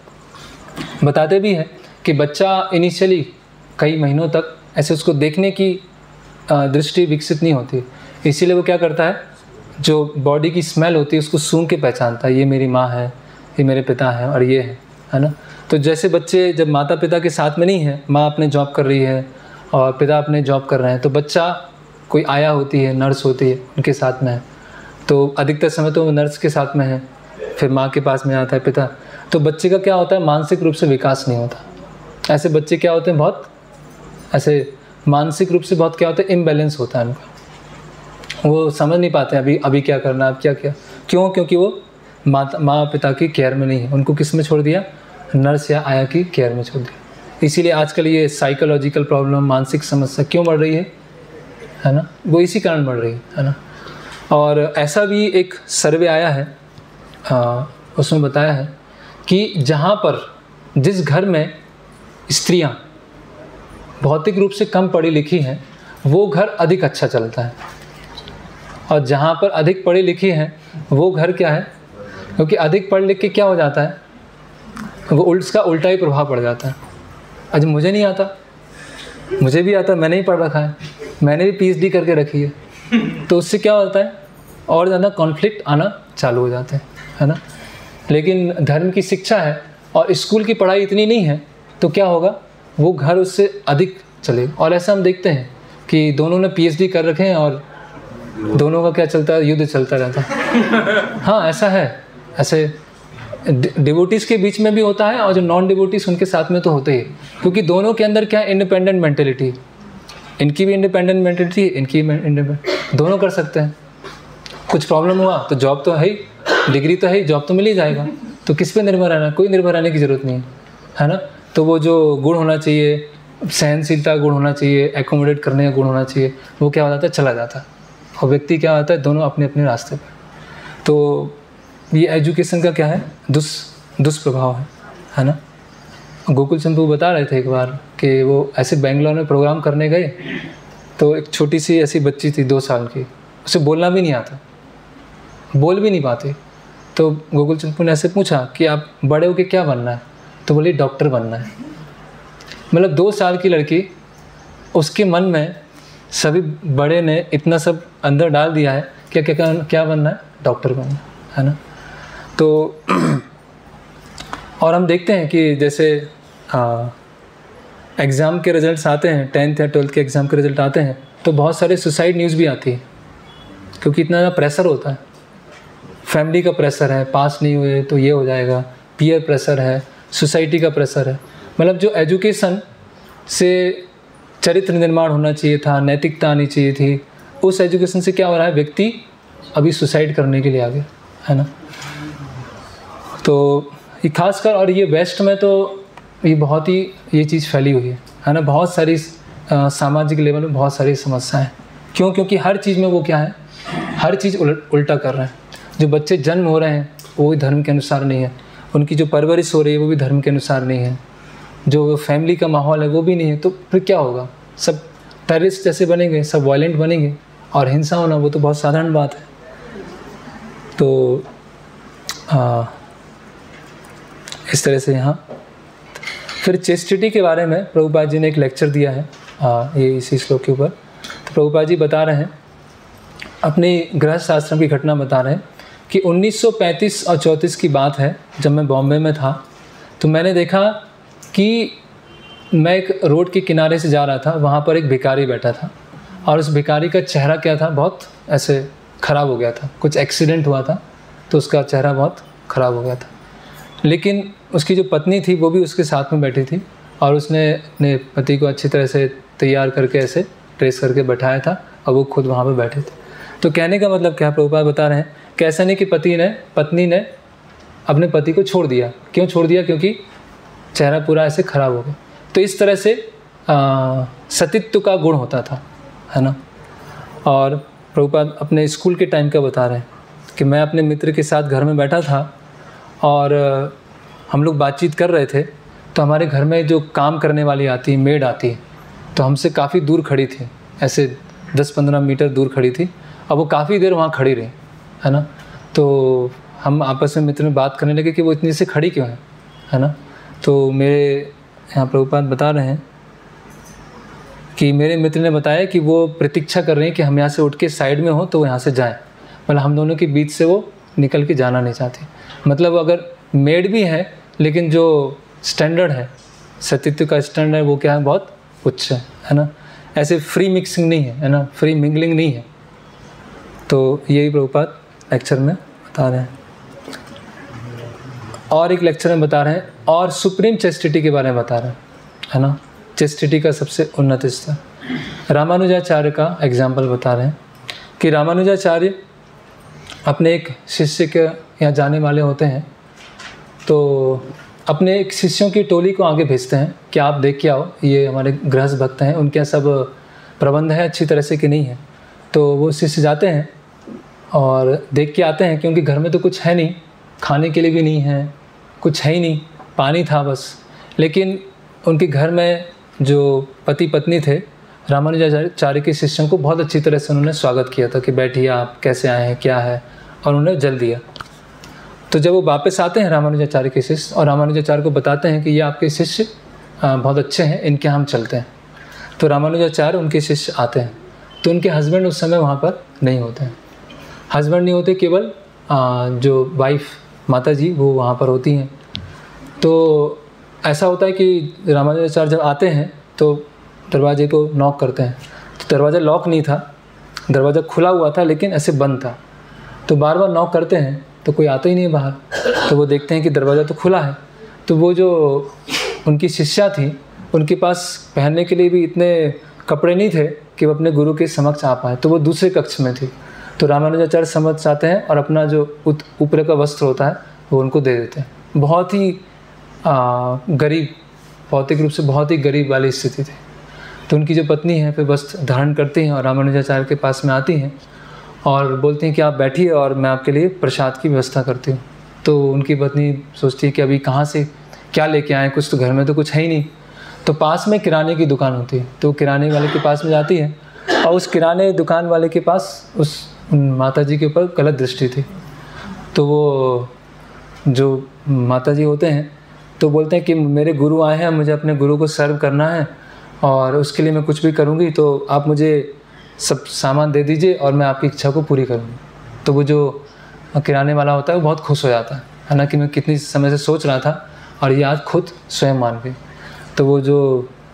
S1: बताते भी हैं कि बच्चा इनिशियली कई महीनों तक ऐसे उसको देखने की दृष्टि विकसित नहीं होती, इसीलिए वो क्या करता है, जो बॉडी की स्मेल होती है उसको सूंघ के पहचानता है, ये मेरी माँ है, ये मेरे पिता है और ये है ना। तो जैसे बच्चे जब माता पिता के साथ में नहीं है, माँ अपने जॉब कर रही है और पिता अपने जॉब कर रहे हैं, तो बच्चा कोई आया होती है, नर्स होती है, उनके साथ में है, तो अधिकतर समय तो वो नर्स के साथ में है, फिर माँ के पास में आता है पिता। तो बच्चे का क्या होता है, मानसिक रूप से विकास नहीं होता। ऐसे बच्चे क्या होते हैं, बहुत ऐसे मानसिक रूप से बहुत क्या होता है, इम्बैलेंस होता है उनका। वो समझ नहीं पाते अभी क्या करना, अब क्या क्यों? क्योंकि वो माँ पिता की केयर में नहीं है, उनको किस में छोड़ दिया, नर्स या आया की केयर में छोड़ दिया। इसीलिए आजकल ये साइकोलॉजिकल प्रॉब्लम, मानसिक समस्या क्यों बढ़ रही है ना, वो इसी कारण बढ़ रही है ना। और ऐसा भी एक सर्वे आया है, उसमें बताया है कि जहाँ पर जिस घर में स्त्रियाँ भौतिक रूप से कम पढ़ी लिखी हैं वो घर अधिक अच्छा चलता है, और जहाँ पर अधिक पढ़ी लिखी हैं वो घर क्या है, क्योंकि अधिक पढ़ लिख के क्या हो जाता है, वो उसका उल्टा ही प्रभाव पड़ जाता है। आज मुझे नहीं आता, मुझे भी आता, मैंने ही पढ़ रखा है, मैंने भी PhD करके रखी है, तो उससे क्या होता है, और ज़्यादा कॉन्फ्लिक्ट आना चालू हो जाते हैं, है ना। लेकिन धर्म की शिक्षा है और स्कूल की पढ़ाई इतनी नहीं है, तो क्या होगा, वो घर उससे अधिक चलेगा। और ऐसा हम देखते हैं कि दोनों ने PhD कर रखे हैं और दोनों का क्या चलता है, युद्ध चलता रहता है। हाँ ऐसा है, ऐसे डिवोटीज़ के बीच में भी होता है और जो नॉन डिवोटीज़ उनके साथ में तो होते ही, क्योंकि दोनों के अंदर क्या है, इंडिपेंडेंट मेंटेलिटी, इनकी भी इंडिपेंडेंट मेंटेलिटी, इनकी इंडिपेंडेंट, दोनों कर सकते हैं। कुछ प्रॉब्लम हुआ तो जॉब तो है ही, डिग्री तो है ही, जॉब तो मिल ही जाएगा, तो किस पे निर्भर रहना, कोई निर्भर रहने की ज़रूरत नहीं है ना। तो वो जो गुण होना चाहिए, सहनशीलता गुण होना चाहिए, एकोमोडेट करने का गुण होना चाहिए, वो क्या हो जाता है, चला जाता है, और व्यक्ति क्या होता है, दोनों अपने अपने रास्ते पर। तो ये एजुकेशन का क्या है, दुष्प्रभाव है ना। गोकुल चंद वो बता रहे थे एक बार कि वो ऐसे बेंगलोर में प्रोग्राम करने गए, तो एक छोटी सी ऐसी बच्ची थी 2 साल की, उसे बोलना भी नहीं आता, बोल भी नहीं पाती। तो गोकुल चंद ने ऐसे पूछा कि आप बड़े होके क्या बनना है, तो बोली डॉक्टर बनना है। मतलब 2 साल की लड़की, उसके मन में सभी बड़े ने इतना सब अंदर डाल दिया है, क्या बनना है, डॉक्टर बनना है ना। तो और हम देखते हैं कि जैसे एग्ज़ाम के रिज़ल्ट्स आते हैं, 10th या 12th के एग्ज़ाम के रिज़ल्ट आते हैं, तो बहुत सारे सुसाइड न्यूज़ भी आती है, क्योंकि इतना ज़्यादा प्रेशर होता है, फैमिली का प्रेशर है, पास नहीं हुए तो ये हो जाएगा, पीयर प्रेशर है, सोसाइटी का प्रेशर है। मतलब जो एजुकेशन से चरित्र निर्माण होना चाहिए था, नैतिकता आनी चाहिए थी, उस एजुकेशन से क्या हो रहा है, व्यक्ति अभी सुसाइड करने के लिए आ गया है ना। तो ये खासकर, और ये वेस्ट में तो ये बहुत ही ये चीज़ फैली हुई है ना। बहुत सारी सामाजिक लेवल में बहुत सारी समस्याएं। क्यों? क्योंकि हर चीज़ में वो क्या है, हर चीज़ उल्टा कर रहे हैं। जो बच्चे जन्म हो रहे हैं वो भी धर्म के अनुसार नहीं है, उनकी जो परवरिश हो रही है वो भी धर्म के अनुसार नहीं है, जो फैमिली का माहौल है वो भी नहीं है। तो फिर क्या होगा, सब टेररिस्ट जैसे बनेंगे, सब वायलेंट बनेंगे, और हिंसा होना वो तो बहुत साधारण बात है। तो इस तरह से यहाँ फिर चेस्टिटी के बारे में प्रभुपाद जी ने एक लेक्चर दिया है ये इसी श्लोक के ऊपर। तो प्रभुपाद जी बता रहे हैं, अपने गृहस्थ आश्रम की घटना बता रहे हैं कि 1935 और 34 की बात है, जब मैं बॉम्बे में था तो मैंने देखा कि मैं एक रोड के किनारे से जा रहा था, वहाँ पर एक भिखारी बैठा था, और उस भिखारी का चेहरा क्या था, बहुत ऐसे ख़राब हो गया था। कुछ एक्सीडेंट हुआ था तो उसका चेहरा बहुत ख़राब हो गया था। लेकिन उसकी जो पत्नी थी वो भी उसके साथ में बैठी थी, और उसने अपने पति को अच्छी तरह से तैयार करके ऐसे ड्रेस करके बैठाया था, और वो खुद वहाँ पे बैठे थे। तो कहने का मतलब क्या, प्रभुपाद बता रहे हैं कि ऐसा नहीं कि पत्नी ने अपने पति को छोड़ दिया। क्यों छोड़ दिया? क्योंकि चेहरा पूरा ऐसे ख़राब हो गया। तो इस तरह से सतीत्व का गुण होता था, है ना। और प्रभुपाद अपने स्कूल के टाइम का बता रहे हैं कि मैं अपने मित्र के साथ घर में बैठा था, और हम लोग बातचीत कर रहे थे, तो हमारे घर में जो काम करने वाली आती है, मेड आती है, तो हमसे काफ़ी दूर खड़ी थी, ऐसे 10-15 मीटर दूर खड़ी थी, और वो काफ़ी देर वहाँ खड़ी रही, है ना। तो हम आपस में मित्र में बात करने लगे कि वो इतनी से खड़ी क्यों है ना। तो मेरे यहाँ प्रभुपाद बता रहे हैं कि मेरे मित्र ने बताया कि वो प्रतीक्षा कर रहे हैं कि हम यहाँ से उठ के साइड में हो तो वो यहाँ से जाएँ, मतलब हम दोनों के बीच से वो निकल के जाना नहीं चाहती। मतलब अगर मेड भी है, लेकिन जो स्टैंडर्ड है, सतीत्व का स्टैंडर्ड है, वो क्या है, बहुत उच्च है ना। ऐसे फ्री मिक्सिंग नहीं है ना, फ्री मिंगलिंग नहीं है। तो यही प्रभुपाद लेक्चर में बता रहे हैं। और एक लेक्चर में बता रहे हैं, और सुप्रीम चेस्टिटी के बारे में बता रहे हैं, है ना। चेस्टिटी का सबसे उन्नत स्तर। रामानुजाचार्य का एग्जाम्पल बता रहे हैं कि रामानुजाचार्य अपने एक शिष्य के यहाँ जाने वाले होते हैं, तो अपने एक शिष्यों की टोली को आगे भेजते हैं कि आप देख के आओ, ये हमारे गृहस्थ भक्त हैं, उनके यहाँ सब प्रबंध है अच्छी तरह से कि नहीं है। तो वो शिष्य जाते हैं और देख के आते हैं कि उनके घर में तो कुछ है नहीं, खाने के लिए भी नहीं है, कुछ है ही नहीं, पानी था बस। लेकिन उनके घर में जो पति पत्नी थे, रामानुजाचार्य के शिष्यों को बहुत अच्छी तरह से उन्होंने स्वागत किया था कि बैठिए, आप कैसे आए हैं, क्या है, और उन्हें जल दिया। तो जब वो वापस आते हैं रामानुजाचार्य के शिष्य, और रामानुजाचार्य को बताते हैं कि ये आपके शिष्य बहुत अच्छे हैं, इनके हम चलते हैं। तो रामानुजाचार्य उनके शिष्य आते हैं, तो उनके हस्बैंड उस समय वहाँ पर नहीं होते हैं। हस्बैंड नहीं होते, केवल जो वाइफ माता जी वो वहाँ पर होती हैं। तो ऐसा होता है कि रामानुजाचार्य जब आते हैं तो दरवाजे को नॉक करते हैं, तो दरवाज़ा लॉक नहीं था, दरवाज़ा खुला हुआ था लेकिन ऐसे बंद था। तो बार बार नॉक करते हैं तो कोई आता ही नहीं बाहर। तो वो देखते हैं कि दरवाज़ा तो खुला है। तो वो जो उनकी शिष्या थी, उनके पास पहनने के लिए भी इतने कपड़े नहीं थे कि वो अपने गुरु के समक्ष आ पाए, तो वो दूसरे कक्ष में थी। तो रामानुजाचार्य समझ आते हैं और अपना जो ऊपर का वस्त्र होता है वो उनको दे देते हैं। बहुत ही गरीब, भौतिक रूप से बहुत ही गरीब वाली स्थिति थी। तो उनकी जो पत्नी है फिर वस्त्र धारण करती हैं और रामानुजाचार्य के पास में आती हैं और बोलती हैं कि आप बैठिए और मैं आपके लिए प्रसाद की व्यवस्था करती हूँ। तो उनकी पत्नी सोचती है कि अभी कहाँ से क्या लेके आएँ, कुछ तो घर में तो कुछ है ही नहीं। तो पास में किराने की दुकान होती है, तो किराने वाले के पास में जाती है और उस किराने दुकान वाले के पास उस माता जी के ऊपर गलत दृष्टि थी। तो वो जो माता जी होते हैं तो बोलते हैं कि मेरे गुरु आए हैं, मुझे अपने गुरु को सर्व करना है और उसके लिए मैं कुछ भी करूँगी, तो आप मुझे सब सामान दे दीजिए और मैं आपकी इच्छा को पूरी करूँगी। तो वो जो किराने वाला होता है वो बहुत खुश हो जाता है ना, कि मैं कितनी समय से सोच रहा था और ये आज खुद स्वयं मान गई। तो वो जो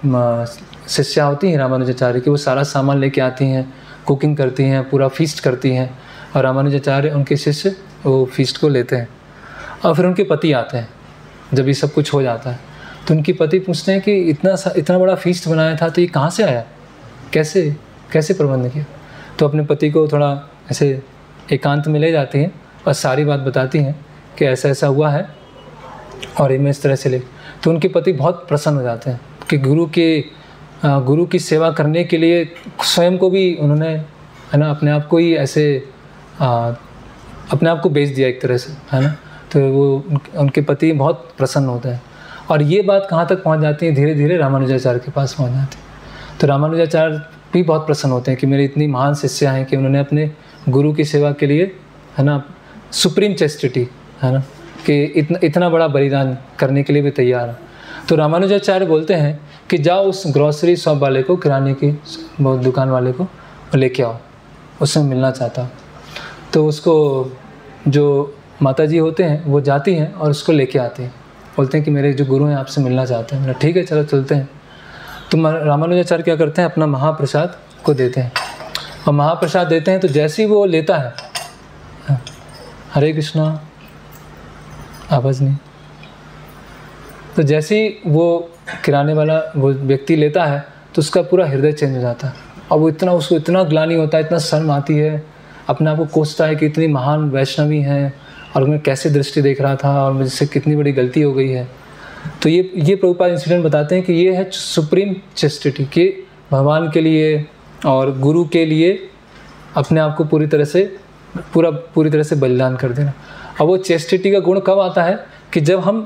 S1: शिष्या होती हैं रामानुजाचार्य की, वो सारा सामान लेके आती हैं, कुकिंग करती हैं, पूरा फीस्ट करती हैं और रामानुजाचार्य उनके शिष्य वो फीस्ट को लेते हैं। और फिर उनके पति आते हैं जब ये सब कुछ हो जाता है। तो उनकी पति पूछते हैं कि इतना बड़ा फीस्ट बनाया था तो ये कहाँ से आया, कैसे प्रबंध किया। तो अपने पति को थोड़ा ऐसे एकांत में ले जाती हैं और सारी बात बताती हैं कि ऐसा ऐसा हुआ है और मैं इस तरह से ले। तो उनके पति बहुत प्रसन्न हो जाते हैं कि गुरु की सेवा करने के लिए स्वयं को भी उन्होंने, है ना, अपने आप को ही ऐसे अपने आप को बेच दिया एक तरह से, है ना। तो वो उनके पति बहुत प्रसन्न होते हैं। और ये बात कहाँ तक पहुँच जाती है, धीरे धीरे रामानुजाचार्य के पास पहुँच जाती है। तो रामानुजाचार्य भी बहुत प्रसन्न होते हैं कि मेरे इतनी महान शिष्य हैं कि उन्होंने अपने गुरु की सेवा के लिए, है ना, सुप्रीम चेस्टिटी, है ना, कि इतना बड़ा बलिदान करने के लिए भी तैयार है। तो रामानुजाचार्य बोलते हैं कि जाओ उस ग्रॉसरी शॉप वाले को, किराने की दुकान वाले को लेके आओ, उससे मिलना चाहता। तो उसको जो माताजी होते हैं वो जाती हैं और उसको लेके आती हैं, बोलते हैं कि मेरे जो गुरु हैं आपसे मिलना चाहते हैं। ठीक है, चलो चलते हैं। तो रामानुजाचार्य क्या करते हैं, अपना महाप्रसाद को देते हैं। और महाप्रसाद देते हैं तो जैसे ही वो लेता है, हरे कृष्णा, आवाज़ नहीं, तो जैसे ही वो किराने वाला वो व्यक्ति लेता है तो उसका पूरा हृदय चेंज हो जाता है। और वो उसको इतना ग्लानि होता है, इतना शर्म आती है, अपने आप को कोसता है कि इतनी महान वैष्णवी हैं और मैं कैसे दृष्टि देख रहा था और मुझसे कितनी बड़ी गलती हो गई है। तो ये प्रभुपाद इंसिडेंट बताते हैं कि ये है सुप्रीम चेस्टिटी, कि भगवान के लिए और गुरु के लिए अपने आप को पूरी तरह से बलिदान कर देना। और वो चेस्टिटी का गुण कब आता है कि जब हम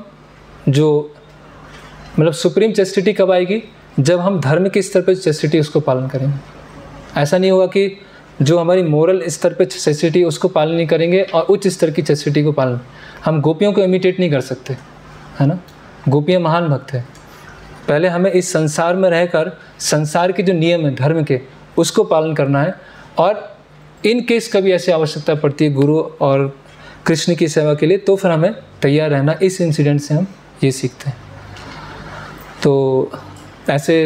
S1: मतलब सुप्रीम चेस्टिटी कब आएगी, जब हम धर्म के स्तर पर चेस्टिटी उसको पालन करेंगे। ऐसा नहीं होगा कि जो हमारी मोरल स्तर पे चेस्टिटी उसको पालन नहीं करेंगे और उच्च स्तर की चेस्टिटी को पालन। हम गोपियों को इमिटेट नहीं कर सकते, है ना। गोपियाँ महान भक्त है। पहले हमें इस संसार में रहकर संसार के जो नियम है धर्म के, उसको पालन करना है। और इन केस कभी ऐसी आवश्यकता पड़ती है गुरु और कृष्ण की सेवा के लिए, तो फिर हमें तैयार रहना। इस इंसिडेंट से हम ये सीखते हैं। तो ऐसे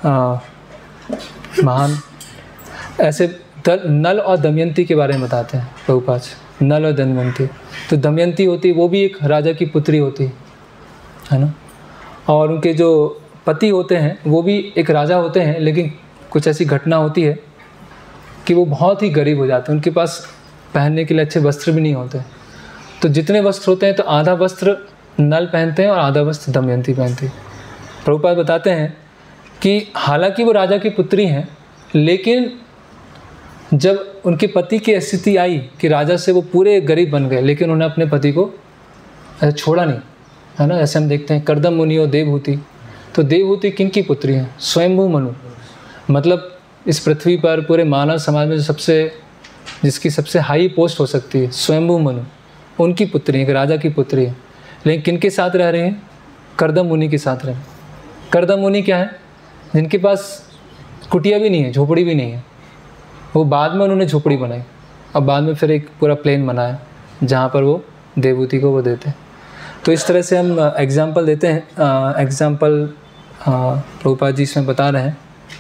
S1: महान ऐसे नल और दमयंती के बारे में बताते हैं प्रभुपाद। नल और दमयंती, तो दमयंती होती, वो भी एक राजा की पुत्री होती है ना। और उनके जो पति होते हैं वो भी एक राजा होते हैं, लेकिन कुछ ऐसी घटना होती है कि वो बहुत ही गरीब हो जाते हैं। उनके पास पहनने के लिए अच्छे वस्त्र भी नहीं होते। तो जितने वस्त्र होते हैं तो आधा वस्त्र नल पहनते हैं और आधा वस्त्र दमयंती पहनती है। प्रभुपाद बताते हैं कि हालांकि वो राजा की पुत्री हैं, लेकिन जब उनके पति की स्थिति आई कि राजा से वो पूरे गरीब बन गए, लेकिन उन्होंने अपने पति को ऐसा छोड़ा नहीं, है ना। जैसे हम देखते हैं कर्दम मुनि और देवहूति। तो देवहूति किन की पुत्री हैं? स्वयंभू मनु, मतलब इस पृथ्वी पर पूरे मानव समाज में जिसकी सबसे हाई पोस्ट हो सकती है, स्वयंभू मनु, उनकी पुत्री है, एक राजा की पुत्री है। लेकिन किन के साथ रह रहे हैं? कर्दम मुनि के साथ रहे। कर्दम मुनि क्या है? जिनके पास कुटिया भी नहीं है, झोपड़ी भी नहीं है। वो बाद में उन्होंने झोपड़ी बनाई और बाद में फिर एक पूरा प्लेन बनाया जहाँ पर वो देवहूति को वो देते हैं। तो इस तरह से हम एग्जाम्पल देते हैं। एग्जाम्पल प्रभुपाद जी इसमें बता रहे हैं।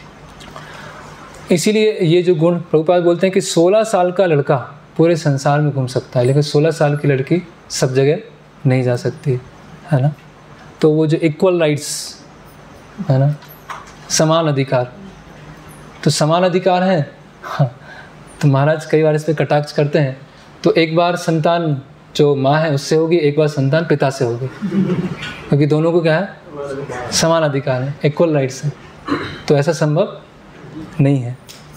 S1: इसीलिए ये जो गुण प्रभुपाद बोलते हैं कि 16 साल का लड़का पूरे संसार में घूम सकता है, लेकिन 16 साल की लड़की सब जगह नहीं जा सकती, है ना। तो वो जो इक्वल राइट्स, है ना, समान अधिकार, तो समान अधिकार है। हाँ, तो महाराज कई बार इस पर कटाक्ष करते हैं। तो एक बार संतान जो माँ है उससे होगी, एक बार संतान पिता से होगी, क्योंकि दोनों को क्या है? समान अधिकार है, इक्वल राइट्स है। तो ऐसा संभव नहीं है।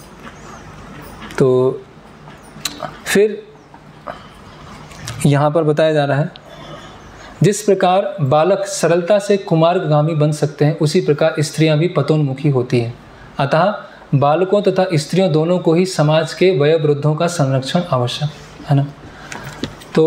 S1: तो फिर यहाँ पर बताया जा रहा है, जिस प्रकार बालक सरलता से कुमार्गामी बन सकते हैं, उसी प्रकार स्त्रियां भी पतोन्मुखी होती हैं। अतः बालकों तथा स्त्रियों दोनों को ही समाज के वयोवृद्धों का संरक्षण आवश्यक है ना। तो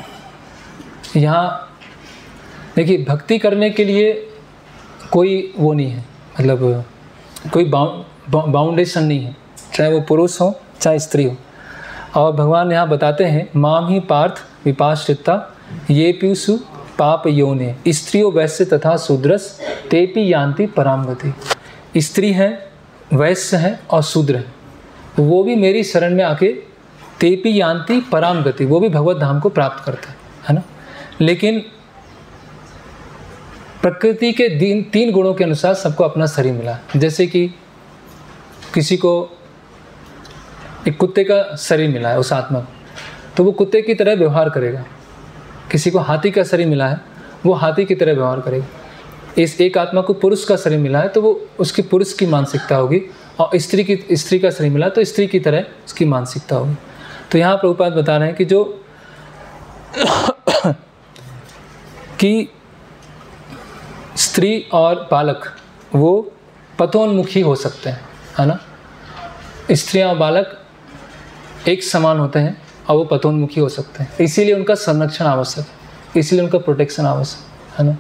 S1: यहाँ देखिए, भक्ति करने के लिए कोई वो नहीं है, मतलब कोई बाउंडेशन नहीं है, चाहे वो पुरुष हो चाहे स्त्री हो। और भगवान यहाँ बताते हैं, माम ही पार्थ विपाश्रिता ये पीसु पाप योने स्त्रियों वैश्य तथा शूद्रस तेपी यान्ति परामगति। स्त्री हैं, वैश्य हैं और शूद्र हैं, वो भी मेरी शरण में आके तेपी यान्ति परामगति, वो भी भगवत धाम को प्राप्त करते हैं, है ना। लेकिन प्रकृति के 3 गुणों के अनुसार सबको अपना शरीर मिला। जैसे कि किसी को एक कुत्ते का शरीर मिला है उस आत्मा को, तो वो कुत्ते की तरह व्यवहार करेगा। किसी को हाथी का शरीर मिला है, वो हाथी की तरह व्यवहार करेगा। इस एक आत्मा को पुरुष का शरीर मिला है, तो वो उसकी पुरुष की मानसिकता होगी, और स्त्री का शरीर मिला तो स्त्री की तरह उसकी मानसिकता होगी। तो यहाँ प्रभुपाद बता रहे हैं कि जो कि स्त्री और बालक वो पतोन्मुखी हो सकते हैं, है ना। स्त्रियाँ और बालक एक समान होते हैं और वो पतोन्मुखी हो सकते हैं, इसीलिए उनका संरक्षण आवश्यक है, इसीलिए उनका प्रोटेक्शन आवश्यक है ना,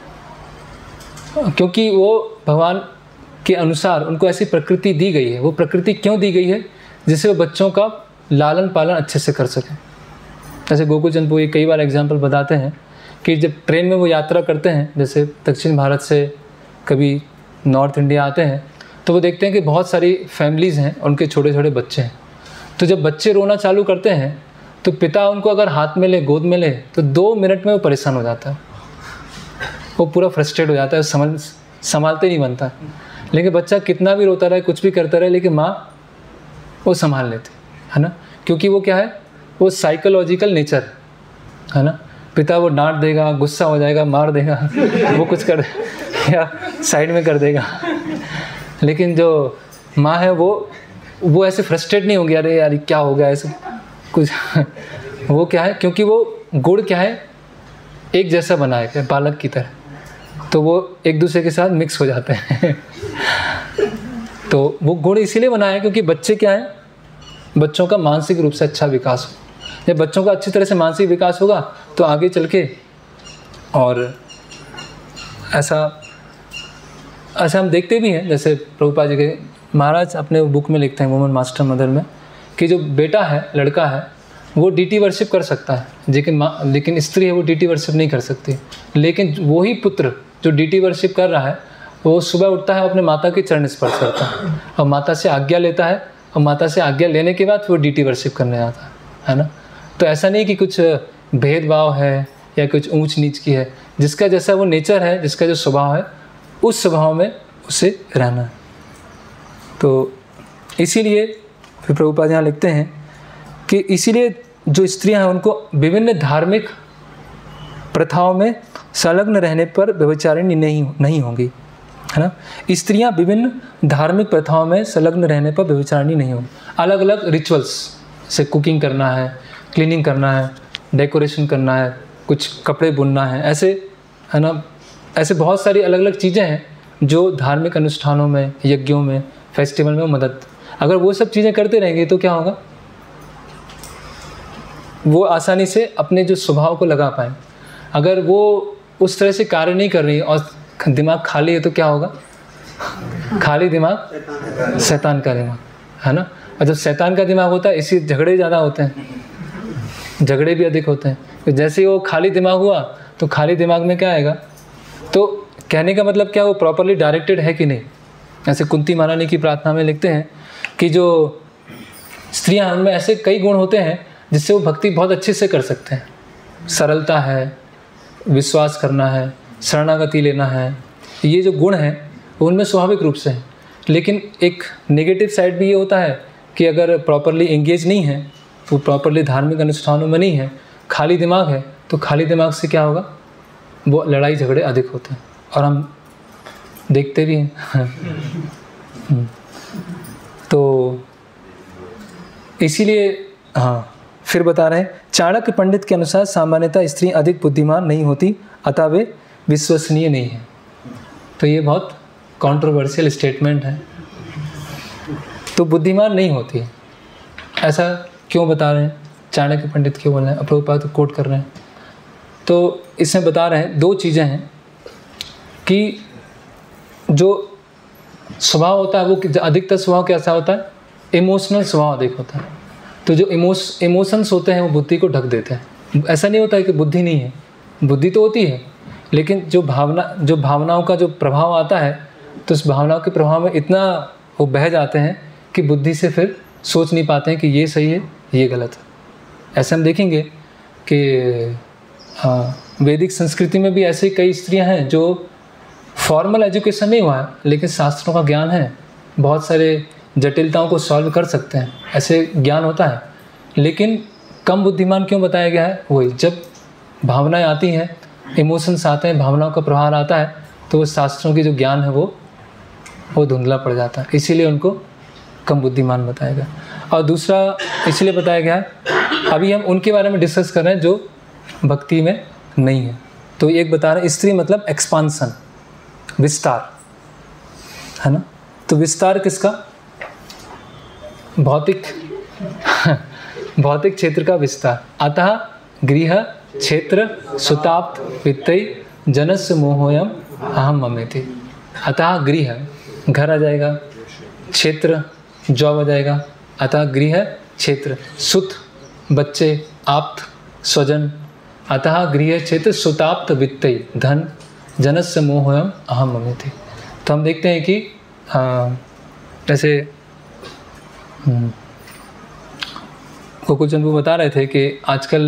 S1: क्योंकि वो भगवान के अनुसार उनको ऐसी प्रकृति दी गई है। वो प्रकृति क्यों दी गई है? जिससे वो बच्चों का लालन पालन अच्छे से कर सकें। जैसे गोकुल चंद ये कई बार एग्जाम्पल बताते हैं कि जब ट्रेन में वो यात्रा करते हैं, जैसे दक्षिण भारत से कभी नॉर्थ इंडिया आते हैं, तो वो देखते हैं कि बहुत सारी फैमिलीज़ हैं, उनके छोटे छोटे बच्चे हैं। तो जब बच्चे रोना चालू करते हैं तो पिता उनको अगर हाथ में ले, गोद में ले, तो 2 मिनट में वो परेशान हो जाता है, वो पूरा फ्रस्ट्रेट हो जाता है, संभालते नहीं बनता। लेकिन बच्चा कितना भी रोता रहे, कुछ भी करता रहे, लेकिन माँ वो संभाल लेती है ना, क्योंकि वो क्या है, वो साइकोलॉजिकल नेचर है ना। पिता वो डांट देगा, गुस्सा हो जाएगा, मार देगा, वो कुछ कर या साइड में कर देगा, लेकिन जो माँ है वो ऐसे फ्रस्ट्रेट नहीं होगी, अरे यार क्या हो गया ऐसे कुछ वो क्या है, क्योंकि वो गुण क्या है, एक जैसा बनाया है बालक की तरह, तो वो एक दूसरे के साथ मिक्स हो जाते हैं। तो वो गुण इसीलिए बनाया है क्योंकि बच्चे क्या है, बच्चों का मानसिक रूप से अच्छा विकास हो। जब बच्चों का अच्छी तरह से मानसिक विकास होगा तो आगे चल के, और ऐसा हम देखते भी हैं, जैसे प्रभुपाद जी के महाराज अपने बुक में लिखते हैं वुमन मास्टर मदर में, कि जो बेटा है, लड़का है, वो डीटी वर्शिप कर सकता है, लेकिन स्त्री है वो डीटी वर्शिप नहीं कर सकती। लेकिन वही पुत्र जो डीटी वर्शिप कर रहा है, वो सुबह उठता है, अपने माता के चरण स्पर्श करता है और माता से आज्ञा लेता है, और माता से आज्ञा लेने के बाद वो डीटी वर्शिप करने आता है ना। तो ऐसा नहीं कि कुछ भेदभाव है या कुछ ऊंच नीच की है, जिसका जैसा वो नेचर है, जिसका जो स्वभाव है, उस स्वभाव में उसे रहना है। तो इसीलिए फिर प्रभुपाद यहाँ लिखते हैं कि इसीलिए जो स्त्रियां हैं उनको विभिन्न धार्मिक प्रथाओं में संलग्न रहने पर व्यभिचारिणी नहीं होंगी, है ना। स्त्रियां विभिन्न धार्मिक प्रथाओं में संलग्न रहने पर व्यभिचारिणी नहीं होंगी। अलग अलग रिचुअल्स से कुकिंग करना है, क्लीनिंग करना है, डेकोरेशन करना है, कुछ कपड़े बुनना है, ऐसे है ना, ऐसे बहुत सारी अलग अलग चीज़ें हैं जो धार्मिक अनुष्ठानों में, यज्ञों में, फेस्टिवल में मदद, अगर वो सब चीज़ें करते रहेंगे तो क्या होगा, वो आसानी से अपने जो स्वभाव को लगा पाएँ। अगर वो उस तरह से कार्य नहीं कर रही और दिमाग खाली है तो क्या होगा, खाली दिमाग शैतान का दिमाग, है ना। और जब शैतान का दिमाग होता है, इसी झगड़े ज़्यादा होते हैं, झगड़े भी अधिक होते हैं। तो जैसे ही वो खाली दिमाग हुआ तो खाली दिमाग में क्या आएगा, तो कहने का मतलब क्या, वो प्रॉपरली डायरेक्टेड है कि नहीं। ऐसे कुंती महारानी की प्रार्थना में लिखते हैं कि जो स्त्रियां, उनमें ऐसे कई गुण होते हैं जिससे वो भक्ति बहुत अच्छे से कर सकते हैं। सरलता है, विश्वास करना है, शरणागति लेना है, ये जो गुण हैं वो उनमें स्वाभाविक रूप से हैं। लेकिन एक नेगेटिव साइड भी ये होता है कि अगर प्रॉपरली एंगेज नहीं है, वो प्रॉपरली धार्मिक अनुष्ठानों में नहीं है, खाली दिमाग है, तो खाली दिमाग से क्या होगा, वो लड़ाई झगड़े अधिक होते हैं, और हम देखते भी हैं। तो इसीलिए हाँ, फिर बता रहे हैं, चाणक्य पंडित के अनुसार सामान्यतः स्त्री अधिक बुद्धिमान नहीं होती, अतः वे विश्वसनीय नहीं है। तो ये बहुत कंट्रोवर्शियल स्टेटमेंट है। तो बुद्धिमान नहीं होती, ऐसा क्यों बता रहे हैं, चाणक्य पंडित क्यों बोल रहे हैं, प्रभुपाद कोट कर रहे हैं। तो इसमें बता रहे हैं 2 चीज़ें हैं कि जो स्वभाव होता है वो अधिकतर स्वभाव कैसा होता है, इमोशनल स्वभाव अधिक होता है। तो जो इमोशंस होते हैं वो बुद्धि को ढक देते हैं। ऐसा नहीं होता है कि बुद्धि नहीं है, बुद्धि तो होती है, लेकिन जो भावनाओं का जो प्रभाव आता है, तो उस भावनाओं के प्रभाव में इतना वो बह जाते हैं कि बुद्धि से फिर सोच नहीं पाते हैं कि ये सही है, ये गलत है। ऐसे हम देखेंगे कि वैदिक संस्कृति में भी ऐसी कई स्त्रियां हैं जो फॉर्मल एजुकेशन नहीं हुआ है लेकिन शास्त्रों का ज्ञान है, बहुत सारे जटिलताओं को सॉल्व कर सकते हैं, ऐसे ज्ञान होता है। लेकिन कम बुद्धिमान क्यों बताया गया है? वही, जब भावनाएं आती हैं, इमोशंस आते हैं, भावनाओं का प्रभाव आता है, तो वो शास्त्रों की जो ज्ञान है वो धुंधला पड़ जाता है, इसीलिए उनको कम बुद्धिमान बताया गया। और दूसरा इसलिए बताया गया है, अभी हम उनके बारे में डिस्कस कर रहे हैं जो भक्ति में नहीं है। तो एक बता रहे हैं, स्त्री मतलब एक्सपांसन, विस्तार, है ना। तो विस्तार किसका? भौतिक क्षेत्र का विस्तार। अतः गृह क्षेत्र सुताप्त वित्तई जनस्य मोहोयम अहम ममेति। अतः गृह, घर आ जाएगा, क्षेत्र जॉब आ जाएगा, अतः गृह क्षेत्र, सुत बच्चे, आप्त स्वजन, अतः गृह क्षेत्र सुताप्त वित्तई धन, जनस्य मोहोयम अहम ममेति। तो हम देखते हैं कि जैसे गोकुल चंद्र बता रहे थे कि आजकल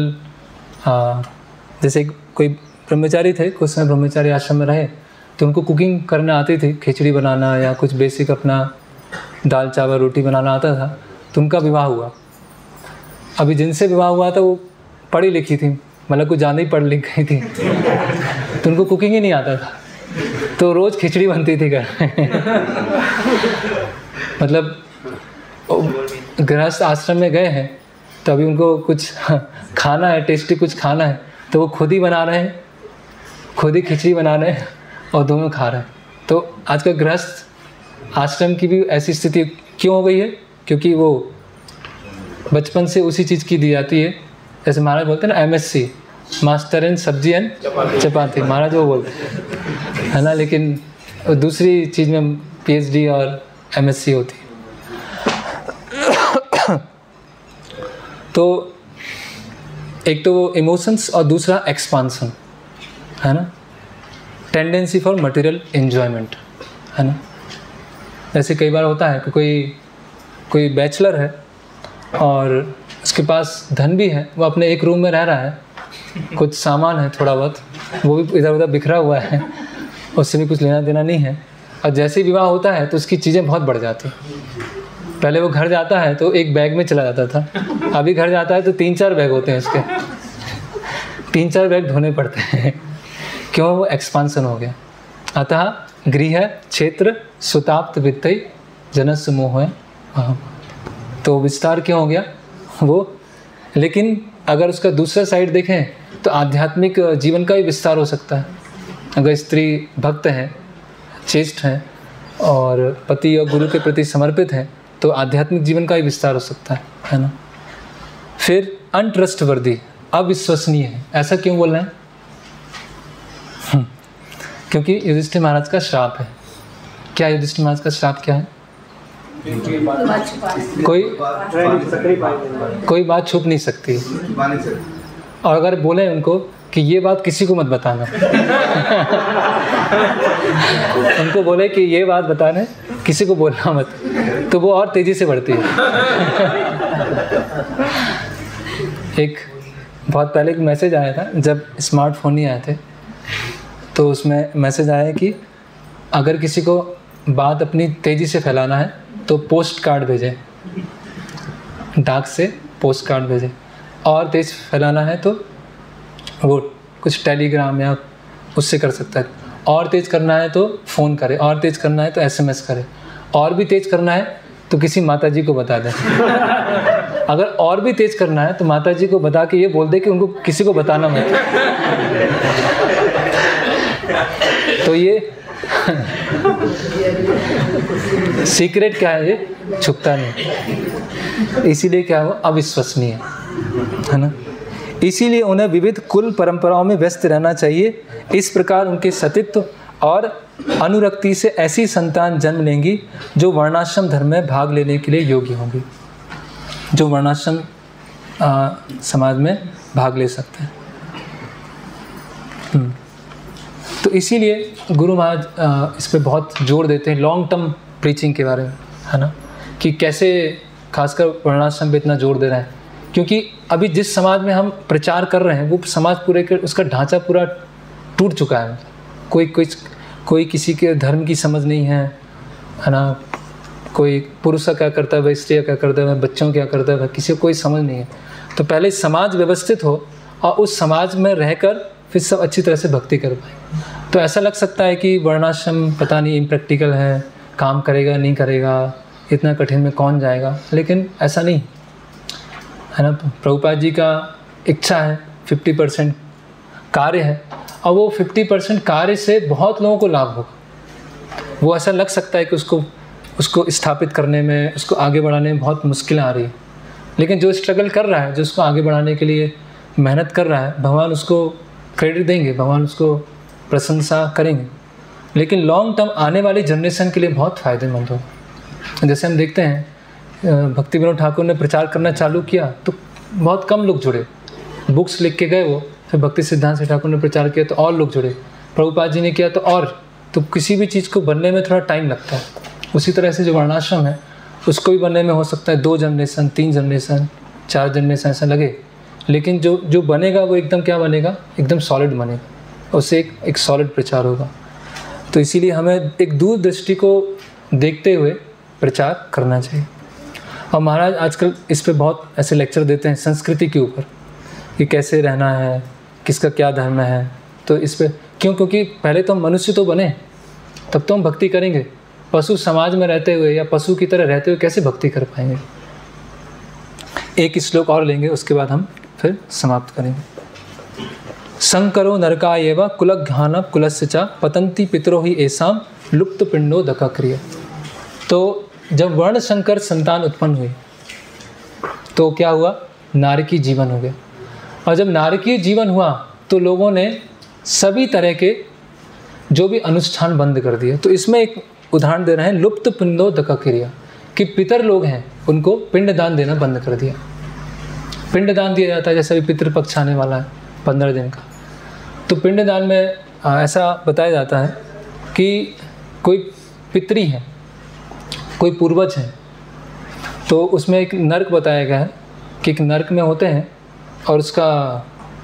S1: जैसे कोई ब्रह्मचारी थे, कुछ समय ब्रह्मचारी आश्रम में रहे, तो उनको कुकिंग करना आती थी, खिचड़ी बनाना या कुछ बेसिक अपना दाल चावल रोटी बनाना आता था। तो उनका विवाह हुआ। अभी जिनसे विवाह हुआ था वो पढ़ी लिखी थी, मतलब कुछ ज़्यादा ही पढ़ लिख गई थी, तो उनको कुकिंग ही नहीं आता था, तो रोज़ खिचड़ी बनती थी घर मतलब गृहस्थ आश्रम में गए हैं तो अभी उनको कुछ खाना है, टेस्टी कुछ खाना है, तो वो खुद ही बना रहे हैं, खुद ही खिचड़ी बना रहे हैं और दोनों खा रहे हैं। तो आज का गृहस्थ आश्रम की भी ऐसी स्थिति क्यों हो गई है? क्योंकि वो बचपन से उसी चीज़ की दी जाती है। जैसे महाराज बोलते हैं ना, MSc, मास्टर इन सब्जी एंड चपाती, महाराज वो बोलते हैं, है ना। लेकिन दूसरी चीज़ में PhD और MSc होती है। तो एक तो वो इमोशंस और दूसरा एक्सपांसन, है ना, टेंडेंसी फॉर मटेरियल एन्जॉयमेंट, है ना। जैसे कई बार होता है कि कोई बैचलर है और उसके पास धन भी है, वो अपने एक रूम में रह रहा है, कुछ सामान है थोड़ा बहुत, वो भी इधर उधर बिखरा हुआ है, उससे भी कुछ लेना देना नहीं है, और जैसे ही विवाह होता है तो उसकी चीज़ें बहुत बढ़ जाती हैं। पहले वो घर जाता है तो एक बैग में चला जाता था, अभी घर जाता है तो 3-4 बैग होते हैं उसके, 3-4 बैग धोने पड़ते हैं। क्यों? वो एक्सपांसन हो गया। अतः गृह क्षेत्र सुताप्त वित्तई जनस्य मोह है, तो विस्तार क्यों हो गया वो। लेकिन अगर उसका दूसरा साइड देखें तो आध्यात्मिक जीवन का भी विस्तार हो सकता है। अगर स्त्री भक्त हैं, चेष्ट हैं और पति और गुरु के प्रति समर्पित हैं, तो आध्यात्मिक जीवन का भी विस्तार हो सकता है ना। फिर अनट्रस्टवर्दी, अविश्वसनीय है। ऐसा क्यों बोल रहे हैं? क्योंकि युधिष्ठिर महाराज का श्राप है। क्या युधिष्ठिर महाराज का श्राप क्या है? कोई बात छुप नहीं सकती, और अगर बोले उनको कि ये बात किसी को मत बताना उनको बोले कि ये बात बताने किसी को बोलना मत, तो वो और तेजी से बढ़ती है। एक बहुत पहले एक मैसेज आया था, जब स्मार्टफोन नहीं आए थे, तो उसमें मैसेज आया कि अगर किसी को बात अपनी तेज़ी से फैलाना है तो पोस्ट कार्ड भेजें, डाक से पोस्ट कार्ड भेजें, और तेज़ फैलाना है तो वो कुछ टेलीग्राम या उससे कर सकता है, और तेज़ करना है तो फ़ोन करे, और तेज़ करना है तो SMS करे, और भी तेज़ करना है तो किसी माताजी को बता दें। अगर और भी तेज़ करना है तो माताजी को बता के ये बोल दे कि उनको किसी को बताना मत। तो ये सीक्रेट क्या है, ये छुपता नहीं, इसीलिए क्या हो, अविश्वसनीय है ना। इसीलिए उन्हें विविध कुल परंपराओं में व्यस्त रहना चाहिए। इस प्रकार उनके सतीत्व और अनुरक्ति से ऐसी संतान जन्म लेंगी जो वर्णाश्रम धर्म में भाग लेने के लिए योग्य होंगी, जो वर्णाश्रम समाज में भाग ले सकते हैं। तो इसीलिए गुरु महाराज इस पे बहुत जोर देते हैं, लॉन्ग टर्म प्रीचिंग के बारे में, है ना, कि कैसे खासकर वर्णाश्रम पे इतना जोर दे रहे हैं क्योंकि अभी जिस समाज में हम प्रचार कर रहे हैं वो समाज पूरे के उसका ढांचा पूरा टूट चुका है। कोई किसी के धर्म की समझ नहीं है ना, कोई पुरुष क्या करता है, वह स्त्री क्या करता है, वह बच्चों क्या करता है, किसी को कोई समझ नहीं है। तो पहले समाज व्यवस्थित हो और उस समाज में रहकर फिर सब अच्छी तरह से भक्ति कर पाए। तो ऐसा लग सकता है कि वर्णाश्रम पता नहीं इम्प्रैक्टिकल है, काम करेगा नहीं करेगा, इतना कठिन में कौन जाएगा, लेकिन ऐसा नहीं है ना। प्रभुपाद जी का इच्छा है 50% कार्य है और वो 50% कार्य से बहुत लोगों को लाभ होगा। वो ऐसा लग सकता है कि उसको स्थापित करने में, उसको आगे बढ़ाने में बहुत मुश्किल आ रही है, लेकिन जो स्ट्रगल कर रहा है, जो उसको आगे बढ़ाने के लिए मेहनत कर रहा है, भगवान उसको क्रेडिट देंगे, भगवान उसको प्रशंसा करेंगे। लेकिन लॉन्ग टर्म आने वाली जनरेशन के लिए बहुत फ़ायदेमंद होगा। जैसे हम देखते हैं भक्ति विनोद ठाकुर ने प्रचार करना चालू किया तो बहुत कम लोग जुड़े, बुक्स लिख के गए वो, फिर भक्ति सिद्धांत से ठाकुर ने प्रचार किया तो और लोग जुड़े, प्रभुपाद जी ने किया तो किसी भी चीज़ को बनने में थोड़ा टाइम लगता है। उसी तरह से जो वर्णाश्रम है उसको भी बनने में हो सकता है 2 जनरेशन, 3 जनरेशन, 4 जनरेशन ऐसा लगे, लेकिन जो बनेगा वो एकदम क्या बनेगा, एकदम सॉलिड बनेगा, उससे एक सॉलिड प्रचार होगा। तो इसीलिए हमें एक दूरदृष्टि को देखते हुए प्रचार करना चाहिए। और महाराज आजकल इस पे बहुत ऐसे लेक्चर देते हैं संस्कृति के ऊपर कि कैसे रहना है, किसका क्या धर्म है। तो इस पे क्योंकि पहले तो हम मनुष्य तो बने तब तो हम भक्ति करेंगे, पशु समाज में रहते हुए या पशु की तरह रहते हुए कैसे भक्ति कर पाएंगे। एक श्लोक और लेंगे, उसके बाद हम फिर समाप्त करेंगे। संकरो नरका एव कुलघ्रान कुलस्य च पतंती पितरो ही ऐसाम लुप्त पिंडो दका क्रिया। तो जब वर्ण संकर संतान उत्पन्न हुई तो क्या हुआ, नारकीय जीवन हो गया। और जब नारकीय जीवन हुआ तो लोगों ने सभी तरह के जो भी अनुष्ठान बंद कर दिए। तो इसमें एक उदाहरण दे रहे हैं, लुप्त पिंडो दका क्रिया, कि पितर लोग हैं उनको पिंडदान देना बंद कर दिया। पिंडदान दिया जाता है, जैसे अभी पितृपक्ष आने वाला है 15 दिन का, तो पिंडदान में ऐसा बताया जाता है कि कोई पितरी है, कोई पूर्वज है, तो उसमें एक नर्क बताया गया है कि एक नर्क में होते हैं और उसका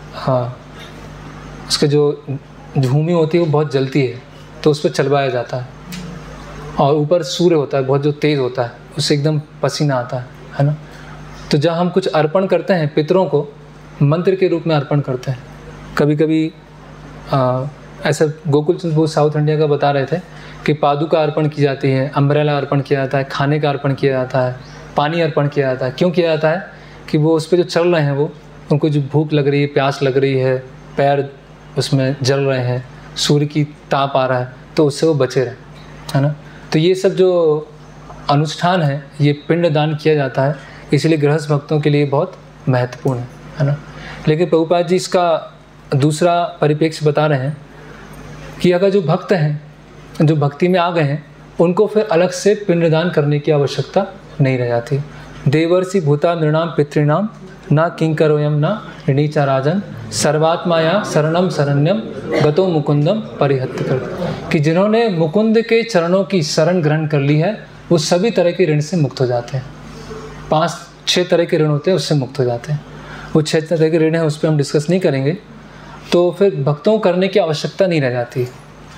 S1: जो भूमि होती है वो बहुत जलती है, तो उस पर चलवाया जाता है। और ऊपर सूर्य होता है बहुत जो तेज़ होता है, उससे एकदम पसीना आता है ना। तो जब हम कुछ अर्पण करते हैं पितरों को, मंत्र के रूप में अर्पण करते हैं। कभी कभी ऐसा गोकुल चंद्र वो साउथ इंडिया का बता रहे थे कि पादुका अर्पण की जाती है, अम्ब्रेला अर्पण किया जाता है, खाने का अर्पण किया जाता है, पानी अर्पण किया जाता है। क्यों किया जाता है कि वो उस पर जो चल रहे हैं वो, उनको जो भूख लग रही है, प्यास लग रही है, पैर उसमें जल रहे हैं, सूर्य की ताप आ रहा है, तो उससे वो बचे रहे, है ना। तो ये सब जो अनुष्ठान है ये पिंडदान किया जाता है, इसलिए गृहस्थ भक्तों के लिए बहुत महत्वपूर्ण है ना। लेकिन प्रभुपाद जी इसका दूसरा परिप्रेक्ष्य बता रहे हैं कि अगर जो भक्त हैं, जो भक्ति में आ गए हैं, उनको फिर अलग से पिंडदान करने की आवश्यकता नहीं रह जाती। देवर्षि भूता नृणाम पितृणाम न किंकरोयम न ऋणीचा राजन सर्वात्माया शरणम शरण्यम गतो मुकुंदम परिहत्य कर, कि जिन्होंने मुकुंद के चरणों की शरण ग्रहण कर ली है वो सभी तरह के ऋण से मुक्त हो जाते हैं। 5-6 तरह के ऋण होते हैं, उससे मुक्त हो जाते हैं। वो 6 तरह के ऋण हैं, उस पर हम डिस्कस नहीं करेंगे। तो फिर भक्तों करने की आवश्यकता नहीं रह जाती।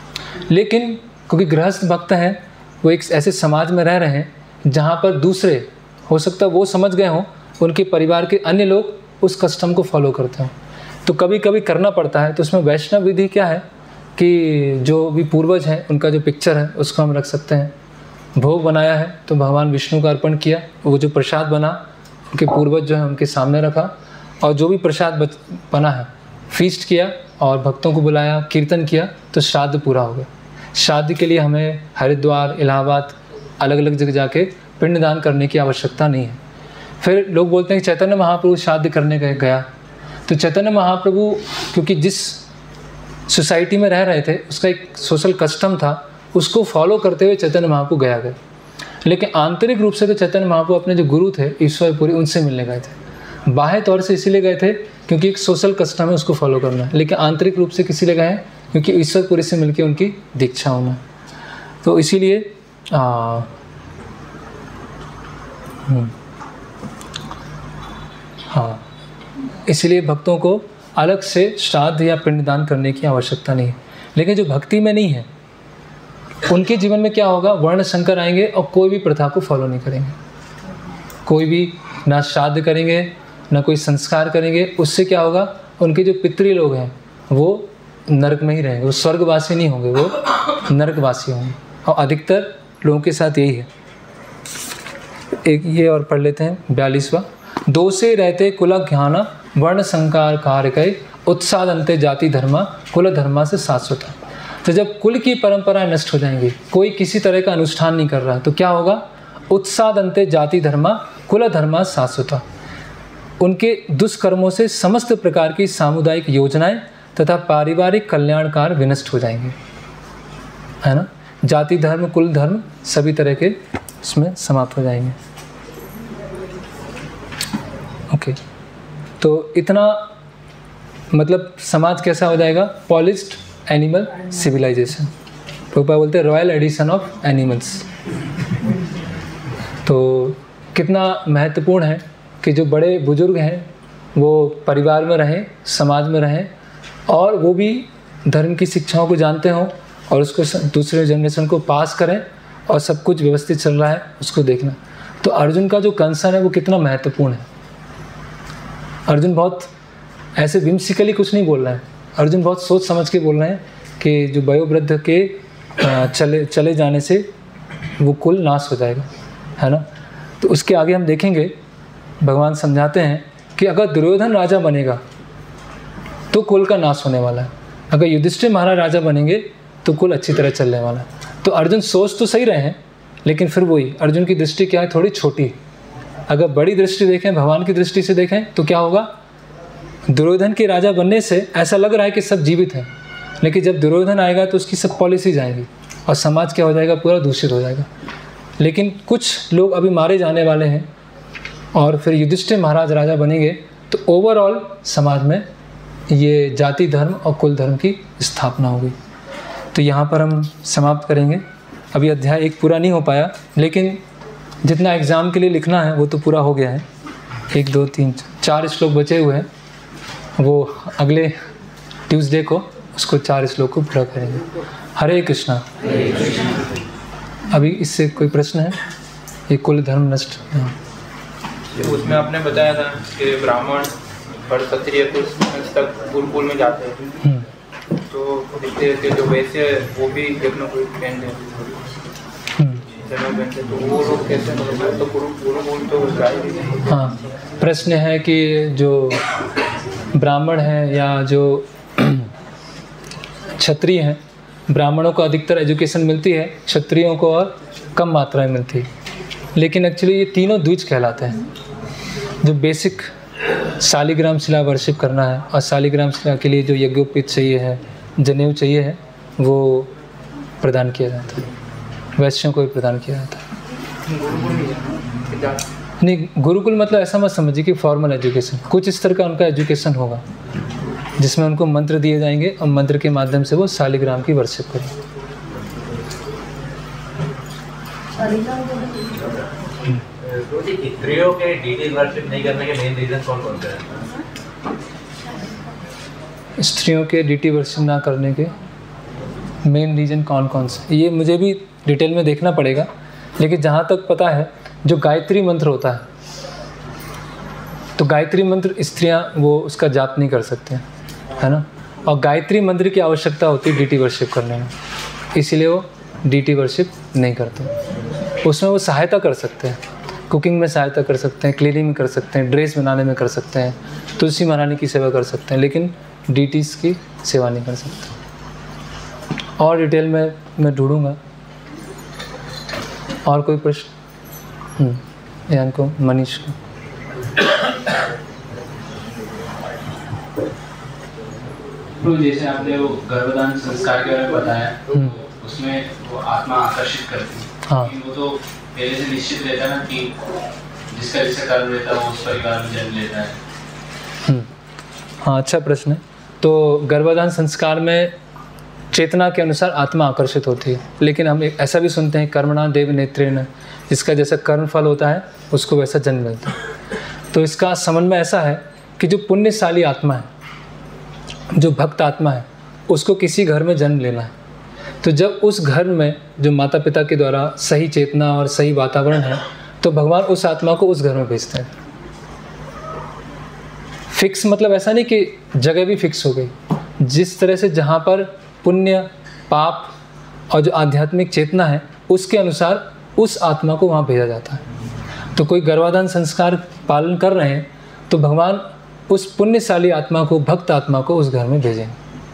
S1: लेकिन क्योंकि गृहस्थ भक्त हैं, वो एक ऐसे समाज में रह रहे हैं जहाँ पर दूसरे, हो सकता है वो समझ गए हों, उनके परिवार के अन्य लोग उस कस्टम को फॉलो करते हैं, तो कभी कभी करना पड़ता है। तो उसमें वैष्णव विधि क्या है कि जो भी पूर्वज हैं उनका जो पिक्चर है उसको हम रख सकते हैं। भोग बनाया है तो भगवान विष्णु का अर्पण किया, वो जो प्रसाद बना उनके पूर्वज जो है उनके सामने रखा, और जो भी प्रसाद बना है फीस्ट किया और भक्तों को बुलाया, कीर्तन किया, तो श्राद्ध पूरा हो गया। श्राद्ध के लिए हमें हरिद्वार, इलाहाबाद, अलग अलग जगह जाके पिंडदान करने की आवश्यकता नहीं है। फिर लोग बोलते हैं कि चैतन्य महाप्रभु श्राद्ध करने गया, तो चैतन्य महाप्रभु क्योंकि जिस सोसाइटी में रह रहे थे उसका एक सोशल कस्टम था, उसको फॉलो करते हुए चैतन्य महाप्रभु गए। लेकिन आंतरिक रूप से तो चैतन्य महाप्रभु अपने जो गुरु थे ईश्वरपुरी, उनसे मिलने गए थे। बाह्य तौर से इसीलिए गए थे क्योंकि एक सोशल कस्टम है, उसको फॉलो करना है, लेकिन आंतरिक रूप से किसी लिए गए हैं क्योंकि ईश्वरपुरी से मिलकर उनकी दीक्षा होना। तो इसीलिए हाँ, इसलिए भक्तों को अलग से श्राद्ध या पिंडदान करने की आवश्यकता नहीं है। लेकिन जो भक्ति में नहीं है उनके जीवन में क्या होगा, वर्ण संकर आएंगे और कोई भी प्रथा को फॉलो नहीं करेंगे, कोई भी ना श्राद्ध करेंगे ना कोई संस्कार करेंगे। उससे क्या होगा, उनके जो पितृ लोग हैं वो नरक में ही रहेंगे, वो स्वर्गवासी नहीं होंगे, वो नरकवासी होंगे। और अधिकतर लोगों के साथ यही है। एक ये और पढ़ लेते हैं 42वां। दोषे रहते कुल ज्ञान वर्ण संकार कारक उत्सादंते जाति धर्मा कुल धर्मा से शाश्वता। तो जब कुल की परंपराएं नष्ट हो जाएंगी, कोई किसी तरह का अनुष्ठान नहीं कर रहा, तो क्या होगा, उत्सादंते जाति धर्मा कुल धर्मा शाश्वता। उनके दुष्कर्मों से समस्त प्रकार की सामुदायिक योजनाएं तथा पारिवारिक कल्याणकार विनष्ट हो जाएंगे, है ना। जाति धर्म कुल धर्म सभी तरह के इसमें समाप्त हो जाएंगे। ओके, तो इतना मतलब समाज कैसा हो जाएगा, पॉलिश्ड एनिमल सिविलाइजेशन। प्रभुपाद बोलते हैं रॉयल एडिशन ऑफ एनिमल्स। तो कितना महत्वपूर्ण है कि जो बड़े बुजुर्ग हैं वो परिवार में रहें, समाज में रहें, और वो भी धर्म की शिक्षाओं को जानते हों और उसको दूसरे जनरेशन को पास करें, और सब कुछ व्यवस्थित चल रहा है उसको देखना। तो अर्जुन का जो कंसर्न है वो कितना महत्वपूर्ण है। अर्जुन बहुत ऐसे विम्सिकली कुछ नहीं बोल रहे हैं, अर्जुन बहुत सोच समझ के बोल रहे हैं कि जो वयोवृद्ध के चले जाने से वो कुल नाश हो जाएगा, है ना। तो उसके आगे हम देखेंगे भगवान समझाते हैं कि अगर दुर्योधन राजा बनेगा तो कुल का नाश होने वाला है, अगर युधिष्ठिर महाराज राजा बनेंगे तो कुल अच्छी तरह चलने वाला है। तो अर्जुन सोच तो सही रहे हैं, लेकिन फिर वही अर्जुन की दृष्टि क्या है, थोड़ी छोटी। अगर बड़ी दृष्टि देखें, भगवान की दृष्टि से देखें, तो क्या होगा, दुर्योधन के राजा बनने से ऐसा लग रहा है कि सब जीवित हैं, लेकिन जब दुर्योधन आएगा तो उसकी सब पॉलिसीज आएंगी और समाज क्या हो जाएगा, पूरा दूषित हो जाएगा। लेकिन कुछ लोग अभी मारे जाने वाले हैं और फिर युधिष्ठिर महाराज राजा बनेंगे, तो ओवरऑल समाज में ये जाति धर्म और कुल धर्म की स्थापना होगी। तो यहाँ पर हम समाप्त करेंगे। अभी अध्याय 1 पूरा नहीं हो पाया, लेकिन जितना एग्ज़ाम के लिए लिखना है वो तो पूरा हो गया है। 1 2 3 4 श्लोक बचे हुए हैं, वो अगले ट्यूसडे को उसको 4 श्लोक को पूरा करेंगे। हरे कृष्णा। अभी इससे कोई प्रश्न है, ये कुल धर्म नष्ट।
S6: उसमें आपने बताया था कि ब्राह्मण और क्षत्रिय तक गुरुकुल में जाते हैं, तो देखते जो वैसे वो भी देखना कोई ट्रेंड है, तो वो लोग कैसे, तो गुरुकुल तो जाएगी।
S1: हाँ, प्रश्न है कि जो ब्राह्मण हैं या जो क्षत्रिय हैं, ब्राह्मणों को अधिकतर एजुकेशन मिलती है, क्षत्रियों को और कम मात्रा में मिलती है। लेकिन एक्चुअली ये तीनों द्विज कहलाते हैं। जो बेसिक शालिग्राम शिला वर्शिप करना है, और शालिग्राम शिला के लिए जो यज्ञोपवीत चाहिए है, जनेऊ चाहिए है, वो प्रदान किया जाता है, वैश्यों को भी प्रदान किया जाता है। नहीं, गुरुकुल मतलब ऐसा मत समझिए कि फॉर्मल एजुकेशन, कुछ इस तरह का उनका एजुकेशन होगा जिसमें उनको मंत्र दिए जाएंगे और मंत्र के माध्यम से वो शालिग्राम की वर्शिप करेंगे।
S3: स्त्रियों के डीटी वर्शिप नहीं करने के मेन रीजन कौन से हैं?
S1: स्त्रियों के डीटी वर्शिप ना करने के मेन रीजन कौन से, ये मुझे भी डिटेल में देखना पड़ेगा। लेकिन जहाँ तक पता है, जो गायत्री मंत्र होता है, तो गायत्री मंत्र स्त्रियाँ वो उसका जाप नहीं कर सकते हैं, है ना। और गायत्री मंत्र की आवश्यकता होती है डीटी वर्शिप करने में, इसीलिए वो डीटी वर्शिप नहीं करते। उसमें वो सहायता कर सकते हैं, कुकिंग में सहायता कर सकते हैं, क्लीनिंग में कर सकते हैं, ड्रेस बनाने में कर सकते हैं, तुलसी महारानी की सेवा कर सकते हैं, लेकिन डीटीज की सेवा नहीं कर सकते। और डिटेल में मैं ढूंढूंगा। और कोई प्रश्न? यान को, मनीष को।
S7: तो जैसे आपने वो गर्भदान संस्कार के बारे में बताया, तो उसमें वो आत्मा आकर्षित करती है।
S1: हाँ,
S7: वो तो पहले से निश्चित रहता है ना कि जिसका जिसका कर्म रहता है वो उस परिवार में जन्म लेता है।
S1: हाँ, अच्छा प्रश्न है। तो गर्भदान संस्कार में चेतना के अनुसार आत्मा आकर्षित होती है, लेकिन हम ऐसा भी सुनते हैं कर्मणा देव नेत्रेण, जिसका जैसा कर्म फल होता है उसको वैसा जन्म मिलता है। तो इसका समन्वय ऐसा है कि जो पुण्यशाली आत्मा है, जो भक्त आत्मा है, उसको किसी घर में जन्म लेना है। तो जब उस घर में जो माता पिता के द्वारा सही चेतना और सही वातावरण है, तो भगवान उस आत्मा को उस घर में भेजते हैं। फिक्स मतलब ऐसा नहीं कि जगह भी फिक्स हो गई, जिस तरह से जहाँ पर पुण्य, पाप और जो आध्यात्मिक चेतना है, उसके अनुसार उस आत्मा को वहाँ भेजा जाता है। तो कोई गर्भाधान संस्कार पालन कर रहे हैं तो भगवान उस पुण्यशाली आत्मा को, भक्त आत्मा को उस घर में भेजेंगे।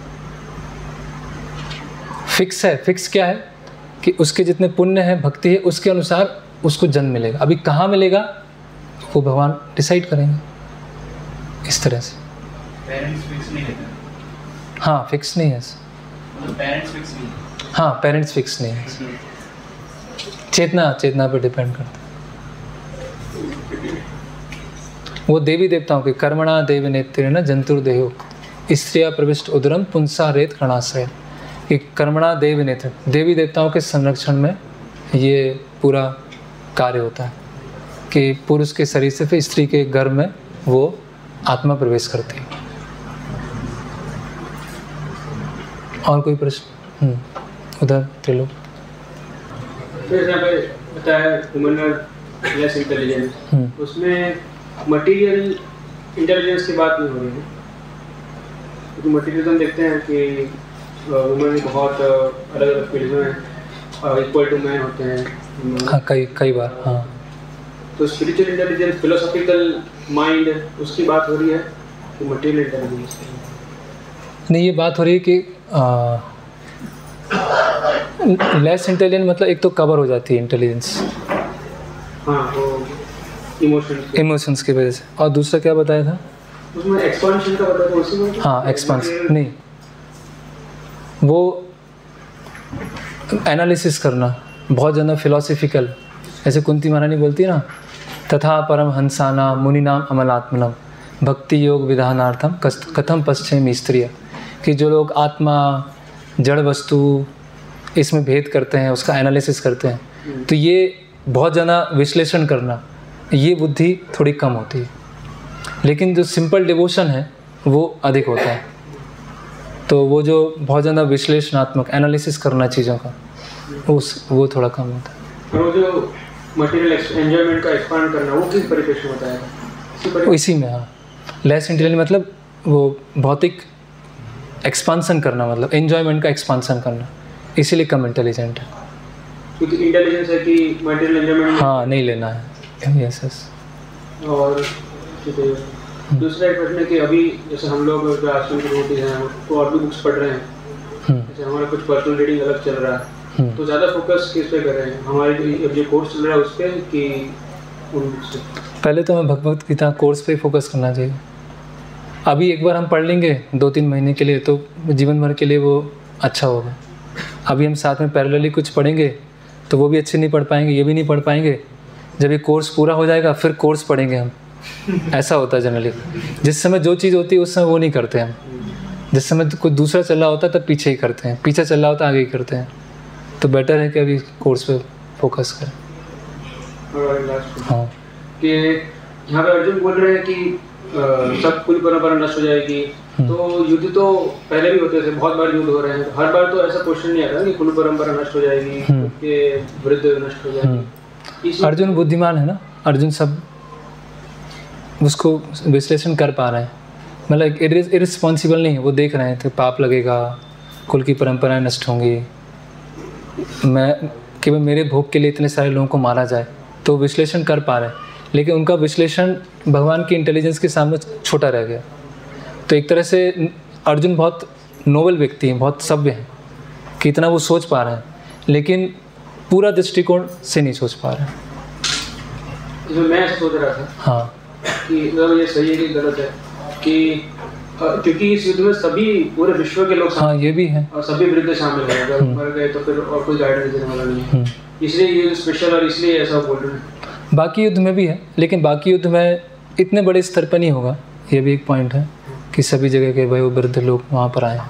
S1: फिक्स है। फिक्स क्या है कि उसके जितने पुण्य है, भक्ति है, उसके अनुसार उसको जन्म मिलेगा। अभी कहाँ मिलेगा वो भगवान डिसाइड करेंगे, इस तरह से।
S7: पेरेंट्स फिक्स नहीं है।
S1: हाँ, फिक्स नहीं है।
S7: पेरेंट्स फिक्स नहीं।
S1: हाँ, पेरेंट्स फिक्स नहीं है। चेतना पर डिपेंड करता है। वो देवी देवताओं के कर्मणा देव नेत्रेण जंतुर्देहो स्त्रिया प्रविष्ट उदरम पुंसा रेत कणाश्रय, कि कर्मणा देव नेत्र, देवी देवताओं के संरक्षण में ये पूरा कार्य होता है कि पुरुष के शरीर से फिर स्त्री के गर्भ में वो आत्मा प्रवेश करती है। और कोई प्रश्न? उधर त्रिलोक।
S2: फिर यहाँ पे बताया ह्यूमन लेस इंटेलिजेंस, उसमें मटेरियल इंटेलिजेंस की बात नहीं हो रही है, क्योंकि मटेरियल हम देखते हैं कि वुमेन बहुत अलग अलग फील्ड में इक्वल टू मैन होते हैं।
S1: हाँ, कई बार। हाँ,
S2: तो स्पिरिचुअल इंटेलिजेंस, फिलोसॉफिकल माइंड, उसकी बात हो रही है कि मटेरियल इंटेलिजेंस
S1: नहीं, ये बात हो रही है कि लेस इंटेलिजेंट मतलब एक तो कवर हो जाती है इंटेलिजेंस,
S2: हाँ, वो
S1: इमोशंस की वजह से। और दूसरा क्या बताया था
S2: उसमें? एक्सपांशन का बताया था उसी में।
S1: हाँ, एक्सपांशन नहीं, वो एनालिसिस करना बहुत ज़्यादा फिलोसफिकल, ऐसे कुंती महारानी बोलती है ना, तथा परम हंसाना मुनिनाम अमलात्मनम भक्ति योग विधानार्थम कथम पश्चिमी स्त्रिय, कि जो लोग आत्मा, जड़ वस्तु, इसमें भेद करते हैं, उसका एनालिसिस करते हैं, तो ये बहुत ज़्यादा विश्लेषण करना, ये बुद्धि थोड़ी कम होती है। लेकिन जो सिंपल डिवोशन है वो अधिक होता है। तो वो जो बहुत ज़्यादा विश्लेषणात्मक एनालिसिस करना चीज़ों का, वो थोड़ा कम होता है।
S2: वो जो मटेरियल एंजॉयमेंट का एक्सपांड करना, वो किस परिपेक्ष में होता है?
S1: इसी में। हाँ, लेस इंटेलिजेंट मतलब वो भौतिक एक्सपांसन करना, मतलब एंजॉयमेंट का एक्सपांसन करना, इसीलिए कम इंटेलिजेंट है।
S2: क्योंकि इंटेलिजेंस है कि मटेरियल एंजॉयमेंट
S1: हाँ नहीं लेना है। Yes yes.
S2: और दूसरा एक प्रश्न है कि अभी जैसे हम लोग जो आश्रम की डिवोटीज हैं वो और भी बुक्स पढ़ रहे हैं, जैसे हमारा कुछ पर्सनल रीडिंग अलग चल रहा है, तो ज़्यादा फोकस किस पे कर रहे हैं? हमारे जो कोर्स चल रहा है उस पर कि उन बुक्स पे?
S1: पहले तो हमें भगवत गीता कोर्स पे फोकस करना चाहिए। अभी एक बार हम पढ़ लेंगे 2-3 महीने के लिए तो जीवन भर के लिए वो अच्छा होगा। अभी हम साथ में पैरेलली कुछ पढ़ेंगे तो वो भी अच्छे नहीं पढ़ पाएंगे, ये भी नहीं पढ़ पाएंगे। जब ये कोर्स पूरा हो जाएगा फिर कोर्स पढ़ेंगे हम। ऐसा होता है जनरली, जिस समय जो चीज़ होती है उस समय वो नहीं करते हम, जिस समय कोई दूसरा चल रहा होता है तब पीछे ही करते हैं, पीछे चल रहा होता है आगे ही करते हैं। तो बेटर है कि अभी कोर्स पे फोकस करें। हाँ,
S2: कि यहाँ पे अर्जुन बोल रहे हैं कि सब कुल परंपरा नष्ट हो जाएगी, तो युद्ध तो पहले भी होते थे, बहुत बार युद्ध हो रहे हैं, हर बार तो ऐसा क्वेश्चन नहीं आता कि कुल परंपरा नष्ट हो जाएगी, के वृद्ध नष्ट हो जाएगी।
S1: अर्जुन बुद्धिमान है ना, अर्जुन सब उसको विश्लेषण कर पा रहे हैं, मतलब इरिस्पॉन्सिबल नहीं है। वो देख रहे हैं तो पाप लगेगा, कुल की परंपराएं नष्ट होंगी, मैं केवल मेरे भोग के लिए इतने सारे लोगों को मारा जाए, तो विश्लेषण कर पा रहे हैं। लेकिन उनका विश्लेषण भगवान की इंटेलिजेंस के सामने छोटा रह गया। तो एक तरह से अर्जुन बहुत नोबल व्यक्ति हैं, बहुत सभ्य हैं कि इतना वो सोच पा रहे हैं, लेकिन पूरा दृष्टिकोण से नहीं सोच पा रहे हैं।
S2: मैं ऐसा सोच रहा था
S1: हाँ
S2: कि ये सही है कि गलत है, कि क्योंकि इस युद्ध में सभी पूरे विश्व के लोग,
S1: हाँ ये भी है,
S2: और सभी वृद्ध शामिल हैं, अगर मर गए तो फिर और कोई गाइडेंस देने वाला नहीं है, इसलिए ये स्पेशल और इसलिए ऐसा बोल रहे हैं।
S1: बाकी युद्ध में भी है, लेकिन बाकी युद्ध में इतने बड़े स्तर पर नहीं होगा। ये भी एक पॉइंट है कि सभी जगह के वयोवृद्ध लोग वहाँ पर आए हैं।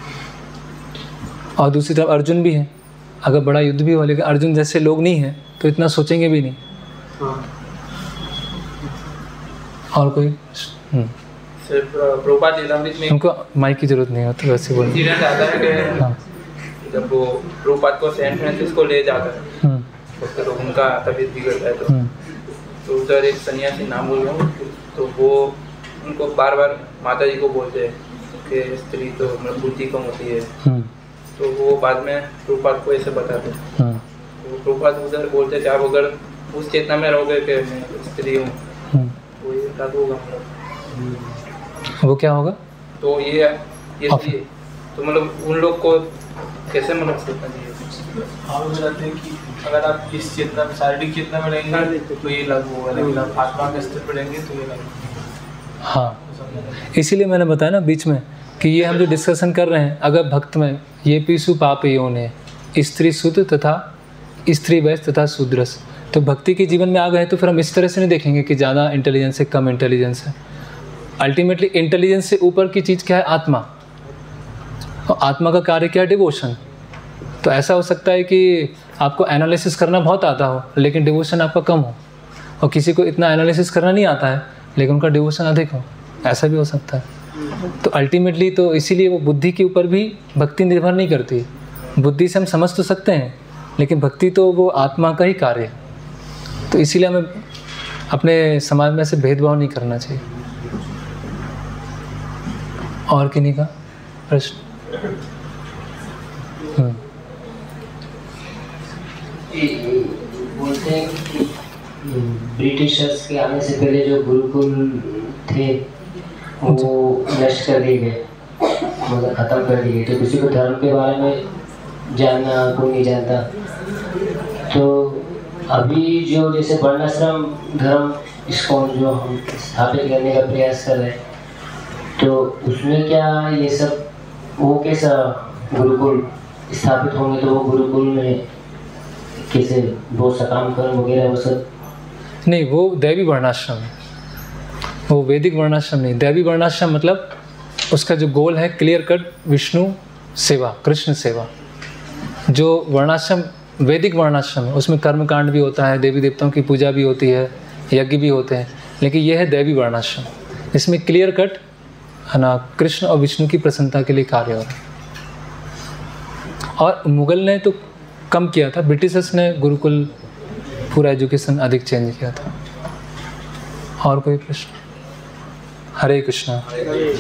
S1: और दूसरी तरफ अर्जुन भी है, अगर बड़ा युद्ध भी हो, लेकिन अर्जुन जैसे लोग नहीं हैं तो इतना सोचेंगे भी नहीं। और कोई?
S6: सिर्फ प्रभुपाद लीलामृत में
S1: उनको माइक की जरूरत नहीं होती, वैसे बोल।
S6: इंसिडेंट आता है कि जब वो प्रभुपाद को सैन फ्रांसिस्को ले जाता है तो उनका तबीयत बिगड़ता है तो उधर एक सन्यासी नाम बोल रहा हूँ, तो वो उनको बार बार माता जी को बोलते हैं कि स्त्री तो मतलब बुद्धि कम होती है, तो वो बाद में प्रभुपाद को ऐसे बताते हैं। तो प्रभुपाद उधर बोलते थे आप अगर उस चेतना में रहोगे कि मैं स्त्री हूँ तो ये लागू होगा,
S1: वो क्या होगा?
S6: तो ये स्त्री तो मतलब उन लोग को कैसे मतलब सोचना चाहिए?
S8: हम बताते हैं कि अगर आप इस चेतना में, शारीरिक चेतना में रहेंगे तो ये लागू होगा, लेकिन आप आत्मा के स्तर पर रहेंगे तो ये लागू होगा।
S1: हाँ, इसीलिए मैंने बताया ना बीच में कि ये हम जो डिस्कशन कर रहे हैं, अगर भक्त में ये पीसु पाप योने स्त्री शुद्ध तथा स्त्री वैश्य तथा शूद्रस, तो भक्ति के जीवन में आ गए तो फिर हम इस तरह से नहीं देखेंगे कि ज़्यादा इंटेलिजेंस है कम इंटेलिजेंस है। अल्टीमेटली इंटेलिजेंस से ऊपर की चीज़ क्या है? आत्मा। और आत्मा का कार्य क्या है? डिवोशन। तो ऐसा हो सकता है कि आपको एनालिसिस करना बहुत आता हो लेकिन डिवोशन आपका कम हो, और किसी को इतना एनालिसिस करना नहीं आता है लेकिन उनका डिवोशन अधिक हो, ऐसा भी हो सकता है। तो अल्टीमेटली तो इसीलिए वो बुद्धि के ऊपर भी भक्ति निर्भर नहीं करती। बुद्धि से हम समझ तो सकते हैं लेकिन भक्ति तो वो आत्मा का ही कार्य है। तो इसीलिए हमें अपने समाज में ऐसे भेदभाव नहीं करना चाहिए। और किन्हीं का प्रश्न?
S9: बोलते हैं कि ब्रिटिशर्स के आने से पहले जो गुरुकुल थे वो नष्ट कर दिए गए, मतलब ख़त्म कर दिए गए। तो किसी को धर्म के बारे में जानना कोई नहीं जानता, तो अभी जो जैसे वर्णाश्रम धर्म इसको जो हम स्थापित करने का प्रयास कर रहे हैं, तो उसमें क्या ये सब वो कैसा गुरुकुल स्थापित होंगे, तो वो गुरुकुल में कैसे वो सकाम कर्म वगैरह वो सब?
S1: नहीं, वो दैवी वर्णाश्रम है, वो वैदिक वर्णाश्रम नहीं। दैवी वर्णाश्रम मतलब उसका जो गोल है क्लियर कट विष्णु सेवा, कृष्ण सेवा। जो वर्णाश्रम वैदिक वर्णाश्रम है उसमें कर्मकांड भी होता है, देवी देवताओं की पूजा भी होती है, यज्ञ भी होते हैं, लेकिन यह है दैवी वर्णाश्रम। इसमें क्लियर कट है ना कृष्ण और विष्णु की प्रसन्नता के लिए कार्य हो रहा है। और मुगल ने तो कम किया था, ब्रिटिशर्स ने गुरुकुल पूरा एजुकेशन अधिक चेंज किया था। और कोई प्रश्न? हरे कृष्णा।